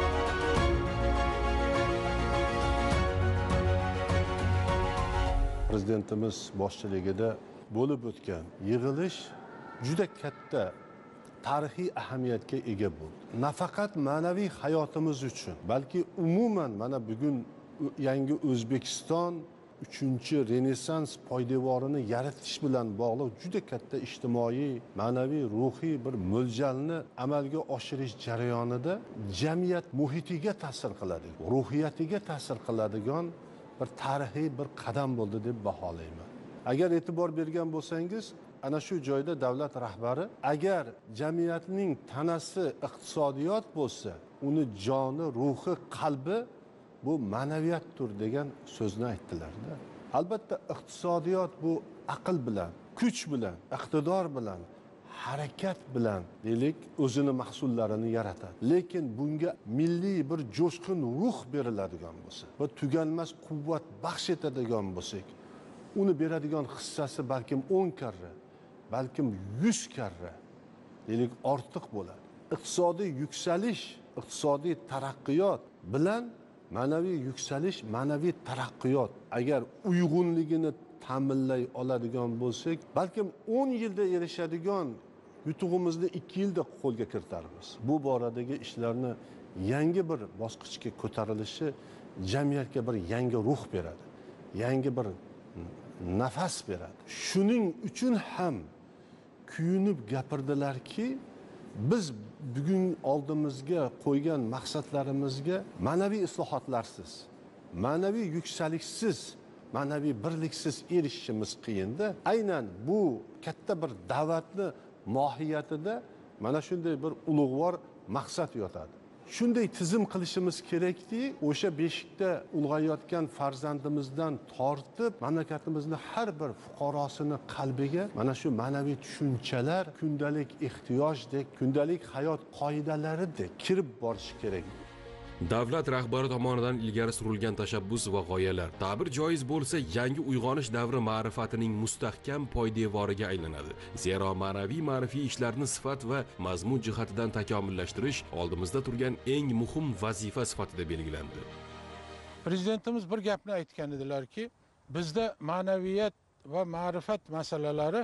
Prezidentimiz boshchiligida bo'lib o'tgan yig'ilish juda katta tarixiy ahamiyatga ega bo'ldi. Nafaqat ma'naviy hayotimiz uchun, balki umuman mana bugun yangi O'zbekiston uchinchi Renessans poydevorini yaratish bilan bog'liq juda katta ijtimoiy, ma'naviy, ruhiy bir mo'ljalni amalga oshirish jarayonida jamiyat muhitiga ta'sir qiladi, ruhiyatiga ta'sir qiladigan bir tarixiy bir qadam bo'ldi deb baholayman. Agar e'tibor bergan bo'lsangiz, ana shu joyda davlat rahbari agar jamiyatning tanasi iqtisodiyot bo'lsa, uni joni, ruhi, qalbi bu ma'naviyatdir degan so'zni aytdilar-da. Albatta iqtisodiyot bu aql bilan, kuch bilan, iqtidor bilan, harakat bilan deylik o'zini mahsullarini yaratadi. Lekin bunga milliy bir jo'shqin ruh beriladigan bo'lsa va tuganmas quvvat baxsh etadigan bo'lsak, uni beradigan hissasi balkim o'n karra, balkim yuz karra deylik ortiq bo'ladi. Iqtisodiy yuksalish, iqtisodiy taraqqiyot bilan ma'naviy yuksalish, ma'naviy taraqqiyot agar uyg'unligini ta'minlay oladigan bo'lsak, balkim o'n yilda erishadigan yutug'imizni ikki yilda qo'lga kiritarmiz. Bu boradagi ishlarni yangi bir bosqichga ko'tarilishi jamiyatga bir yangi ruh beradi, yangi bir nafas beradi. Shuning uchun ham kuyunib gapirdilarki, biz bugun oldimizga qo'ygan maqsadlarimizga ma'naviy islohotlarsiz, ma'naviy yuksaliksiz, ma'naviy birliksiz erishishimiz qiyinda. Aynan bu katta bir da'vatni mohiyatida mana shunday bir ulug'vor maqsad yotadi. shunday tizim qilishimiz kerakki, o'sha beshikda ulg'ayayotgan farzandimizdan tortib mamlakatimizning har bir fuqarosini qalbiga mana shu ma'naviy tushunchalar kundalik ehtiyojdek, kundalik hayot qoidalaridek kirib borishi kerak. Davlat rahbari tomonidan ilgari surilgan tashabbus va g'oyalar ta'bir joiz bo'lsa yangi uyg'onish davri ma'rifatining mustahkam poydevoriga aylanadi. Zero ma'naviy ma'rifiy ishlarni sifat va mazmun jihatidan takomillashtirish oldimizda turgan eng muhim vazifa sifatida belgilandi. Prezidentimiz bir gapni aytgan edilarki, bizda ma'naviyat va ma'rifat masalalari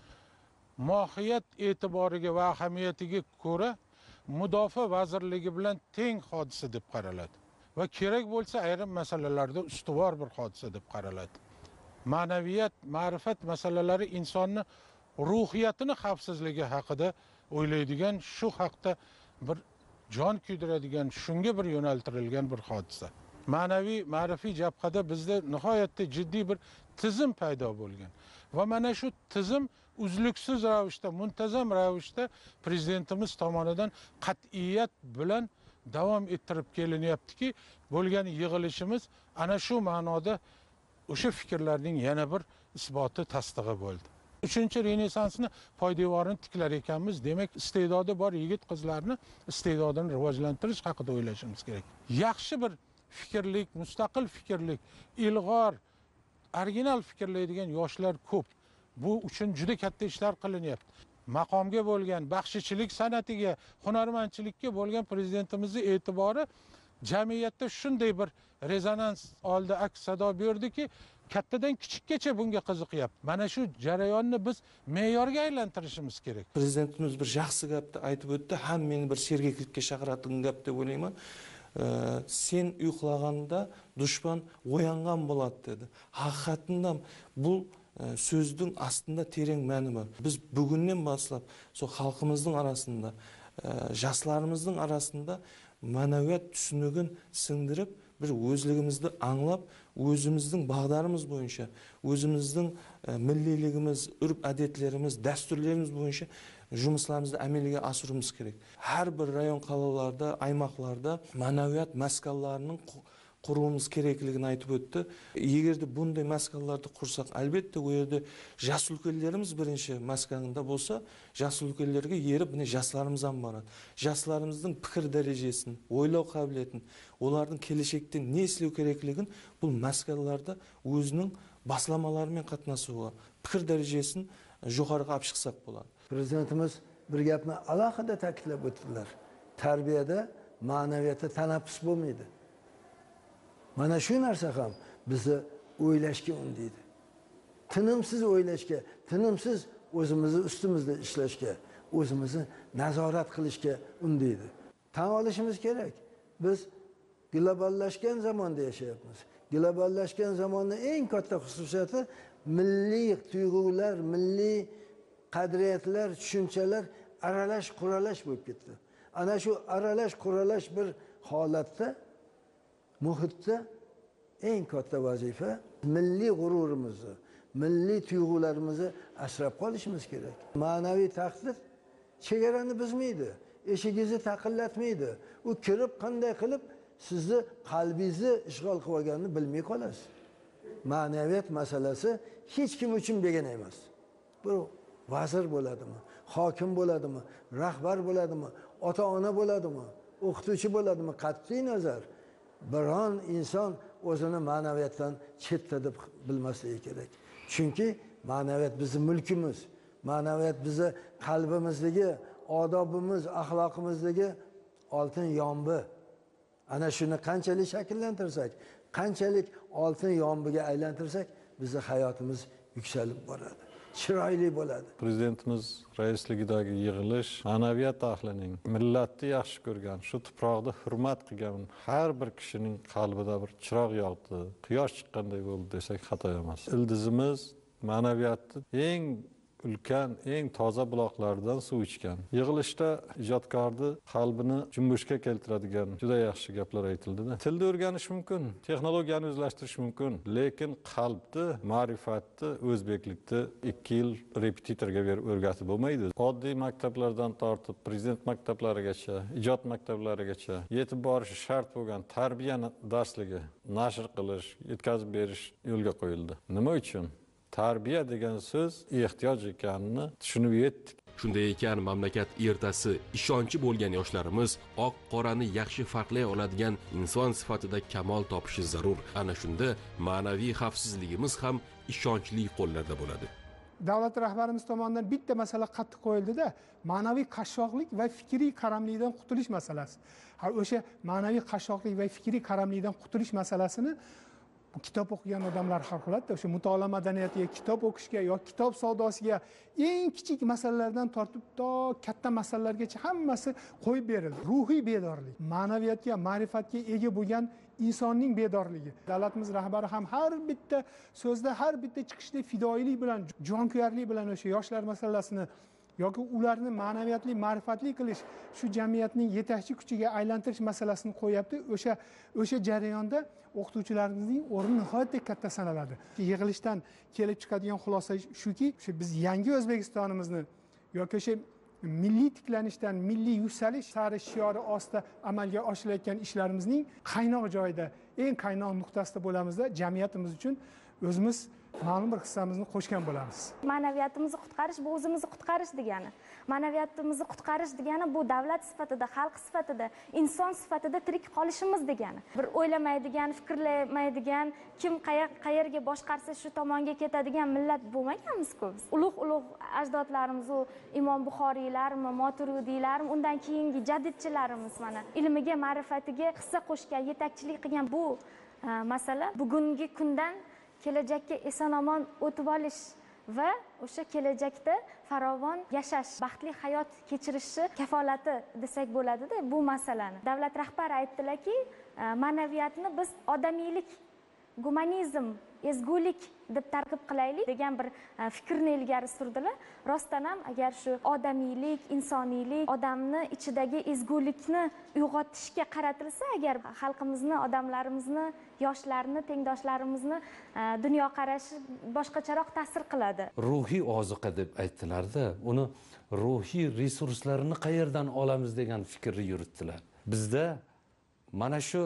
mohiyat e'tiboriga va ahamiyatiga ko'ra Mudofaa vazirligi bilan teng hodisa deb qaraladi va kerak bo'lsa ayrim masalalarda ustuvor bir hodisa deb qaraladi. Ma'naviyat, ma'rifat masalalari insonni ruhiyatini xavfsizligi haqida o'ylaydigan, shu haqda bir jon kuydiradigan, shunga bir yo'naltirilgan bir hodisa. Ma'naviy, ma'rifiy jabhada bizda nihoyatda jiddiy bir tizim paydo bo'lgan va mana shu tizim uzluksiz ravishda, muntazam ravishda prezidentimiz tomonidan qat'iyat bilan davom ettirib kelinyaptiki, bo'lgan yig'ilishimiz ana shu ma'noda o'sha fikrlarning yana bir isboti, tasdig'i bo'ldi. Uchinchi renesansni poydevorini tiklar ekanmiz, demak iste'dodi bor yigit qizlarni iste'dodini rivojlantirish haqida o'ylashimiz kerak. Yaxshi bir fikrlik, mustaqil fikrlik, ilg'or, original fikrlaydigan yoshlar ko'p. Bu uchun juda katta ishlar qilinyapti. Maqomga bo'lgan, baxshichilik san'atiga, hunarmandchilikka bo'lgan prezidentimizning e'tibori jamiyatda shunday bir rezonans oldi, aks sado berdiki, kattadan kichikkacha bunga qiziqyapti. Mana shu jarayonni biz me'yorga aylantirishimiz kerak. Prezidentimiz bir yaxshi gapni aytib o'tdi, ham meni bir sergaklikka chaqiradigan gap deb o'ylayman. Sen uxlaganda dushman o'yangan bo'ladi dedi. Haqiqatan bu so'zning aslında tereң ma'ni bor. Biz bugundan boshlab so xalqimizning arasında, yoshlarımızın arasında ma'naviyat tushunigini singdirib, bir o'zligimizni anglab, o'zimizning bag'darimiz bo'yicha, o'zimizning milliyligimiz, urf-odatlarimiz, dasturlarimiz bo'yicha жұмысlarымызды әмелге асыруымыз керек. Har bir rayon qalalarda, aymoqlarda ma'naviyat maskanlarının qurumiz kerakligini aytib o'tdi. Eğer bunday maskanlarni qursak, albatta u yerda yosh ulkanlarimiz birinchi maskanida bo'lsa, yosh ulkanlarga yerib, buni yoshlarimiz ham boradi. Yoshlarimizning fikr darajasini, o'ylov qobiliyatini, ularning kelajakda ne ishlash kerakligini bu maskanlarda o'zining baslamalariмен qatnashuvi, fikr darajasini yuqoriga olib chiqsak bo'ladi. Prezidentimiz bir gapni alohida ta'kidlab o'tdilar. Tarbiyada ma'naviyatda tanaffus bo'lmaydi. Mana shu narsa ham bizni o'ylashga undaydi. Tinimsiz o'ylashga, tinimsiz o'zimizni ustimizda ishlashga, o'zimizni nazorat qilishga undaydi. Tan olishimiz kerak. Biz globallashgan zamonda yashayapmiz. Globallashgan zamonning eng katta xususiyati milliy tuyg'ular, milliy qadriyatlar, tushunchalar aralash quralash bo'lib ketdi. Ana shu aralash quralash bir holatda, muhitda eng katta vazifa milliy g'ururimizni, milliy tuyg'ularimizni asrab qolishimiz kerak. Ma'naviy taqdir chegarani buzmaydi, eshigingizni taqillatmaydi. U kirib qanday qilib sizni qalbingizni ishg'ol qilib olganini bilmay qolasiz. Ma'naviyat masalasi hech kim uchun begona emas. Bu vazir bo'ladimi, hokim bo'ladimi, rahbar bo'ladimi, ota-ona bo'ladimi, o'qituvchi bo'ladimi, qat'iy nazar biron inson o'zini ma'naviyatdan chetda deb bilmasligi kerak. Chunki ma'naviyat bizning mulkimiz, ma'naviyat bizning qalbimizdagi, odobimiz, axloqimizdagi oltin yombi. Ana shuni qanchalik shakllantirsak, qanchalik oltin yombiga aylantirsak, bizning hayotimiz yuksalib boradi. Chiroyli bo'ladi. Prezidentimiz raisligidagi yig'ilish ma'naviyat ahlining millatni yaxshi ko'rgan, shu tuproqda hurmat qilgan har bir kishining qalbida bir chiroq yoqdi, quyosh chiqqanday bo'ldi desak xato emas. Ildizimiz ma'naviyatni eng ulkan eng toza buloqlardan suv ichgan. Yig'ilishda ijodkorni qalbini jumbushga keltiradigan juda yaxshi gaplar aytildi-da. Tilni o'rganish mumkin, texnologiyani o'zlashtirish mumkin, lekin qalbni, ma'rifatni, o'zbeklikni ikki yil repetitorga berib o'rgatib bo'lmaydi. Oddiy maktablardan tortib prezident maktablarigacha, ijod maktablarigacha yetib borishi shart bo'lgan tarbiyani darsligi nashr qilish, yetkazib berish yo'lga qo'yildi. Nima uchun? Tarbiya degan so'z ehtiyoj ekanini tushunib yetdik. Shunday ekan, mamlakat ertasi ishonchi bo'lgan yoshlarimiz oq qorani yaxshi farqlay oladigan inson sifatida kamol topishi zarur. Ana shunda ma'naviy xavfsizligimiz ham ishonchli qo'llarda bo'ladi. Davlat rahbarimiz tomonidan bitta masala qattiq qo'yildi-da, ma'naviy qashshoqlik va fikriy qaramlikdan qutulish masalasi. Ha, o'sha ma'naviy qashshoqlik va fikriy qaramlikdan qutulish masalasini kitob o'qigan odamlar hal qiladi. O'sha mutolaa madaniyatiga, kitob o'qishga yoki kitob savdosiga eng kichik masalalardan tortib to katta masalalargacha hammasi qo'yib berildi. Ruhiy bedorlik, ma'naviyatga, ma'rifatga ega bo'lgan insonning bedorligi. Davlatimiz rahbari ham har bitta so'zda, har bitta chiqishda fidoyilik bilan, jonkuyarlik bilan o'sha yoshlar masalasini yoki ularni ma'naviyatli, ma'rifatli qilish, shu jamiyatning yetakchi kuchiga aylantirish masalasini qo'yapti. O'sha o'sha jarayonda o'qituvchilarimizning o'rni nihoyatda katta sanaladi. Yig'ilishdan kelib chiqadigan xulosa shuki, biz yangi O'zbekistonimizni yoki o'sha milliy tiklanishdan milliy yuksalish sari shiori ostida amalga oshirilayotgan ishlarimizning qaynoq joyida, eng qaynoq nuqtasida bo'lamizda, jamiyatimiz uchun o'zimiz ma'lum bir hissamizni qo'shgan bo'lamiz. Ma'naviyatimizni qutqarish bu o'zimizni qutqarish degani. Ma'naviyatimizni qutqarish degani bu davlat sifatida, xalq sifatida, inson sifatida tirik qolishimiz degani. Bir o'ylamaydigan, fikrlamaydigan, kim qayerga boshqarsa shu tomonga ketadigan millat bo'lmaganmiz-ku biz. Ulug'-ulug' ajdodlarimiz, u Imom Buxoriylarmi, Moturidiylarmi, undan keyingi jadidchilarimiz mana ilmiga, ma'rifatiga hissa qo'shgan, yetakchilik qilgan bu masala bugungi kundan kelajakka eson-omon o'tib olish va o'sha kelajakda farovon yashash, baxtli hayot kechirishi kafolati desak bo'ladi-da bu masalani. Davlat rahbari aytdilarki, ma'naviyatni biz odamiylik, gumanizm, ezgulik deb targ'ib qilaylik degan bir fikrni ilgari surdilar. Rostdan ham agar shu odamiylik, insoniylik, odamni ichidagi ezgulikni uyg'otishga qaratilsa, agar xalqimizni, odamlarimizni, yoshlarni, tengdoshlarimizni dunyoqarashi boshqacharoq ta'sir qiladi. Ruhiy ozuqa deb aytdilar-da, uni ruhiy resurslarini qayerdan olamiz degan fikrni yuritdilar. Bizda mana shu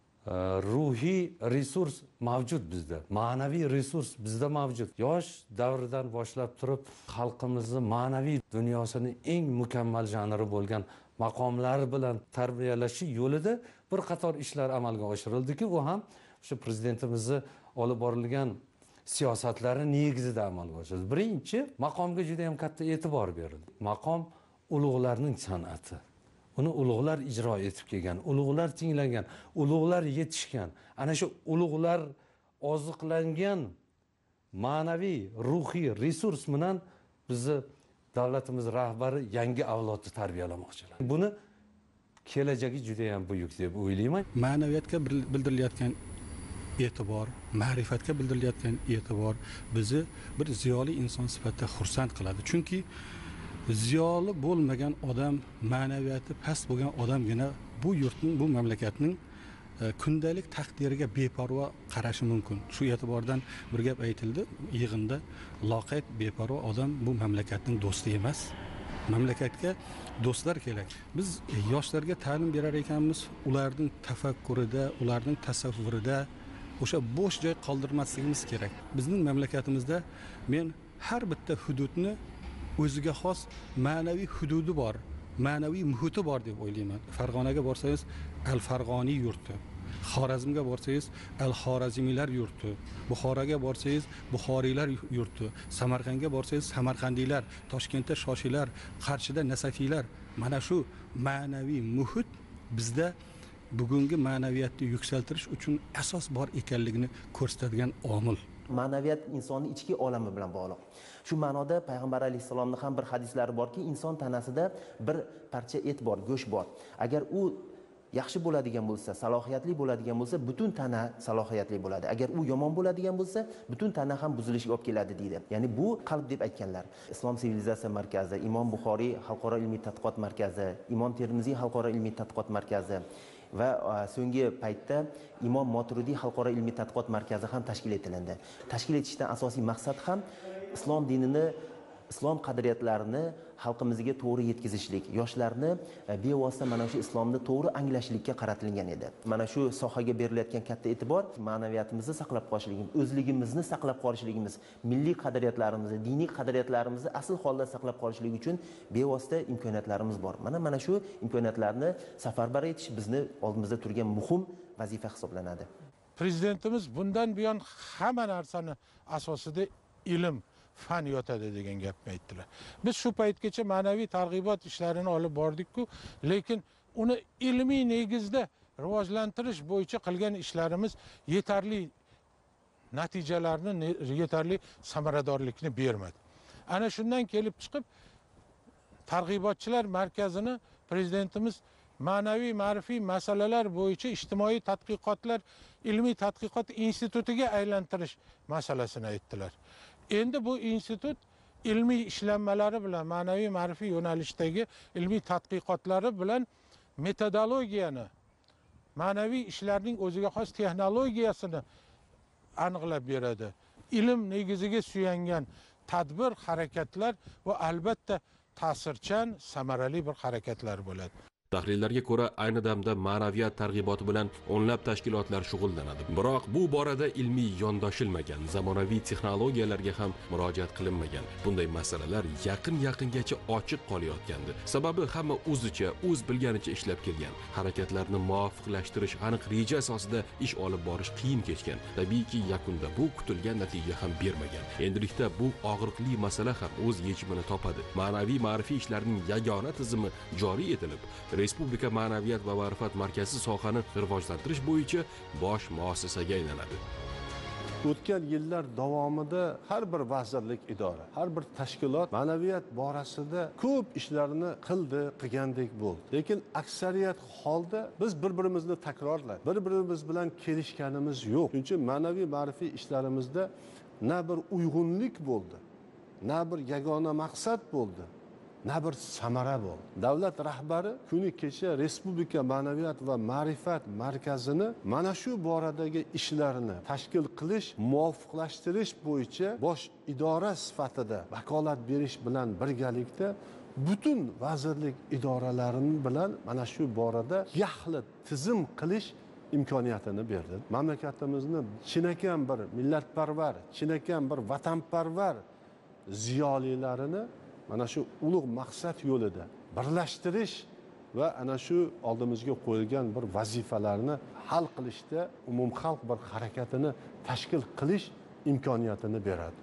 ruhiy resurs mavjud bizda, ma'naviy resurs bizda mavjud. Yosh davridan boshlab turib xalqimizni ma'naviy dunyosini eng mukammal janri bo'lgan maqomlar bilan tarbiyalash yo'lida bir qator ishlar amalga oshirildi-ki, u ham o'sha prezidentimizni olib borilgan siyosatlari negizida amalga oshirildi. Birinchi, maqomga juda ham katta e'tibor berildi. Maqom ulug'larning san'ati. Uni ulug'lar ijro etib kelgan, ulug'lar tinglangan, ulug'lar yetishgan. Ana shu ulug'lar oziqlangan ma'naviy, ruhiy resurs bilan bizni davlatimiz rahbari yangi avlodni tarbiyalamoqchilar. Buni kelajagi juda ham buyuk deb o'ylayman. Ma'naviyatga bildirilayotgan e'tibor, ma'rifatga bildirilayotgan e'tibor bizni bir ziyoli inson sifatida xursand qiladi. Chunki ziyoli bo'lmagan odam, ma'naviyati past bo'lgan odamgina bu yurtning, bu mamlakatning kundalik taqdiriga beparvo qarashi mumkin. Shu e'tibordan bir gap aytildi yig'inda, loqayd, beparvo odam bu mamlakatning do'sti emas. Mamlakatga do'stlar kerak. Biz yoshlarga ta'lim berar ekanmiz, ularning tafakkurida, ularning tasavvurida o'sha bo'sh joy qoldirmasligimiz kerak. Bizning mamlakatimizda men har bitta hududni o'ziga xos ma'naviy hududi bor, ma'naviy muhiti bor deb o'ylayman. Farg'onaga borsangiz Al-Farg'oniy yurti, Xorazmga borsangiz Al-Xorazmiylar yurti, Buxoroga borsangiz Buxoriylar yurti, Samarqandga borsangiz Samarqandiylar, Toshkentda Shoshilar, Qarshida Nasafiylar. Mana shu ma'naviy muhit bizda bugungi ma'naviyatni yuksaltirish uchun asos bor ekanligini ko'rsatadigan omil. Ma'naviyat insonning ichki olami bilan bog'liq. Shu ma'noda payg'ambar alayhisalomning ham bir hadislari borki, inson tanasida bir parcha et bor, go'sht bor. Agar u yaxshi bo'ladigan bo'lsa, salohiyatli bo'ladigan bo'lsa, butun tana salohiyatli bo'ladi. Agar u yomon bo'ladigan bo'lsa, butun tana ham buzilishiga olib keladi deydi. Ya'ni bu qalb deb aytganlar. Islom sivilizatsiya markazi, Imom Buxoriy xalqaro ilmiy tadqiqot markazi, Imom Termiziy xalqaro ilmiy tadqiqot markazi va so'nggi paytda Imom Moturidiy xalqaro ilmiy tadqiqot markazi ham tashkil etilindi. Tashkil etishdan asosiy maqsad ham islom dinini, islom qadriyatlarini xalqimizga to'g'ri yetkazishlik, yoshlarni bevosita mana shu islomni to'g'ri anglashlikka qaratilgan edi. Mana shu sohaga berilayotgan katta e'tibor ma'naviyatimizni saqlab qolishligimiz, o'zligimizni saqlab qolishligimiz, milliy qadriyatlarimizni, diniy qadriyatlarimizni asl holda saqlab qolishlik uchun bevosita imkoniyatlarimiz bor. Mana mana shu imkoniyatlarni safarbar etish bizni oldimizda turgan muhim vazifa hisoblanadi. Prezidentimiz bundan buyon hamma narsani asosida ilm, fan yotadi degan gapni aytdilar. Biz shu paytgacha ma'naviy targ'ibot ishlarini olib bordik-ku, lekin uni ilmiy negizda rivojlantirish bo'yicha qilgan ishlarimiz yetarli natijalarni, yetarli samaradorlikni bermadi. Ana shundan kelib chiqib targ'ibotchilar markazini prezidentimiz ma'naviy ma'rifiy masalalar bo'yicha ijtimoiy tadqiqotlar, ilmiy tadqiqot institutiga aylantirish masalasini aytdilar. Endi bu institut ilmiy ishlanmalari bilan, ma'naviy ma'rifiy yo'nalishdagi ilmiy tadqiqotlari bilan metodologiyani, ma'naviy ishlarning o'ziga xos texnologiyasini aniqlab beradi. Ilm negiziga suyangan tadbir, harakatlar va albatta ta'sirchan, samarali bir harakatlar bo'ladi. Tahlillarga ko'ra, ayni damda ma'naviyat targ'iboti bilan o'nlab tashkilotlar shug'ullanadi. Biroq bu borada ilmiy yondoshilmagan, zamonaviy texnologiyalarga ham murojaat qilinmagan. Bunday masalalar yaqin-yaqingacha ochiq qolayotgandi. Sababi hamma o'zicha, o'z bilganicha ishlab kelgan. Harakatlarni muvofiqlashtirish, aniq reja asosida ish olib borish qiyin kechgan. Tabiiyki, yakunda bu kutilgan natija ham bermagan. Endilikda bu og'riqli masala ham o'z yechimini topadi. Ma'naviy ma'rifiy ishlarning yagona tizimi joriy etilib, Respublika Ma'naviyat va ma'rifat markazi sohani rivojlantirish bo'yicha bosh muassasaga aylanadi. O'tgan yillar davomida har bir vazirlik, idora, har bir tashkilot ma'naviyat borasida ko'p ishlarni qildi, qilgandek bo'ldi. Lekin aksariyat holda biz bir-birimizni takrorladik. Bir-birimiz bilan kelishganimiz yo'q. Chunki ma'naviy ma'rifiy ishlarimizda na bir uyg'unlik bo'ldi, na bir yagona maqsad bo'ldi, na bir samara bo'ldi. Davlat rahbari kuni kecha Respublika Ma'naviyat va ma'rifat markazini mana shu boradagi ishlarini tashkil qilish, muvofiqlashtirish bo'yicha bosh idora sifatida vakolat berish bilan birgalikda butun vazirlik idoralarini bilan mana shu borada yaxlit tizim qilish imkoniyatini berdi. Mamlakatimizni chinakam bir millatparvar, chinakam bir vatanparvar ziyolilarini mana shu ulug' maqsad yo'lida birlashtirish va ana shu oldimizga qo'yilgan bir vazifalarni hal qilishda umumxalq bir harakatini tashkil qilish imkoniyatini beradi.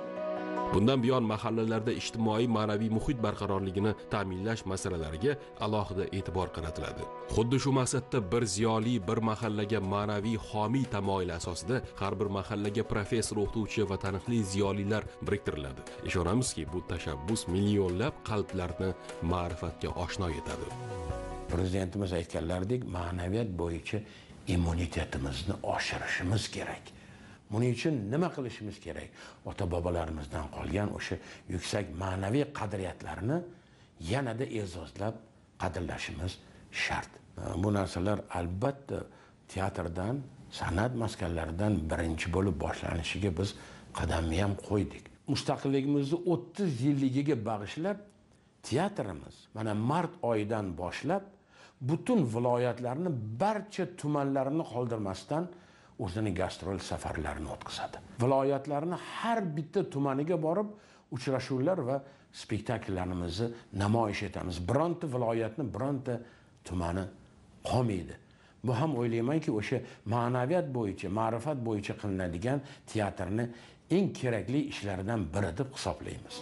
Bundan buyon mahallalarda ijtimoiy ma'naviy muhit barqarorligini ta'minlash masalalariga alohida e'tibor qaratiladi. Xuddi shu maqsadda bir ziyoli bir mahallaga ma'naviy homiy tamoyili asosida har bir mahallaga professor, o'qituvchi va taniqli ziyolilar biriktiriladi. Ishonamizki, bu tashabbus millionlab qalblarni ma'rifatga oshno etadi. Prezidentimiz aytganlaridek, ma'naviyat bo'yicha immunitetimizni oshirishimiz kerak. Buning uchun nima qilishimiz kerak? Ota-bobolarimizdan qolgan o'sha yuksak ma'naviy qadriyatlarni yanada e'zozlab qadrlashimiz shart. Bu narsalar albatta teatrdan, san'at maskanlaridan birinchi bo'lib boshlanishiga biz qadamni ham qo'ydik. Mustaqilligimizni o'ttiz yilligiga bag'ishlab teatrimiz mana mart oyidan boshlab butun viloyatlarni, barcha tumanlarini qoldirmasdan o'zini gastrol safarlarini o'tkazadi. Viloyatlarni har bitta tumaniga borib uchrashuvlar va spektakllarimizni namoyish etamiz. Bironta viloyatni, bironta tumani qolmaydi. Bu ham o'ylaymanki, o'sha ma'naviyat bo'yicha, ma'rifat bo'yicha qilinadigan teatrni eng kerakli ishlaridan biri deb hisoblaymiz.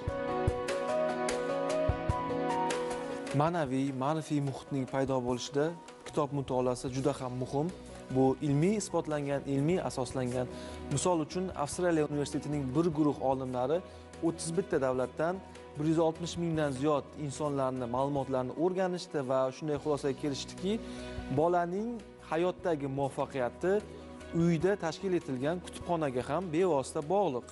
Ma'naviy, ma'rifiy muhitning paydo bo'lishida kitob mutolaasi juda ham muhim. Bu ilmiy isbotlangan, ilmiy asoslangan. Misol uchun Avstraliya universitetining bir guruh olimlari o'ttiz bitta davlatdan bir yuz oltmish mingdan ziyod insonlarni, ma'lumotlarni o'rganishdi va shunday xulosaga kelishdiki, bolaning hayotdagi muvaffaqiyati uyda tashkil etilgan kutubxonaga ham bevosita bog'liq.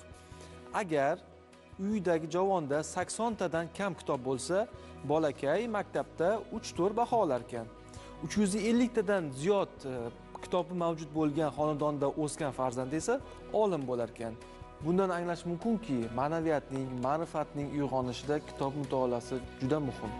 Agar uydagi javonda saksontadan kam kitob bo'lsa, bolakay maktabda uch to'rt baho olar ekan. uch yuz elliktadan ziyod kitobi mavjud bo'lgan xonadonda o'sgan farzand esa olim bo'lar ekan. Bundan anglash mumkinki, ma'naviyatning, ma'rifatning uyg'onishida kitob mutolaasi juda muhim.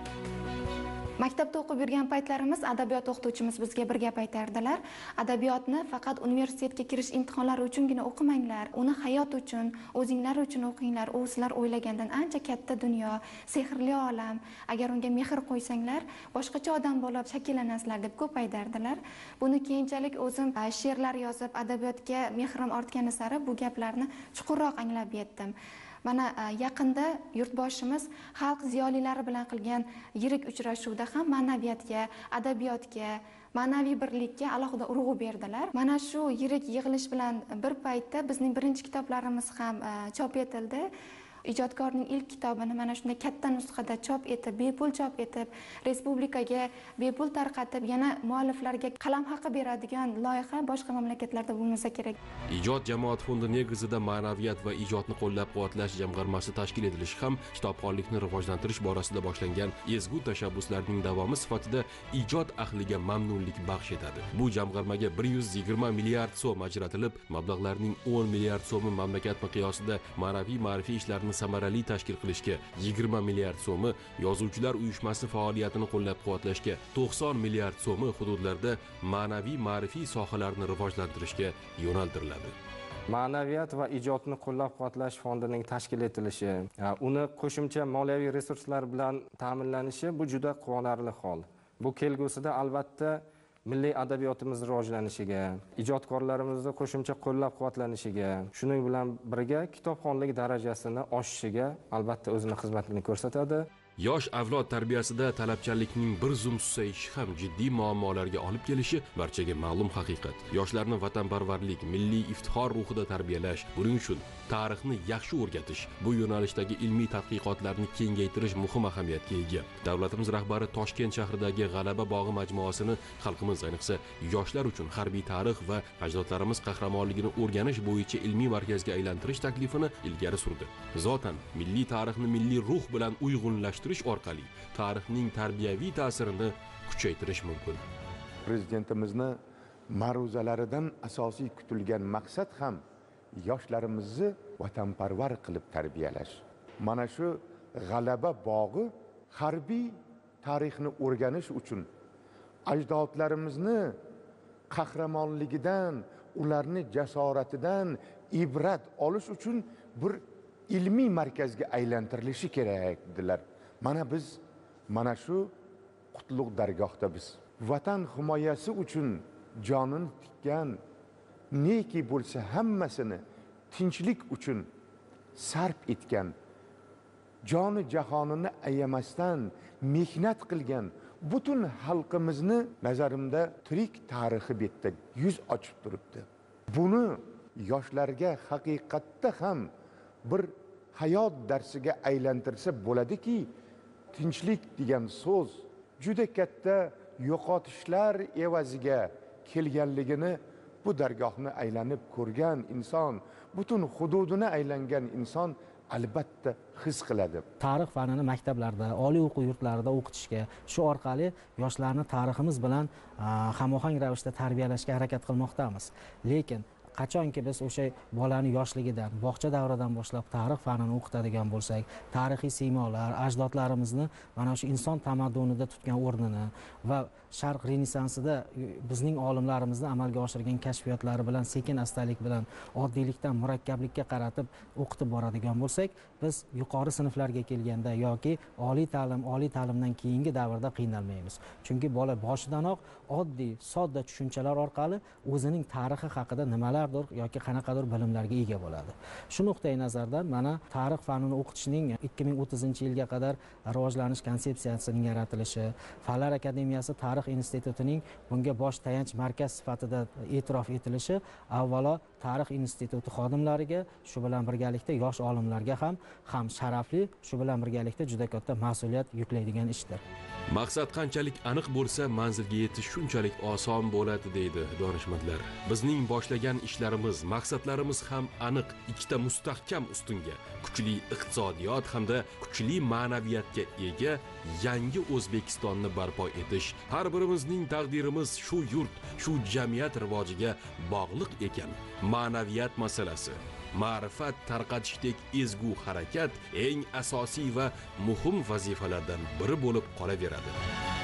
Maktabda o'qib yurgan paytlarimiz adabiyot o'qituvchimiz bizga bir gap aytardilar. Adabiyotni faqat universitetga kirish imtihonlari uchungina o'qimanglar. Uni hayot uchun, o'zinglar uchun o'qinglar. U sizlar o'ylagandan ancha katta dunyo, sehrli olam. Agar unga mehr qo'ysanglar, boshqacha odam bo'lib shakllanasizlar deb ko'p aytardilar. Buni keyinchalik o'zim she'rlar yozib, adabiyotga mehrim ortgani sari bu gaplarni chuqurroq anglab yetdim. Mana yaqinda yurtboshimiz xalq ziyolilari bilan qilgan yirik uchrashuvda ham ma'naviyatga, adabiyotga, ma'naviy birlikka alohida urg'u berdilar. Mana shu yirik yig'ilish bilan bir paytda bizning birinchi kitoblarimiz ham chop etildi. Ijodkorning ilk kitobini mana shunday katta nusxada chop etib, bepul chop etib, respublikaga bepul tarqatib, yana mualliflarga qalam haqi beradigan loyiha boshqa mamlakatlarda bo'lmasa kerak. Ijod jamoat fondi negizida ma'naviyat va ijodni qo'llab-quvvatlash jamg'armasi tashkil etilishi ham kitobxonlikni rivojlantirish borasida boshlangan ezgu tashabbuslarning davomi sifatida ijod ahliga mamnunlik baxsh etadi. Bu jamg'armaga bir yuz yigirma milliard so'm ajratilib, mablag'larning o'n milliard so'mi mamlakat miqyosida ma'naviy ma'rifiy ishlarni samarali tashkil qilishga, yigirma milliard so'mi yozuvchilar uyushmasi faoliyatini qo'llab-quvvatlashga, to'qson milliard so'mi hududlarda ma'naviy ma'rifiy sohalarni rivojlantirishga yo'naltiriladi. Ma'naviyat va ijodni qo'llab-quvvatlash fondining tashkil etilishi, uni qo'shimcha moliyaviy resurslar bilan ta'minlanishi bu juda quvonarli hol. Bu kelgusida albatta milliy adabiyotimiz rivojlanishiga, ijodkorlarimizni qo'shimcha qo'llab-quvvatlanishiga, shuning bilan birga kitobxonlik darajasini oshishiga albatta o'zining xizmatini ko'rsatadi. Yosh avlod tarbiyasida talabchanlikning bir zum susayishi ham jiddiy muammolarga olib kelishi barchaga ma'lum haqiqat. Yoshlarni vatanparvarlik, milliy iftixor ruhida tarbiyalash, buning uchun tarixni yaxshi o'rgatish, bu yo'nalishdagi ilmiy tadqiqotlarni kengaytirish muhim ahamiyatga ega. Davlatimiz rahbari Toshkent shahridagi G'alaba bog'i majmuasini xalqimiz, ayniqsa yoshlar uchun harbiy tarix va ajdodlarimiz qahramonligini o'rganish bo'yicha ilmiy markazga aylantirish taklifini ilgari surdi. Zotan milliy tarixni milliy ruh bilan uyg'unlashtirish orqali tarixning tarbiyaviy ta'sirini kuchaytirish mumkin. Prezidentimizni ma'ruzalaridan asosiy kutilgan maqsad ham yoshlarimizni vatanparvar qilib tarbiyalash. Mana shu G'alaba bog'i harbiy tarixni o'rganish uchun ajdodlarimizni qahramonligidan, ularni jasoratidan ibrat olish uchun bir ilmiy markazga aylantirilishi kerak dedilar. Mana biz mana shu qutlug' dargohda biz vatan himoyasi uchun jonini tikkan, neki bo'lsa hammasini tinchlik uchun sarf etgan, joni jahonini ayamasdan mehnat qilgan butun xalqimizni nazarimda tirik tarixi betda yuz ochib turibdi. Buni yoshlarga haqiqatda ham bir hayot darsiga aylantirsa bo'ladiki, tinchlik degan so'z juda katta yo'qotishlar evaziga kelganligini bu dargohni aylanib ko'rgan inson, butun hududini aylangan inson albatta his qiladi. Tarix fanini maktablarda, oliy o'quv yurtlarida o'qitishga, shu orqali yoshlarni tariximiz bilan hamohang ravishda tarbiyalashga harakat qilmoqdamiz. Lekin qachonki biz o'sha bolani yoshligidan, bog'cha davridan boshlab tarix fanini o'qitadigan bo'lsak, tarixiy siymolar, ajdodlarimizni mana shu inson tamaddunida tutgan o'rnini va Sharq renesansida bizning olimlarimizni amalga oshirgan kashfiyotlari bilan sekin-astalik bilan oddiylikdan murakkablikka qaratib o'qitib boradigan bo'lsak, biz yuqori sinflarga kelganda yoki oliy ta'lim, oliy ta'limdan keyingi davrda qiynalmaymiz. Chunki bola boshidanoq oddiy, sodda tushunchalar orqali o'zining tarixi haqida nimalardir yoki qanaqadir bilimlarga ega bo'ladi. Shu nuqtai nazardan mana tarix fanini o'qitishning ikki ming o'ttizinchi yilga qadar rivojlanish konsepsiyasining yaratilishi, Fanlar akademiyasi tarix institutining bunga bosh tayanch markaz sifatida e'tirof etilishi avvalo tarix instituti xodimlariga, shu bilan birgalikda yosh olimlarga ham ham sharafli, shu bilan birgalikda juda katta mas'uliyat yuklaydigan ishdir. Maqsad qanchalik aniq bo'lsa, manzilga yetish shunchalik oson bo'ladi deydi donishmandlar. Bizning boshlagan ishlarimiz, maqsadlarimiz ham aniq, ikkita mustahkam ustunga, kuchli iqtisodiyot hamda kuchli ma'naviyatga ega yangi O'zbekistonni barpo etish. Har birimizning taqdirimiz shu yurt, shu jamiyat rivojiga bog'liq ekan. Ma'naviyat masalasi, ma'rifat tarqatishdek ezgu harakat eng asosiy va muhim vazifalardan biri bo'lib qolaveradi.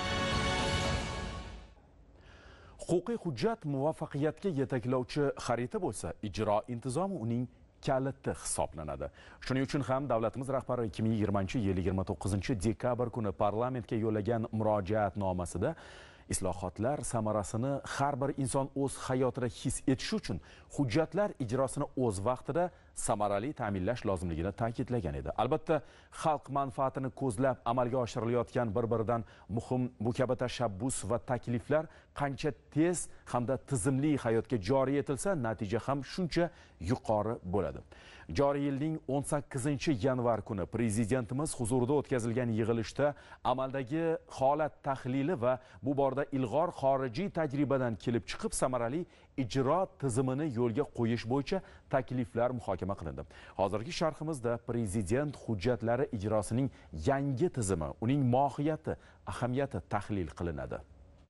Huquqiy hujjat muvaffaqiyatga yetaklovchi xarita bo'lsa, ijro intizomi uning kaliti hisoblanadi. Shuning uchun ham davlatimiz rahbari ikki ming yigirmanchi yil yigirma to'qqizinchi dekabr kuni parlamentga yo'llagan murojaatnomasida islohotlar samarasini har bir inson o'z hayotida his etishi uchun hujjatlar ijrosini o'z vaqtida samarali ta'minlash lozimligini ta'kidlagan edi. Albatta, xalq manfaatini ko'zlab amalga oshirilayotgan bir-biridan muhim bu kabi tashabbus va takliflar qancha tez hamda tizimli hayotga joriy etilsa, natija ham shuncha yuqori bo'ladi. Joriy yilning o'n sakkizinchi yanvar kuni prezidentimiz huzurida o'tkazilgan yig'ilishda amaldagi holat tahlili va bu borada ilg'or xorijiy tajribadan kelib chiqib samarali ijro tizimini yo'lga qo'yish bo'yicha takliflar muhokama qilindi. Hozirgi sharhimizda prezident hujjatlari ijrosining yangi tizimi, uning mohiyati, ahamiyati tahlil qilinadi.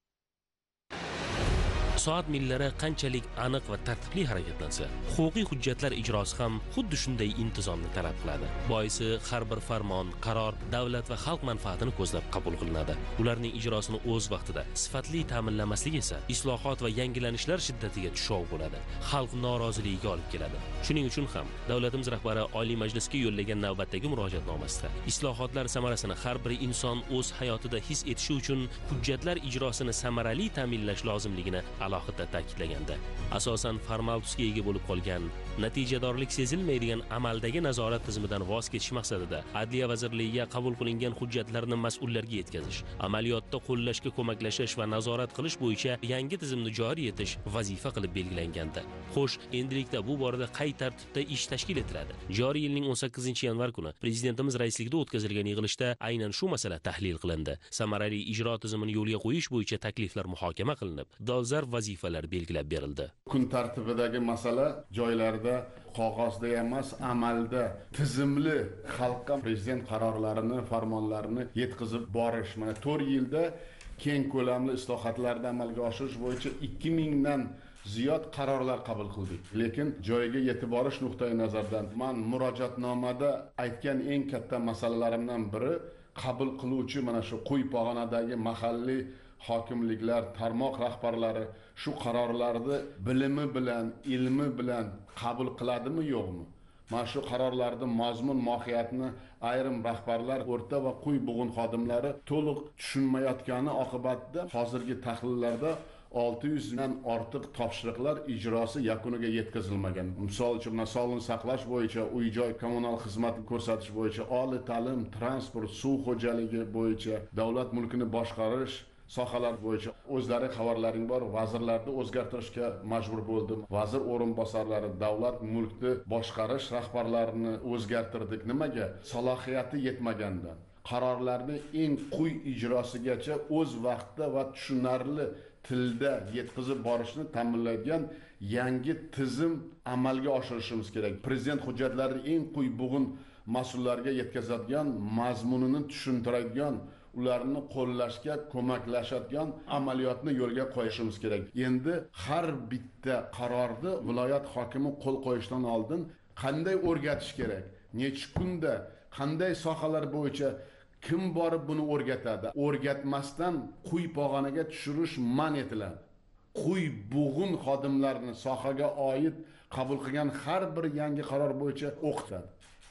Soat millari qanchalik aniq va tartibli harakatlansa, huquqiy hujjatlar ijrosi ham xuddi shunday intizomni talab qiladi. Boisi har bir farmon, qaror davlat va xalq manfaatini ko'zlab qabul qilinadi. Ularning ijrosini o'z vaqtida, sifatli ta'minlamasligi esa islohot va yangilanishlar shiddatiga tushov bo'ladi. Xalq noroziligiga olib keladi. Shuning uchun ham davlatimiz rahbari Oliy Majlisga yo'llagan navbatdagi murojaatnomasida islohotlar samarasini har bir inson o'z hayotida his etishi uchun hujjatlar ijrosini samarali ta'minlash lozimligini alohida ta'kidlaganda, asosan formal tusga ega bo'lib qolgan, natijadorlik sezilmaydigan amaldagi nazorat tizimidan voz kechish maqsadida Adliya vazirligiga qabul qilingan hujjatlarni mas'ullarga yetkazish, amaliyotda qo'llashga ko'maklashish va nazorat qilish bo'yicha yangi tizimni joriy etish vazifa qilib belgilangandi. Xo'sh, endilikda bu borada qay tartibda ish tashkil etiladi? Joriy yilning o'n sakkizinchi yanvar kuni prezidentimiz raisligida o'tkazilgan yig'ilishda aynan shu masala tahlil qilindi. Samarali ijro tizimini yo'lga qo'yish bo'yicha takliflar muhokama qilinib, dolzarb vazifalar belgilab berildi. Kun tartibidagi masala joylarda qog'ozda emas, amalda tizimli xalqqa prezident qarorlarini, farmonlarini yetkazib borish. Mana to'rt yilda keng ko'lamli islohotlarni amalga oshirish bo'yicha ikki mingdan ziyod qarorlar qabul qildik. Lekin joyiga yetib borish nuqtai nazaridan men murojaatnomada aytgan eng katta masalalarimdan biri qabul qiluvchi mana shu quyi pog'onadagi mahalliy hokimliklar, tarmoq rahbarlari shu qarorlarni bilimi bilan, ilmi bilan qabul qiladimi, yo'qmi? Mana shu qarorlarning mazmun mohiyatini ayrim rahbarlar, o'rta va quyi bug'un xodimlari to'liq tushunmayotgani oqibatida hozirgi tahlillarda olti yuz dan ortiq topshiriqlar ijrosi yakuniga yetkazilmagan. Misol uchun, sog'liqni saqlash bo'yicha, uy-joy kommunal xizmat ko'rsatish bo'yicha, oliy ta'lim, transport, suv xo'jaligi bo'yicha, davlat mulkini boshqarish sohalar bo'yicha o'zlari xabarlaring bor, vazirlarni o'zgartirishga majbur bo'ldim. Vazir o'rinbosarlari, davlat mulkni boshqarish rahbarlarini o'zgartirdik. Nimaga? Salohiyati yetmaganda. Qarorlarni eng quyi ijrosigacha o'z vaqtida va tushunarli tilda yetkazib borishni ta'minlaydigan yangi tizim amalga oshirishimiz kerak. Prezident hujjatlarini eng quyi bug'un mas'ullarga yetkazadigan, mazmunini tushuntiradigan, ularni qo'llashga ko'maklashadigan amaliyotni yo'lga qo'yishimiz kerak. Endi har bitta qarorni viloyat hokimi qo'l qo'yishdan oldin qanday o'rgatish kerak? Necha kunda, qanday sohalar bo'yicha kim borib buni o'rgatadi? O'rgatmasdan quyi pog'onaga tushirish man etiladi. Quyi bug'un xodimlarni sohaga oid qabul qilgan har bir yangi qaror bo'yicha o'qitadi.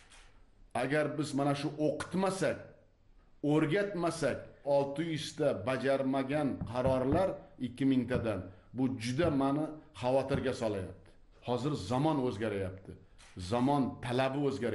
Agar biz mana shu o'qitmasak, o'rgatmasak, olti yuz ta bajarmagan qarorlar ikki ming tadan bu juda meni xavotirga solayapti. Hozir zamon o'zgaryapti. Zamon talabi o'zgaryapti.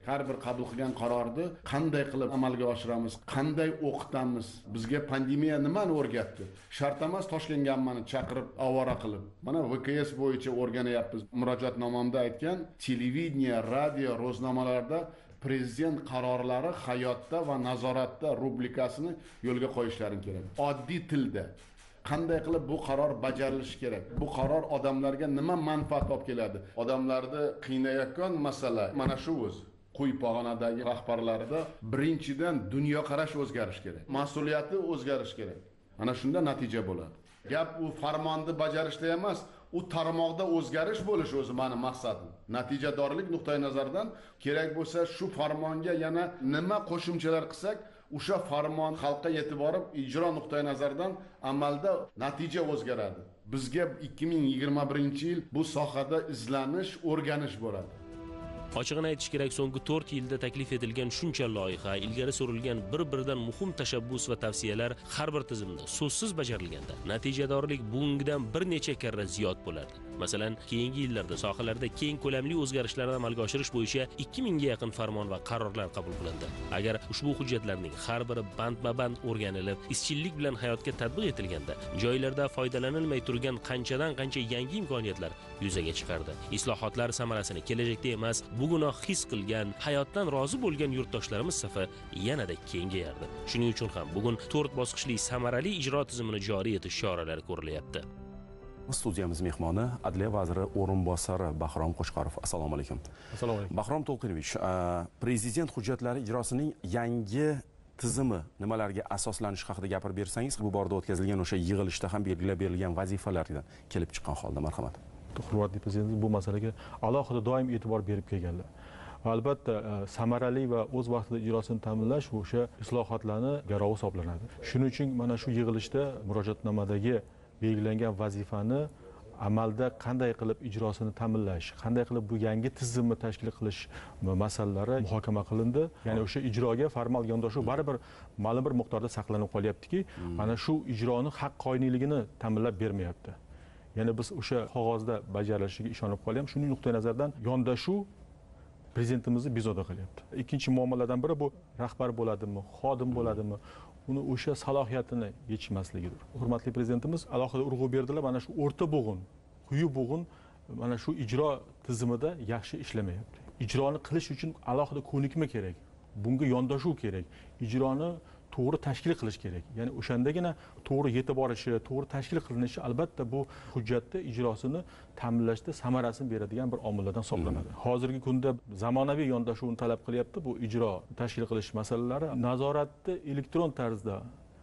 har bir qabul qilgan qarorni qanday qilib amalga oshiramiz, qanday o'qitamiz. Bizga pandemiya nimani o'rgatdi? Shart emas Toshkentga hammani chaqirib avora qilib. Mana V K S bo'yicha o'rganyapmiz. Murojaatnomamda aytgan, televideniya, radio, ro'znomalarda prezident qarorlari hayotda va nazoratda rubrikasini yo'lga qo'yishlari kerak. Oddiy tilda qanday qilib bu qaror bajarilishi kerak? Bu qaror odamlarga nima manfaat olib keladi? Odamlarni qiynayotgan masala mana shu o'zi. Quyi pog'onadagi rahbarlarida birinchidan dunyoqarash o'zgarish kerak. Mas'uliyati o'zgarish kerak. Mana shunda natija bo'ladi. Gap u farmonni bajarishda emas, u tarmoqda o'zgarish bo'lish o'zi meni maqsadim. Natijadorlik nuqtai nazaridan kerak bo'lsa shu farmonga yana nima qo'shimchalar qilsak, o'sha farmon xalqqa yetib borib ijro nuqtai nazaridan amalda natija o'zgaradi. Bizga ikki ming yigirma birinchi yil bu sohada izlanish, o'rganish bo'ladi. Ochig'ini aytish kerak, so'nggi to'rt yilda taklif etilgan shuncha loyiha, ilgari surilgan bir-biridan muhim tashabbus va tavsiyalar har bir tizimda so'zsiz bajarilganda natijadorlik bundan bir necha karra ziyod bo'lardi. Masalan, keyingi yillarda sohalarda keng ko'lamli o'zgarishlarni amalga oshirish bo'yicha ikki mingga yaqin farmon va qarorlar qabul qilindi. Agar ushbu hujjatlarning har biri bandma-band o'rganilib, izchillik bilan hayotga tatbiq etilganda, joylarda foydalanilmay turgan qanchadan-qancha yangi imkoniyatlar yuzaga chiqardi. Islohotlar samarasini kelajakda emas, bugunoq his qilgan, hayotdan rozi bo'lgan yurtdoshlarimiz safi yanada kengayardi. Shuning uchun ham bugun to'rt bosqichli samarali ijro tizimini joriy etish choralari ko'rilyapti. Studiyamiz mehmoni Adliya vaziri o'rinbosari Bahrom Qo'chqorov. Assalomu alaykum. Assalomu alaykum. Bahrom To'lqinovich, prezident hujjatlari ijrosining yangi tizimi nimalarga asoslanishi haqida gapirib bersangiz, bu borada o'tkazilgan o'sha yig'ilishda ham belgilab berilgan vazifalardan kelib chiqqan holda, marhamat. Hurmatli prezidentimiz bu masalaga alohida doim e'tibor berib kelganlar. Albatta, samarali va o'z vaqtida ijrosini ta'minlash o'sha islohotlarni garovi hisoblanadi. Shuning uchun mana shu yig'ilishda murojaatnomadagi belgilangan vazifani amalda qanday qilib ijrosini ta'minlash, qanday qilib bu yangi tizimni tashkil qilish masalalari muhokama qilindi. Ya'ni o'sha ijroga formal yondashuv baribir ma'lum bir miqdorda saqlanib qolyaptiki, mana shu ijroni haqqoniyligini ta'minlab bermayapti. Ya'ni biz o'sha qog'ozda bajarilishiga ishonib qolyapmiz. Shuning nuqtai nazaridan yondashuv prezidentimizni bezovta qilyapti. Ikkinchi muammolardan biri bu rahbar bo'ladimi, xodim bo'ladimi, uni o'sha salohiyatini yetishmasligidir. Hurmatli prezidentimiz alohida urg'u berdilar, mana shu o'rta bo'g'in, quyi bo'g'in mana shu ijro tizimida yaxshi ishlamayapti. Ijroni qilish uchun alohida ko'nikma kerak. Bunga yondashuv kerak. Ijroni to'g'ri tashkil qilish kerak. Ya'ni o'shandagina to'g'ri yetib borishi, to'g'ri tashkil qilinishi albatta bu hujjatda ijrosini ta'minlashda samarasini beradigan bir omillardan hisoblanadi. Hozirgi kunda zamonaviy yondashuvni talab qilyapti bu ijro tashkil qilish masalalari. Nazoratni elektron tarzda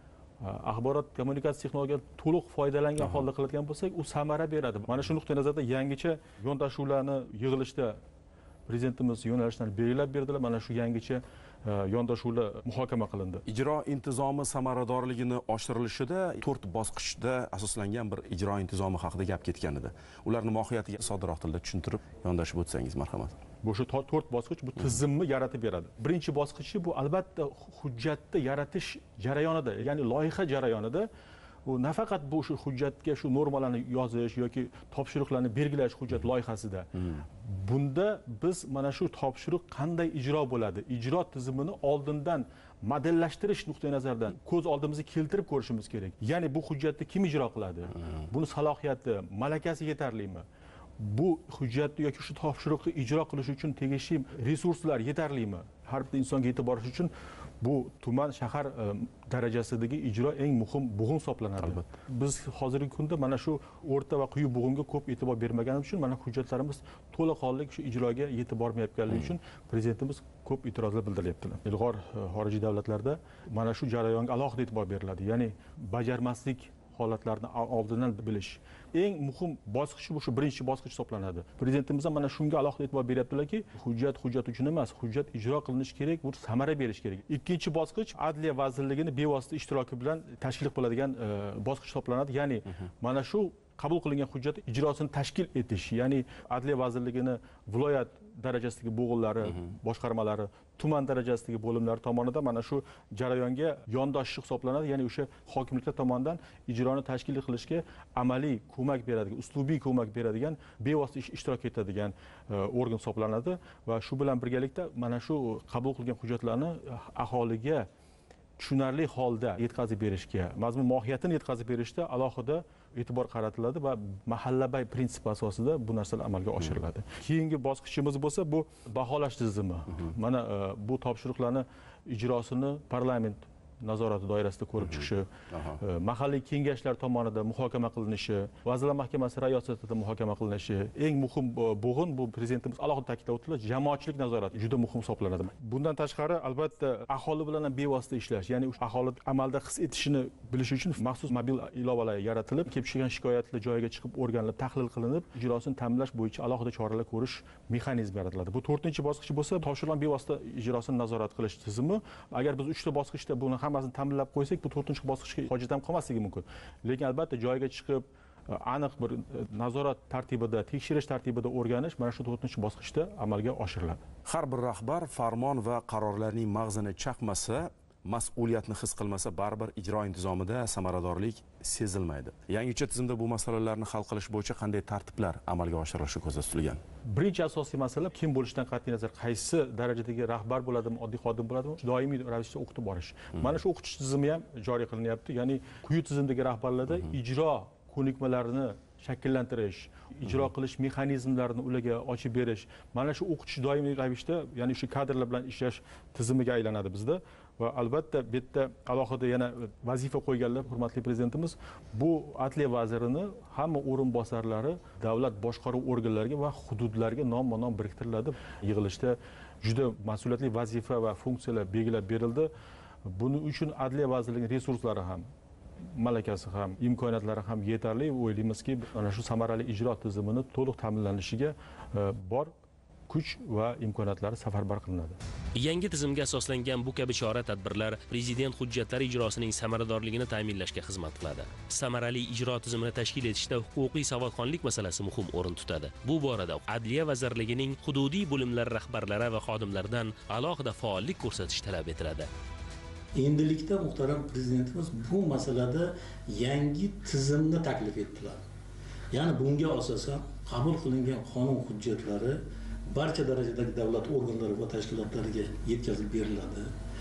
axborot kommunikatsiya texnologiyasidan to'liq foydalangan holda qiladigan bo'lsak, u samara beradi. Mana shu nuqtai nazarda yangicha yondashuvlarni yig'ilishda prezidentimiz yo'nalishlarni belgilab berdilar. Mana shu yangicha yondashuvlar muhokama qilindi. Ijro intizomi samaradorligini oshirilishida to'rt bosqichda asoslangan bir ijro intizomi haqida gap ketgan edi. Ularni mohiyatiga soddaroq tilda tushuntirib yondashib o'tsangiz, marhamat. Bu shu to'rt bosqich bu tizimni yaratib beradi. Birinchi bosqichi bu albatta hujjatni yaratish jarayonida, ya'ni loyiha jarayonida u nafaqat bu shu hujjatga shu normalarni yozish yoki topshiriqlarni belgilash hujjat loyihasida. Bunda biz mana shu topshiriq qanday ijro bo'ladi, ijro tizimini oldindan modellashtirish nuqtai nazaridan ko'z oldimizga keltirib ko'rishimiz kerak. Ya'ni bu hujjatni kim ijro qiladi? Buni salohiyati, malakasi yetarlimi? Bu hujjatni yoki shu topshiriqni ijro qilish uchun tegishli resurslar yetarlimi? Har bir insonga yetib borish uchun bu tuman shahar darajasidagi ijro eng muhim bo'g'in hisoblanadi. Biz hozirgi kunda mana shu o'rta va quyi bo'g'inga ko'p e'tibor bermaganimiz uchun mana hujjatlarimiz to'liq holda shu ijroga yetib bormayotganligi uchun prezidentimiz ko'p e'tirozlar bildiryaptilar. Ilg'or xorijiy davlatlarda mana shu jarayonga alohida e'tibor beriladi. Ya'ni bajarmaslik holatlarni oldindan bilish eng muhim bosqich bu shu birinchi bosqich hisoblanadi. Prezidentimiz ham mana shunga alohida e'tibor beryaptilarki, hujjat hujjat uchun emas, hujjat ijro qilinishi kerak, bu samara berish kerak. Ikkinchi bosqich Adliya vazirligini bevosita ishtiroki bilan tashkil bo'ladigan bosqich hisoblanadi. Ya'ni mana shu qabul qilingan hujjat ijrosini tashkil etish, ya'ni Adliya vazirligini viloyat darajasidagi bo'g'inlari, boshqarmalari, tuman darajasidagi bo'limlar tomonidan mana shu jarayonga yondoshi hisoblanadi, ya'ni o'sha hokimliklar tomonidan ijroni tashkil qilishga amaliy ko'mak beradigan, uslubiy ko'mak beradigan, bevosita ishtirok etadigan organ hisoblanadi va shu bilan birgalikda mana shu qabul qilgan hujjatlarni aholiga tushunarli holda yetkazib berishga, mazmun mohiyatini yetkazib berishda alohida e'tibor qaratiladi va mahallabay prinsip asosida bu narsalar amalga oshiriladi. Keyingi bosqichimiz bo'lsa bu baholash tizimi. Mana bu topshiriqlarni ijrosini parlament nazorati doirasida ko'rib chiqishi, mahalliy kengashlar tomonidan muhokama qilinishi, Vazirlar Mahkamasi rayosatida muhokama qilinishi, eng muhim bo'g'in bu prezidentimiz alohida ta'kidlab o'tdilar, jamoatchilik nazorati juda muhim hisoblanadi. Bundan tashqari albatta aholi bilan bevosita ishlash, ya'ni aholi amalda his etishini bilish uchun maxsus mobil ilovalar yaratilib, kelib chiqqan shikoyatlar joyiga chiqib o'rganilib, tahlil qilinib, ijrosini ta'minlash bo'yicha alohida choralar ko'rish mexanizmi yaratiladi. Bu to'rtinchi bosqich bo'lsa, topshirilgan bevosita ijrosini nazorat qilish tizimi. Agar biz uchta bosqichda buni hammasini ta'minlab qo'ysak, bu to'rtinchi bosqichga hojat ham qolmasligi mumkin. Lekin albatta joyiga chiqib aniq bir nazorat tartibida, tekshirish tartibida o'rganish mana shu to'rtinchi bosqichda amalga oshiriladi. Har bir rahbar farmon va qarorlarning mag'zini chaqmasa, mas'uliyatni his qilmasa, baribir ijro intizomida samaradorlik sezilmaydi. Yangicha tizimda bu masalalarni hal qilish bo'yicha qanday tartiblar amalga oshirilishi ko'zda tutilgan? Birinchi asosiy masala kim bo'lishidan qat'iy nazar, qaysi darajadagi rahbar bo'ladimi, oddiy xodim bo'ladimi, doimiy ravishda o'qitib borish. Mana shu o'qitish tizimi ham joriy qilinyapti. Ya'ni quyi tizimdagi rahbarlarda ijro ko'nikmalarini shakllantirish, ijro qilish mexanizmlarini ularga ochib berish, mana shu o'qitish doimiy ravishda, ya'ni shu kadrlar bilan ishlash tizimiga aylanadi bizda. Va albatta bu yerda alohida yana vazifa qo'yganlar hurmatli prezidentimiz, bu Adliya vazirini hamma o'rinbosarlari davlat boshqaruv organlariga va hududlarga nomma-nom biriktiriladi. Yig'ilishda juda mas'uliyatli vazifa va funksiyalar belgilab berildi. Buning uchun Adliya vazirligining resurslari ham, malakasi ham, imkoniyatlari ham yetarli. O'ylaymizki, mana shu samarali ijro tizimini to'liq ta'minlanishiga bor kuch va imkoniyatlari safarbar qilinadi. Yangi tizimga asoslangan bu kabi chora-tadbirlar prezident hujjatlari ijrosining samaradorligini ta'minlashga xizmat qiladi. Samarali ijro tizimini tashkil etishda huquqiy savodxonlik masalasi muhim o'rin tutadi. Bu borada Adliya vazirligining hududiy bo'limlar rahbarlari va xodimlaridan alohida faollik ko'rsatish talab etiladi. Endilikda muhtaram prezidentimiz bu masalada yangi tizimni taklif etdilar. Ya'ni bunga asosan qabul qilingan qonun hujjatlari barcha darajadagi davlat organlari va tashkilotlariga yetkazib beriladi.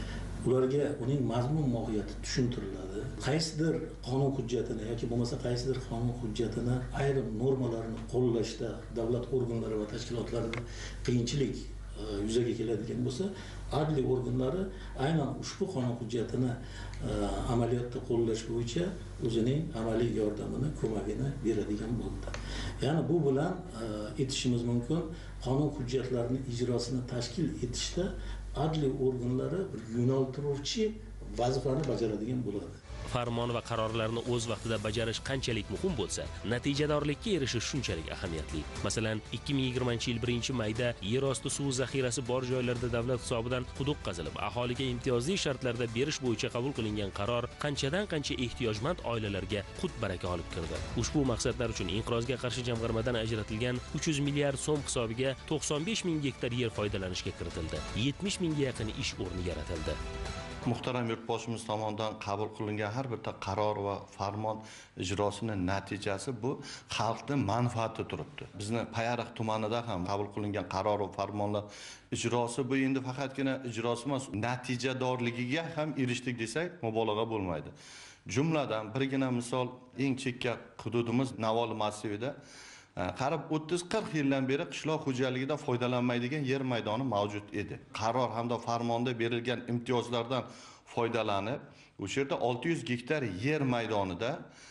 Ularga uning mazmun mohiyati tushuntiriladi. Qaysidir qonun hujjatini yoki bo'lmasa qaysidir qonun hujjatini ayrim normalarini qo'llashda davlat organlari va tashkilotlarida qiyinchilik yuzaga keladigan bo'lsa, adliya organlari aynan ushbu qonun hujjatini amaliyotda qo'llash bo'yicha o'zining amaliy yordamini, ko'magini beradigan bo'ldi. Ya'ni bu bilan aytishimiz mumkin, qonun hujjatlarini ijrosini tashkil etishda adliya organlari bir yo'naltiruvchi vazifani bajaradigan bo'ladi. Farmon va qarorlarni o'z vaqtida bajarish qanchalik muhim bo'lsa, natijadorlikka erishish shunchalik ahamiyatli. Masalan, ikki ming yigirmanchi yil birinchi mayda yer osti suv zaxirasi bor joylarda davlat hisobidan quduq qazilib, aholiga imtiyozli shartlarda berish bo'yicha qabul qilingan qaror qanchadan qancha ehtiyojmand oilalarga qut baraka olib kirdi. Ushbu maqsadlar uchun inqirozga qarshi jamg'armadan ajratilgan uch yuz milliard so'm hisobiga to'qson besh ming gektar yer foydalanishga kiritildi. yetmish mingga yaqin ish o'rni yaratildi. Muhtaram yurtboshimiz tomonidan qabul qilingan har bitta qaror va farmon ijrosining natijasi bu xalqning manfaati turibdi. Bizni Payariq tumanida ham qabul qilingan qaror va farmonlar ijrosi bu endi faqatgina ijrosi emas, natijadorligiga ham erishdik desak mubolag'a bo'lmaydi. Jumladan birgina misol, eng chekka hududimiz Navoli massivida qarib o'ttiz qirq yildan beri qishloq xo'jaligida foydalanmaydigan yer maydoni mavjud edi. Qaror hamda farmonda berilgan imtiyozlardan foydalanib, o'sha yerda olti yuz gektar yer maydonida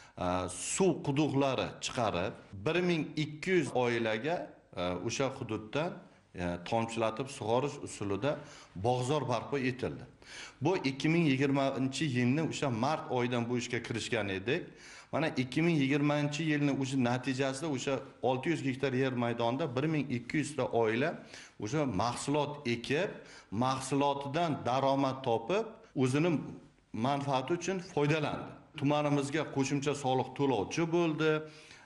suv quduqlari chiqarib, bir ming ikki yuz oilaga o'sha hududdan tomchilatib sug'orish usulida bog'zor barpo etildi. Bu ikki ming yigirmanchi yilning o'sha mart oyidan bu ishga kirishgan edik. Mana ikki ming yigirmanchi yilning o'sha natijasida o'sha olti yuz gektar yer maydonida bir ming ikki yuz ta oila o'sha mahsulot ekib, mahsulotidan daromad topib, o'zining manfaati uchun foydalandi. Tumanimizga qo'shimcha soliq to'lovchi bo'ldi.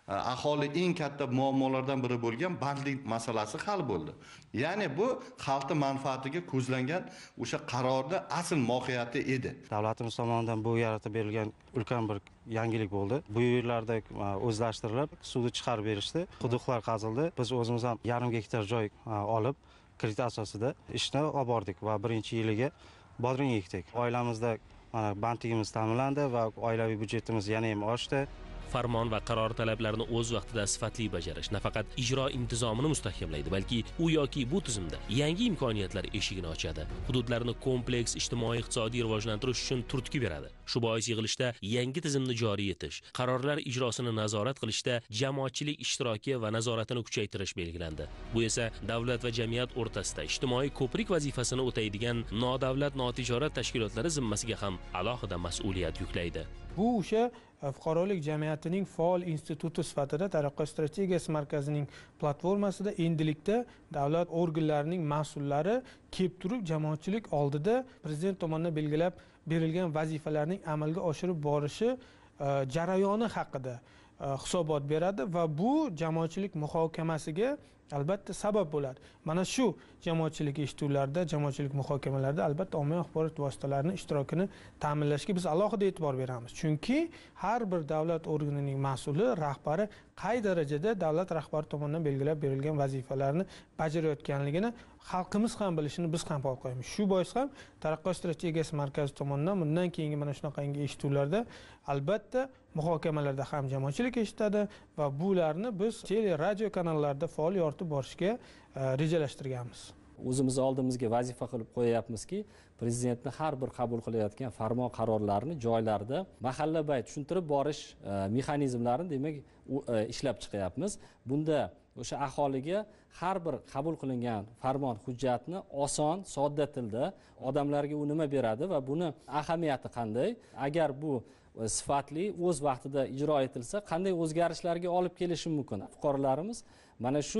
aholi eng katta muammolardan biri bo'lgan bandlik masalasi hal bo'ldi. Ya'ni bu xalqning manfaatiga ko'zlangan o'sha qarorda asl mohiyati edi. Davlatimiz tomonidan bu yaratib berilgan ulkan bir yangilik bo'ldi. Bu yerlarda o'zlashtirilib, suvni chiqarib berishdi, quduqlar qazildi. Biz o'zimiz ham yarim gektar joy olib, kredit asosida ishni olib bordik va birinchi yiliga bodring ekdik. Oilamizda bandligimiz ta'minlandi va oilaviy byudjetimiz yana ham oshdi. Farmon va qaror talablarini o'z vaqtida sifatli bajarish nafaqat ijro intizomini mustahkamlaydi, balki u yoki bu tizimda yangi imkoniyatlar eshigini ochadi. Hududlarni kompleks ijtimoiy-iqtisodiy rivojlantirish uchun turtki beradi. Shu bois yig'ilishda yangi tizimni joriy etish, qarorlar ijrosini nazorat qilishda jamoatchilik ishtiroki va nazoratini kuchaytirish belgilandi. Bu esa davlat va jamiyat o'rtasida ijtimoiy ko'prik vazifasini o'taydigan nodavlat notijorat tashkilotlari zimmasiga ham alohida mas'uliyat yuklaydi. Bu o'sha fuqarolik jamiyatining faol instituti sifatida Taraqqiyot strategiyasi markazining platformasida endilikda davlat organlarining mas'ullari kelib turib jamoatchilik oldida prezident tomonidan belgilab berilgan vazifalarning amalga oshirib borishi jarayoni haqida hisobot beradi va bu jamoatchilik muhokamasiga albatta sabab bo'ladi. Mana shu jamoatchilik eshituvlarida, jamoatchilik muhokamalarida albatta ommaviy axborot vositalarini ishtirokini ta'minlashga biz alohida e'tibor beramiz. Chunki har bir davlat organining mas'uli, rahbari qay darajada davlat rahbari tomonidan belgilab berilgan vazifalarni bajarayotganligini xalqimiz ham bilishini biz ham qo'yamiz. Shu bois ham Taraqqiyot strategiyasi markazi tomonidan bundan keyingi mana shunaqangi eshituvlarda albatta muhokamalarda ham jamoatchilik eshitadi va bularni biz tele radio kanallarda faol yoritib borishga rejalashtirganmiz. O'zimiz oldimizga vazifa qilib qo'yapmizki, prezidentni har bir qabul qilayotgan farmon qarorlarini joylarda mahallabay tushuntirib borish mexanizmlarini demak ishlab chiqyapmiz. Bunda o'sha aholiga har bir qabul qilingan farmon hujjatni oson, sodda tilda odamlarga u nima beradi va buni ahamiyati qanday, agar bu sifatli o'z vaqtida ijro etilsa qanday o'zgarishlarga olib kelishi mumkin. Fuqarolarimiz mana shu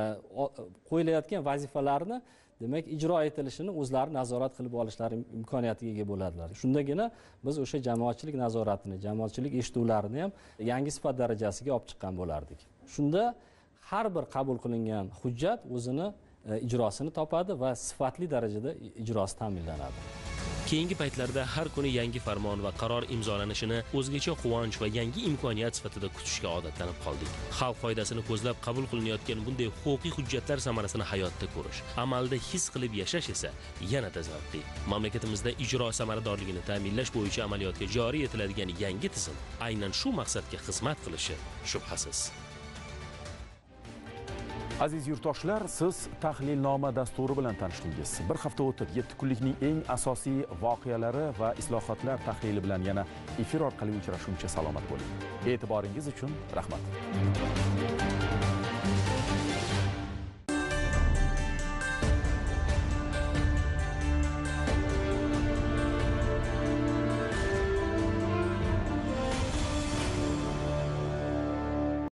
qo'yilayotgan vazifalarni demak ijro etilishini o'zlari nazorat qilib olishlari imkoniyatiga ega bo'ladilar. Shundagina biz o'sha jamoatchilik nazoratini, jamoatchilik eshituvlarini ham yangi sifat darajasiga olib chiqqan bo'lardik. Shunda har bir qabul qilingan hujjat o'zini ijrosini topadi va sifatli darajada ijrosi ta'minlanadi. Keyingi paytlarda har kuni yangi farmon va qaror imzolanishini o'zgacha quvonch va yangi imkoniyat sifatida kutishga odatlanib qoldik. Xalq foydasini ko'zlab qabul qilinayotgan bunday huquqiy hujjatlar samarasini hayotda ko'rish, amalda his qilib yashash esa yanada zavqli. Mamlakatimizda ijro samaradorligini ta'minlash bo'yicha amaliyotga joriy etiladigan yangi tizim aynan shu maqsadga xizmat qilishi shubhasiz. Aziz yurtdoshlar, siz tahlilnoma dasturi bilan tanishdingiz. Bir hafta o'tib yetti kunlikning eng asosiy voqealari va islohotlar tahlili bilan yana efir orqali uchrashguncha salomat bo'ling. E'tiboringiz uchun rahmat.